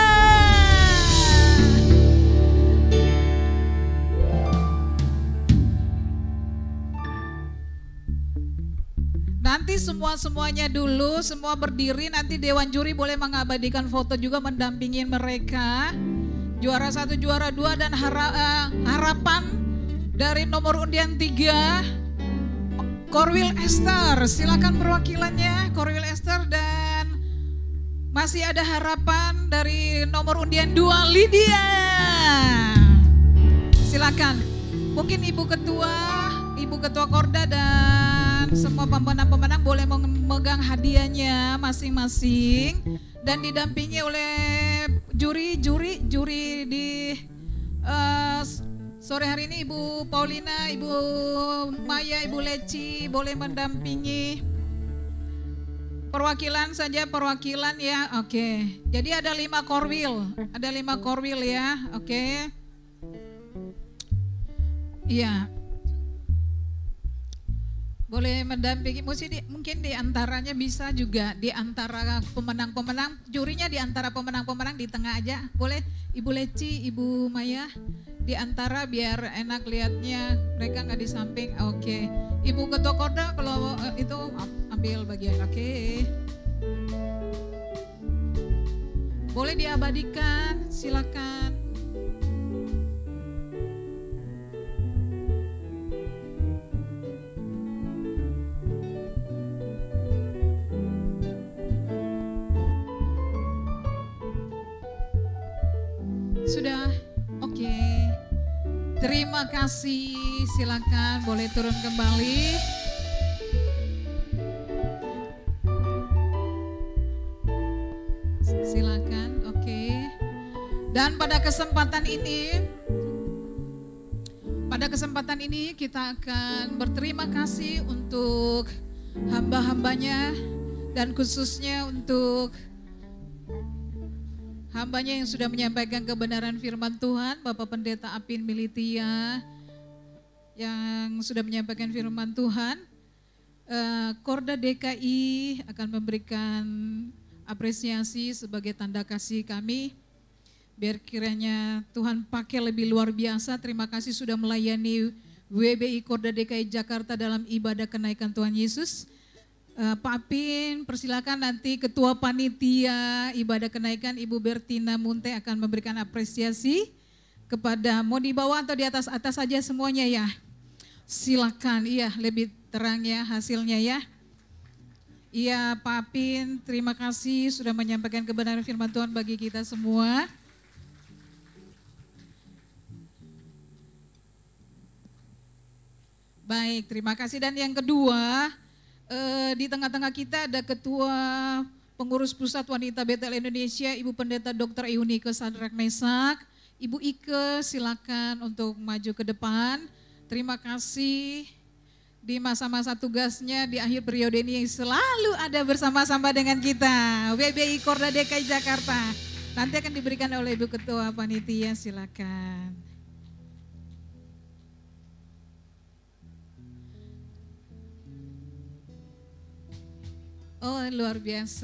B: Nanti semuanya dulu, semua berdiri, nanti Dewan Juri boleh mengabadikan foto juga mendampingi mereka. Juara 1, juara 2 dan harapan dari nomor undian 3, Korwil Esther. Silakan perwakilannya, Korwil Esther. Dan masih ada harapan dari nomor undian 2, Lydia. Silakan. Mungkin Ibu Ketua Korda dan semua pemenang-pemenang boleh memegang hadiahnya masing-masing dan didampingi oleh juri di sore hari ini. Ibu Paulina, Ibu Maya, Ibu Leci boleh mendampingi. Perwakilan saja, perwakilan ya. Oke. Jadi ada 5 korwil ya. Oke. Iya. Boleh mendampingi, mungkin di antaranya bisa juga di antara pemenang-pemenang, jurinya di antara pemenang-pemenang di tengah aja. Boleh Ibu Leci, Ibu Maya di antara biar enak lihatnya, mereka nggak di samping. Oke. Ibu Ketua Korda kalau itu ambil bagian. Oke. Boleh diabadikan, silakan. Sudah, oke. Terima kasih, silakan boleh turun kembali. Silakan, oke. Dan pada kesempatan ini kita akan berterima kasih untuk hamba-hambanya dan khususnya untuk hambanya yang sudah menyampaikan kebenaran firman Tuhan, Bapak Pendeta Apin Militia. yang sudah menyampaikan firman Tuhan. Korda DKI akan memberikan apresiasi sebagai tanda kasih kami. Biar kiranya Tuhan pakai lebih luar biasa. Terima kasih sudah melayani WBI Korda DKI Jakarta dalam ibadah kenaikan Tuhan Yesus. Pak Apin, persilakan nanti Ketua Panitia Ibadah Kenaikan Ibu Bertina Munte akan memberikan apresiasi kepada, mau di bawah atau di atas saja semuanya ya. Silakan, iya lebih terang ya hasilnya ya. Iya Pak Apin, terima kasih sudah menyampaikan kebenaran firman Tuhan bagi kita semua. Baik, terima kasih. Dan yang kedua, di tengah-tengah kita ada Ketua Pengurus Pusat Wanita Betel Indonesia, Ibu Pendeta Dr. Eunike Sadrak Mesak. Ibu Ike silakan untuk maju ke depan. Terima kasih di masa-masa tugasnya di akhir periode ini selalu ada bersama-sama dengan kita. WBI Korda DKI Jakarta. Nanti akan diberikan oleh Ibu Ketua Panitia, silakan. Oh luar biasa.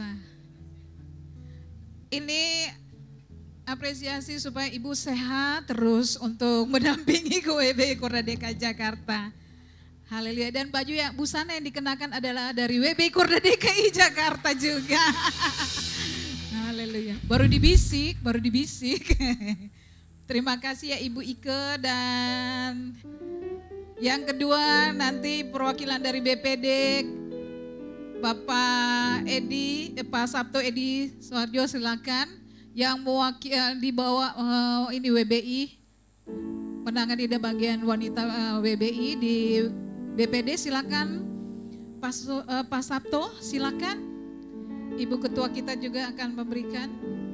B: Ini apresiasi supaya Ibu sehat terus untuk mendampingi ke WBI Korda DKI Jakarta. Haleluya. Dan baju yang busana yang dikenakan adalah dari WBI Korda DKI Jakarta juga. Haleluya. Baru dibisik. Terima kasih ya Ibu Ike. Dan yang kedua nanti perwakilan dari BPD Bapak Edi, Pak Sabto Edi Soeharjo silakan, yang mewakili di bawah ini WBI, menangani di bagian wanita WBI di BPD silakan. Pak Sabto silakan. Ibu Ketua kita juga akan memberikan.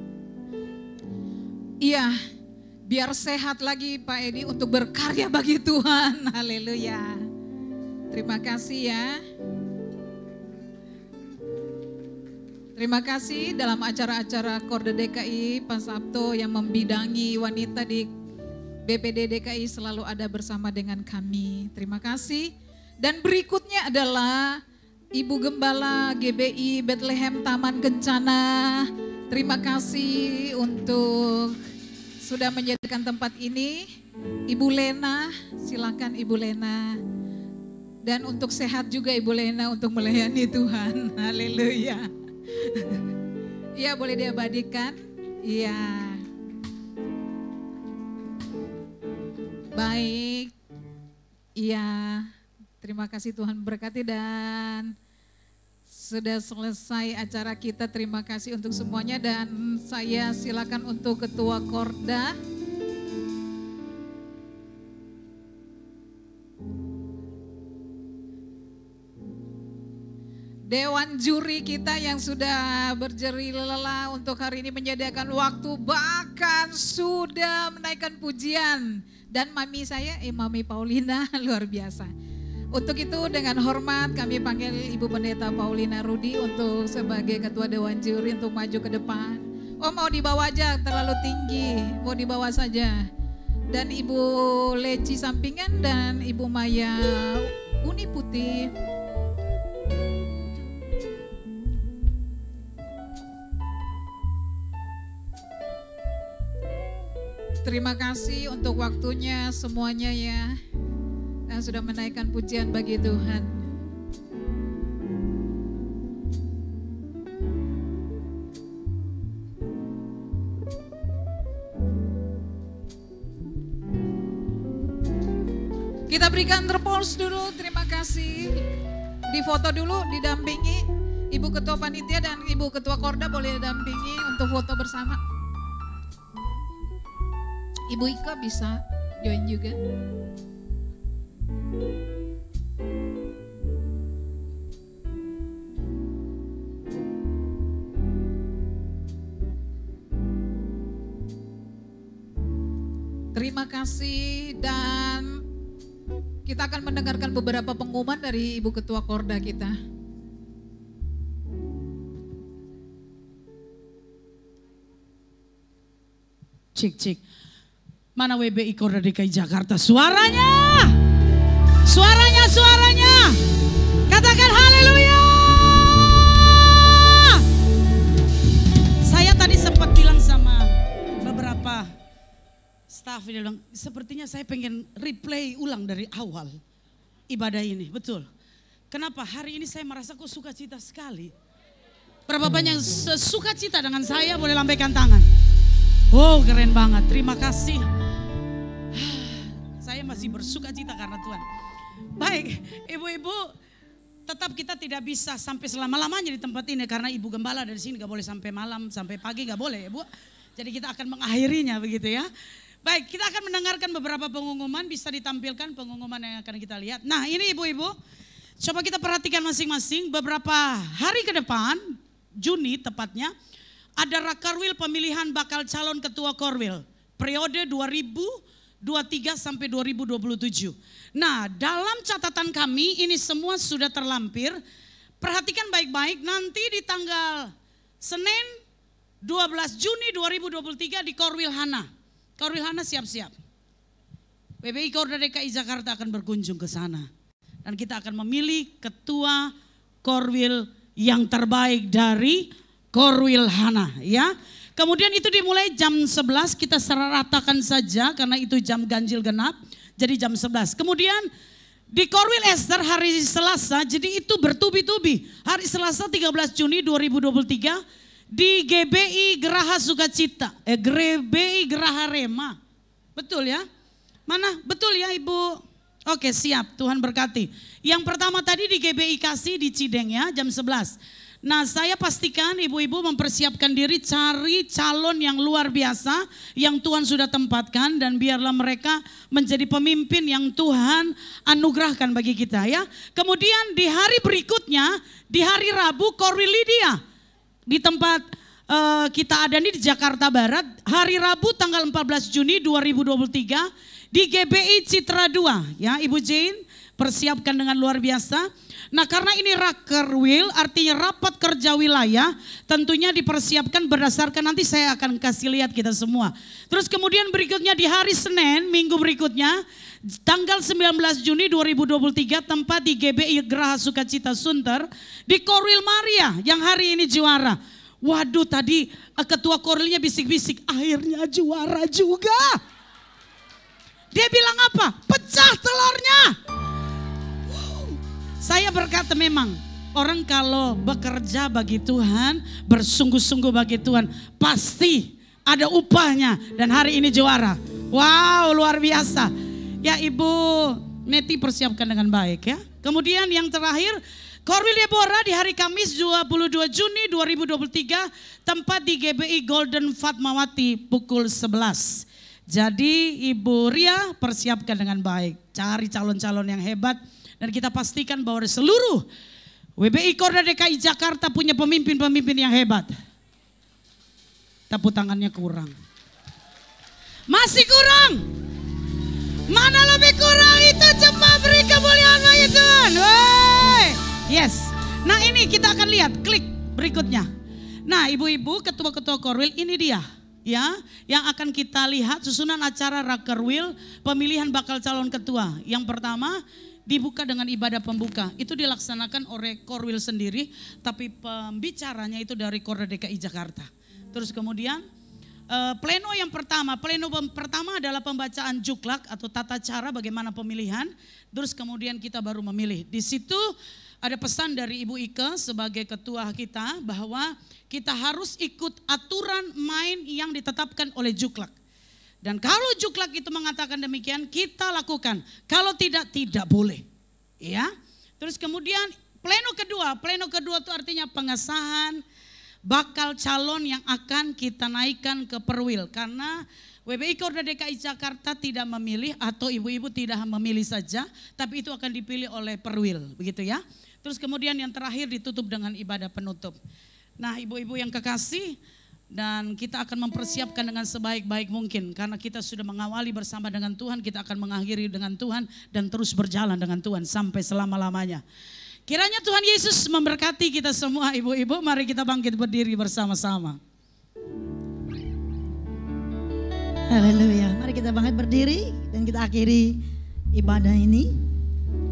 B: Iya, biar sehat lagi Pak Edi untuk berkarya bagi Tuhan. Haleluya. Terima kasih ya. Terima kasih dalam acara-acara Korda DKI, Pak Sabto yang membidangi wanita di BPD DKI selalu ada bersama dengan kami. Terima kasih. Dan berikutnya adalah Ibu Gembala GBI Bethlehem Taman Kencana. Terima kasih untuk sudah menyediakan tempat ini. Ibu Lena, silakan Ibu Lena. Dan untuk sehat juga Ibu Lena untuk melayani Tuhan. Haleluya. Iya boleh diabadikan. Iya. Baik. Iya. Terima kasih Tuhan berkati dan sudah selesai acara kita. Terima kasih untuk semuanya dan saya silakan untuk Ketua Korda. Dewan juri kita yang sudah berjeri lelah untuk hari ini menyediakan waktu, bahkan sudah menaikkan pujian. Dan mami saya, Mami Paulina, luar biasa. Untuk itu dengan hormat kami panggil Ibu Pendeta Paulina Rudi untuk sebagai Ketua Dewan Juri untuk maju ke depan. Oh mau dibawa aja, terlalu tinggi, mau dibawa saja. Dan Ibu Leci sampingan dan Ibu Maya Uni Putih. Terima kasih untuk waktunya semuanya ya, yang sudah menaikkan pujian bagi Tuhan. Kita berikan terpos dulu, terima kasih. Difoto dulu, didampingi Ibu Ketua Panitia dan Ibu Ketua Korda boleh didampingi untuk foto bersama. Ibu Ika bisa join juga. Terima kasih dan kita akan mendengarkan beberapa pengumuman dari Ibu Ketua Korda kita.
A: Cik. Mana WBI Korda DKI Jakarta suaranya? Suaranya. Katakan haleluya. Saya tadi sempat bilang sama beberapa staff, dia bilang, sepertinya saya pengen replay ulang dari awal ibadah ini, betul. Kenapa? Hari ini saya merasa kok sukacita sekali. Berapa banyak sukacita dengan saya, boleh lambaikan tangan. Oh, keren banget, terima kasih. Saya masih bersukacita karena Tuhan. Baik, ibu-ibu, tetap kita tidak bisa sampai selama-lamanya di tempat ini karena ibu gembala dari sini gak boleh sampai malam, sampai pagi gak boleh, ibu. Jadi kita akan mengakhirinya begitu ya. Baik, kita akan mendengarkan beberapa pengumuman, bisa ditampilkan pengumuman yang akan kita lihat. Nah, ini ibu-ibu, coba kita perhatikan masing-masing. Beberapa hari ke depan, Juni tepatnya, ada Rakarwil pemilihan bakal calon ketua Korwil periode 2023 sampai 2027. Nah, dalam catatan kami ini semua sudah terlampir. Perhatikan baik-baik, nanti di tanggal Senin 12 Juni 2023 di Korwil Hana. Korwil Hana siap-siap. PBI Korda DKI Jakarta akan berkunjung ke sana. Dan kita akan memilih ketua Korwil yang terbaik dari Korwil Hana, ya. Kemudian itu dimulai jam 11, kita seratakan saja karena itu jam ganjil genap. Jadi jam 11. Kemudian di Korwil Esther hari Selasa, jadi itu bertubi-tubi. Hari Selasa 13 Juni 2023 di GBI Geraha Sukacita, GBI Geraha Rema. Betul ya? Mana? Betul ya Ibu? Oke, siap, Tuhan berkati. Yang pertama tadi di GBI Kasih di Cideng ya, jam 11. Nah, saya pastikan ibu-ibu mempersiapkan diri cari calon yang luar biasa yang Tuhan sudah tempatkan dan biarlah mereka menjadi pemimpin yang Tuhan anugerahkan bagi kita ya. Kemudian di hari berikutnya, di hari Rabu Korwil Lydia di tempat kita ada nih di Jakarta Barat, hari Rabu tanggal 14 Juni 2023 di GBI Citra 2 ya, Ibu Jane persiapkan dengan luar biasa. Nah, karena ini Rakerwil artinya rapat kerja wilayah, tentunya dipersiapkan berdasarkan nanti saya akan kasih lihat kita semua. Terus kemudian berikutnya di hari Senin minggu berikutnya tanggal 19 Juni 2023 tempat di GBI Geraha Sukacita Sunter di Korwil Maria yang hari ini juara. Waduh, tadi ketua Korwilnya bisik-bisik, akhirnya juara juga. Dia bilang apa? Pecah telurnya. Saya berkata memang orang kalau bekerja bagi Tuhan, bersungguh-sungguh bagi Tuhan, pasti ada upahnya dan hari ini juara. Wow, luar biasa. Ya Ibu Neti persiapkan dengan baik ya. Kemudian yang terakhir, Korwil Deborah di hari Kamis 22 Juni 2023 tempat di GBI Golden Fatmawati pukul 11. Jadi Ibu Ria persiapkan dengan baik, cari calon-calon yang hebat. Dan kita pastikan bahwa seluruh WBI Korda DKI Jakarta punya pemimpin-pemimpin yang hebat. Tepuk tangannya kurang. Masih kurang? Mana lebih kurang itu, cepat beri kemuliaan bagi Tuhan. Wey. Yes. Nah ini kita akan lihat klik berikutnya. Nah ibu-ibu ketua-ketua Korwil ini dia. Ya, yang akan kita lihat susunan acara Rakerwil pemilihan bakal calon ketua. Yang pertama dibuka dengan ibadah pembuka. Itu dilaksanakan oleh Korwil sendiri, tapi pembicaranya itu dari Korda DKI Jakarta. Terus kemudian pleno yang pertama, adalah pembacaan juklak atau tata cara bagaimana pemilihan. Terus kemudian kita baru memilih. Di situ ada pesan dari Ibu Ike sebagai ketua kita bahwa kita harus ikut aturan main yang ditetapkan oleh juklak. Dan kalau juklak itu mengatakan demikian, kita lakukan. Kalau tidak, tidak boleh. Ya. Terus kemudian pleno kedua itu artinya pengesahan bakal calon yang akan kita naikkan ke perwil. Karena WBI Korda DKI Jakarta tidak memilih atau ibu-ibu tidak memilih saja, tapi itu akan dipilih oleh perwil, begitu ya. Terus kemudian yang terakhir ditutup dengan ibadah penutup. Nah ibu-ibu yang kekasih, dan kita akan mempersiapkan dengan sebaik-baik mungkin. Karena kita sudah mengawali bersama dengan Tuhan, kita akan mengakhiri dengan Tuhan dan terus berjalan dengan Tuhan sampai selama-lamanya. Kiranya Tuhan Yesus memberkati kita semua ibu-ibu, mari kita bangkit berdiri bersama-sama.
G: Haleluya, mari kita bangkit berdiri dan kita akhiri ibadah ini.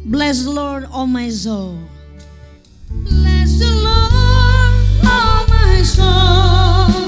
G: Bless the Lord, oh my soul. Bless the Lord, oh my soul.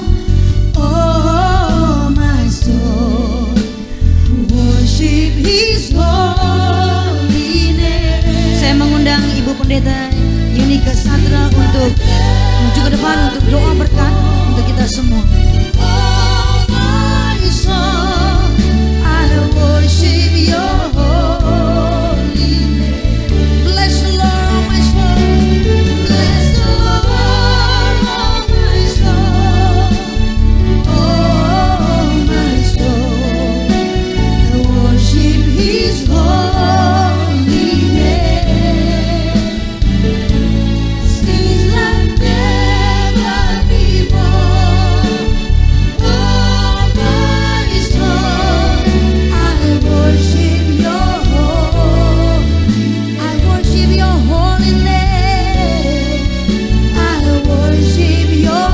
G: Oh my soul. Worship His holy name. Saya mengundang Ibu Pendeta Yunika Sandra untuk maju ke depan untuk doa berkat untuk kita semua. Oh my soul, I worship Your holy name. Bless the Lord, oh my soul. Bless the Lord, oh my soul. Oh my soul, I worship His holy name. Things like never before. Oh my soul, I worship Your I worship Your holy name. I worship Your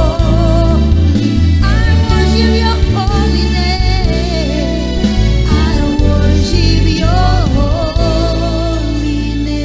G: I worship Your holy name. I worship Your holy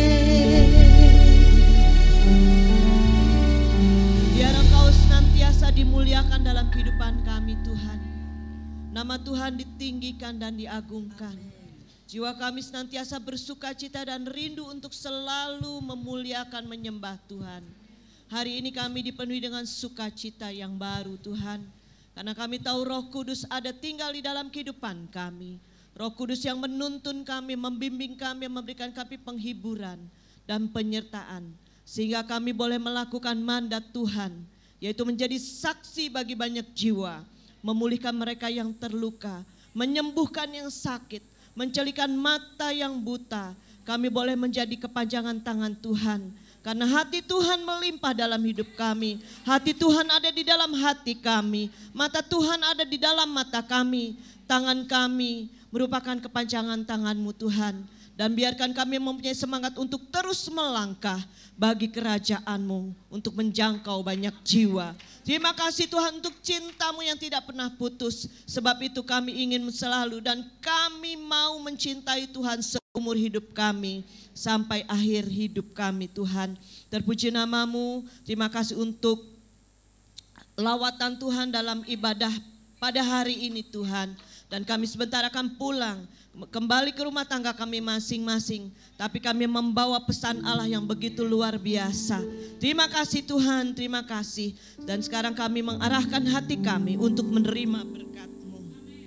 G: name.
O: Biar Engkau senantiasa dimuliakan dalam kehidupan kami Tuhan. Nama Tuhan ditinggikan dan diagungkan. Jiwa kami senantiasa bersukacita dan rindu untuk selalu memuliakan menyembah Tuhan. Hari ini kami dipenuhi dengan sukacita yang baru Tuhan. Karena kami tahu Roh Kudus ada tinggal di dalam kehidupan kami. Roh Kudus yang menuntun kami, membimbing kami, memberikan kami penghiburan dan penyertaan. Sehingga kami boleh melakukan mandat Tuhan, yaitu menjadi saksi bagi banyak jiwa. Memulihkan mereka yang terluka, menyembuhkan yang sakit, mencelikan mata yang buta. Kami boleh menjadi kepanjangan tangan Tuhan. Karena hati Tuhan melimpah dalam hidup kami. Hati Tuhan ada di dalam hati kami. Mata Tuhan ada di dalam mata kami. Tangan kami merupakan kepanjangan tangan-Mu Tuhan. Dan biarkan kami mempunyai semangat untuk terus melangkah bagi kerajaan-Mu, untuk menjangkau banyak jiwa. Terima kasih Tuhan untuk cinta-Mu yang tidak pernah putus. Sebab itu kami ingin selalu dan kami mau mencintai Tuhan seumur hidup kami. Sampai akhir hidup kami Tuhan. Terpuji nama-Mu, terima kasih untuk lawatan Tuhan dalam ibadah pada hari ini Tuhan. Dan kami sebentar akan pulang, kembali ke rumah tangga kami masing-masing. Tapi kami membawa pesan Allah yang begitu luar biasa. Terima kasih Tuhan, terima kasih. Dan sekarang kami mengarahkan hati kami untuk menerima berkat-Mu.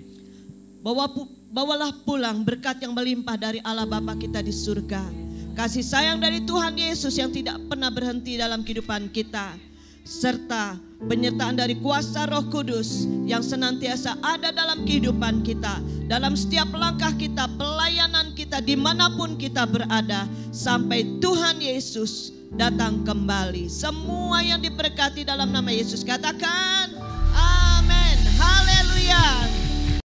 O: Bawalah pulang berkat yang melimpah dari Allah Bapa kita di surga. Kasih sayang dari Tuhan Yesus yang tidak pernah berhenti dalam kehidupan kita. Serta penyertaan dari kuasa Roh Kudus yang senantiasa ada dalam kehidupan kita, dalam setiap langkah kita, pelayanan kita, dimanapun kita berada, sampai Tuhan Yesus datang kembali. Semua yang diberkati dalam nama Yesus katakan amin. Haleluya.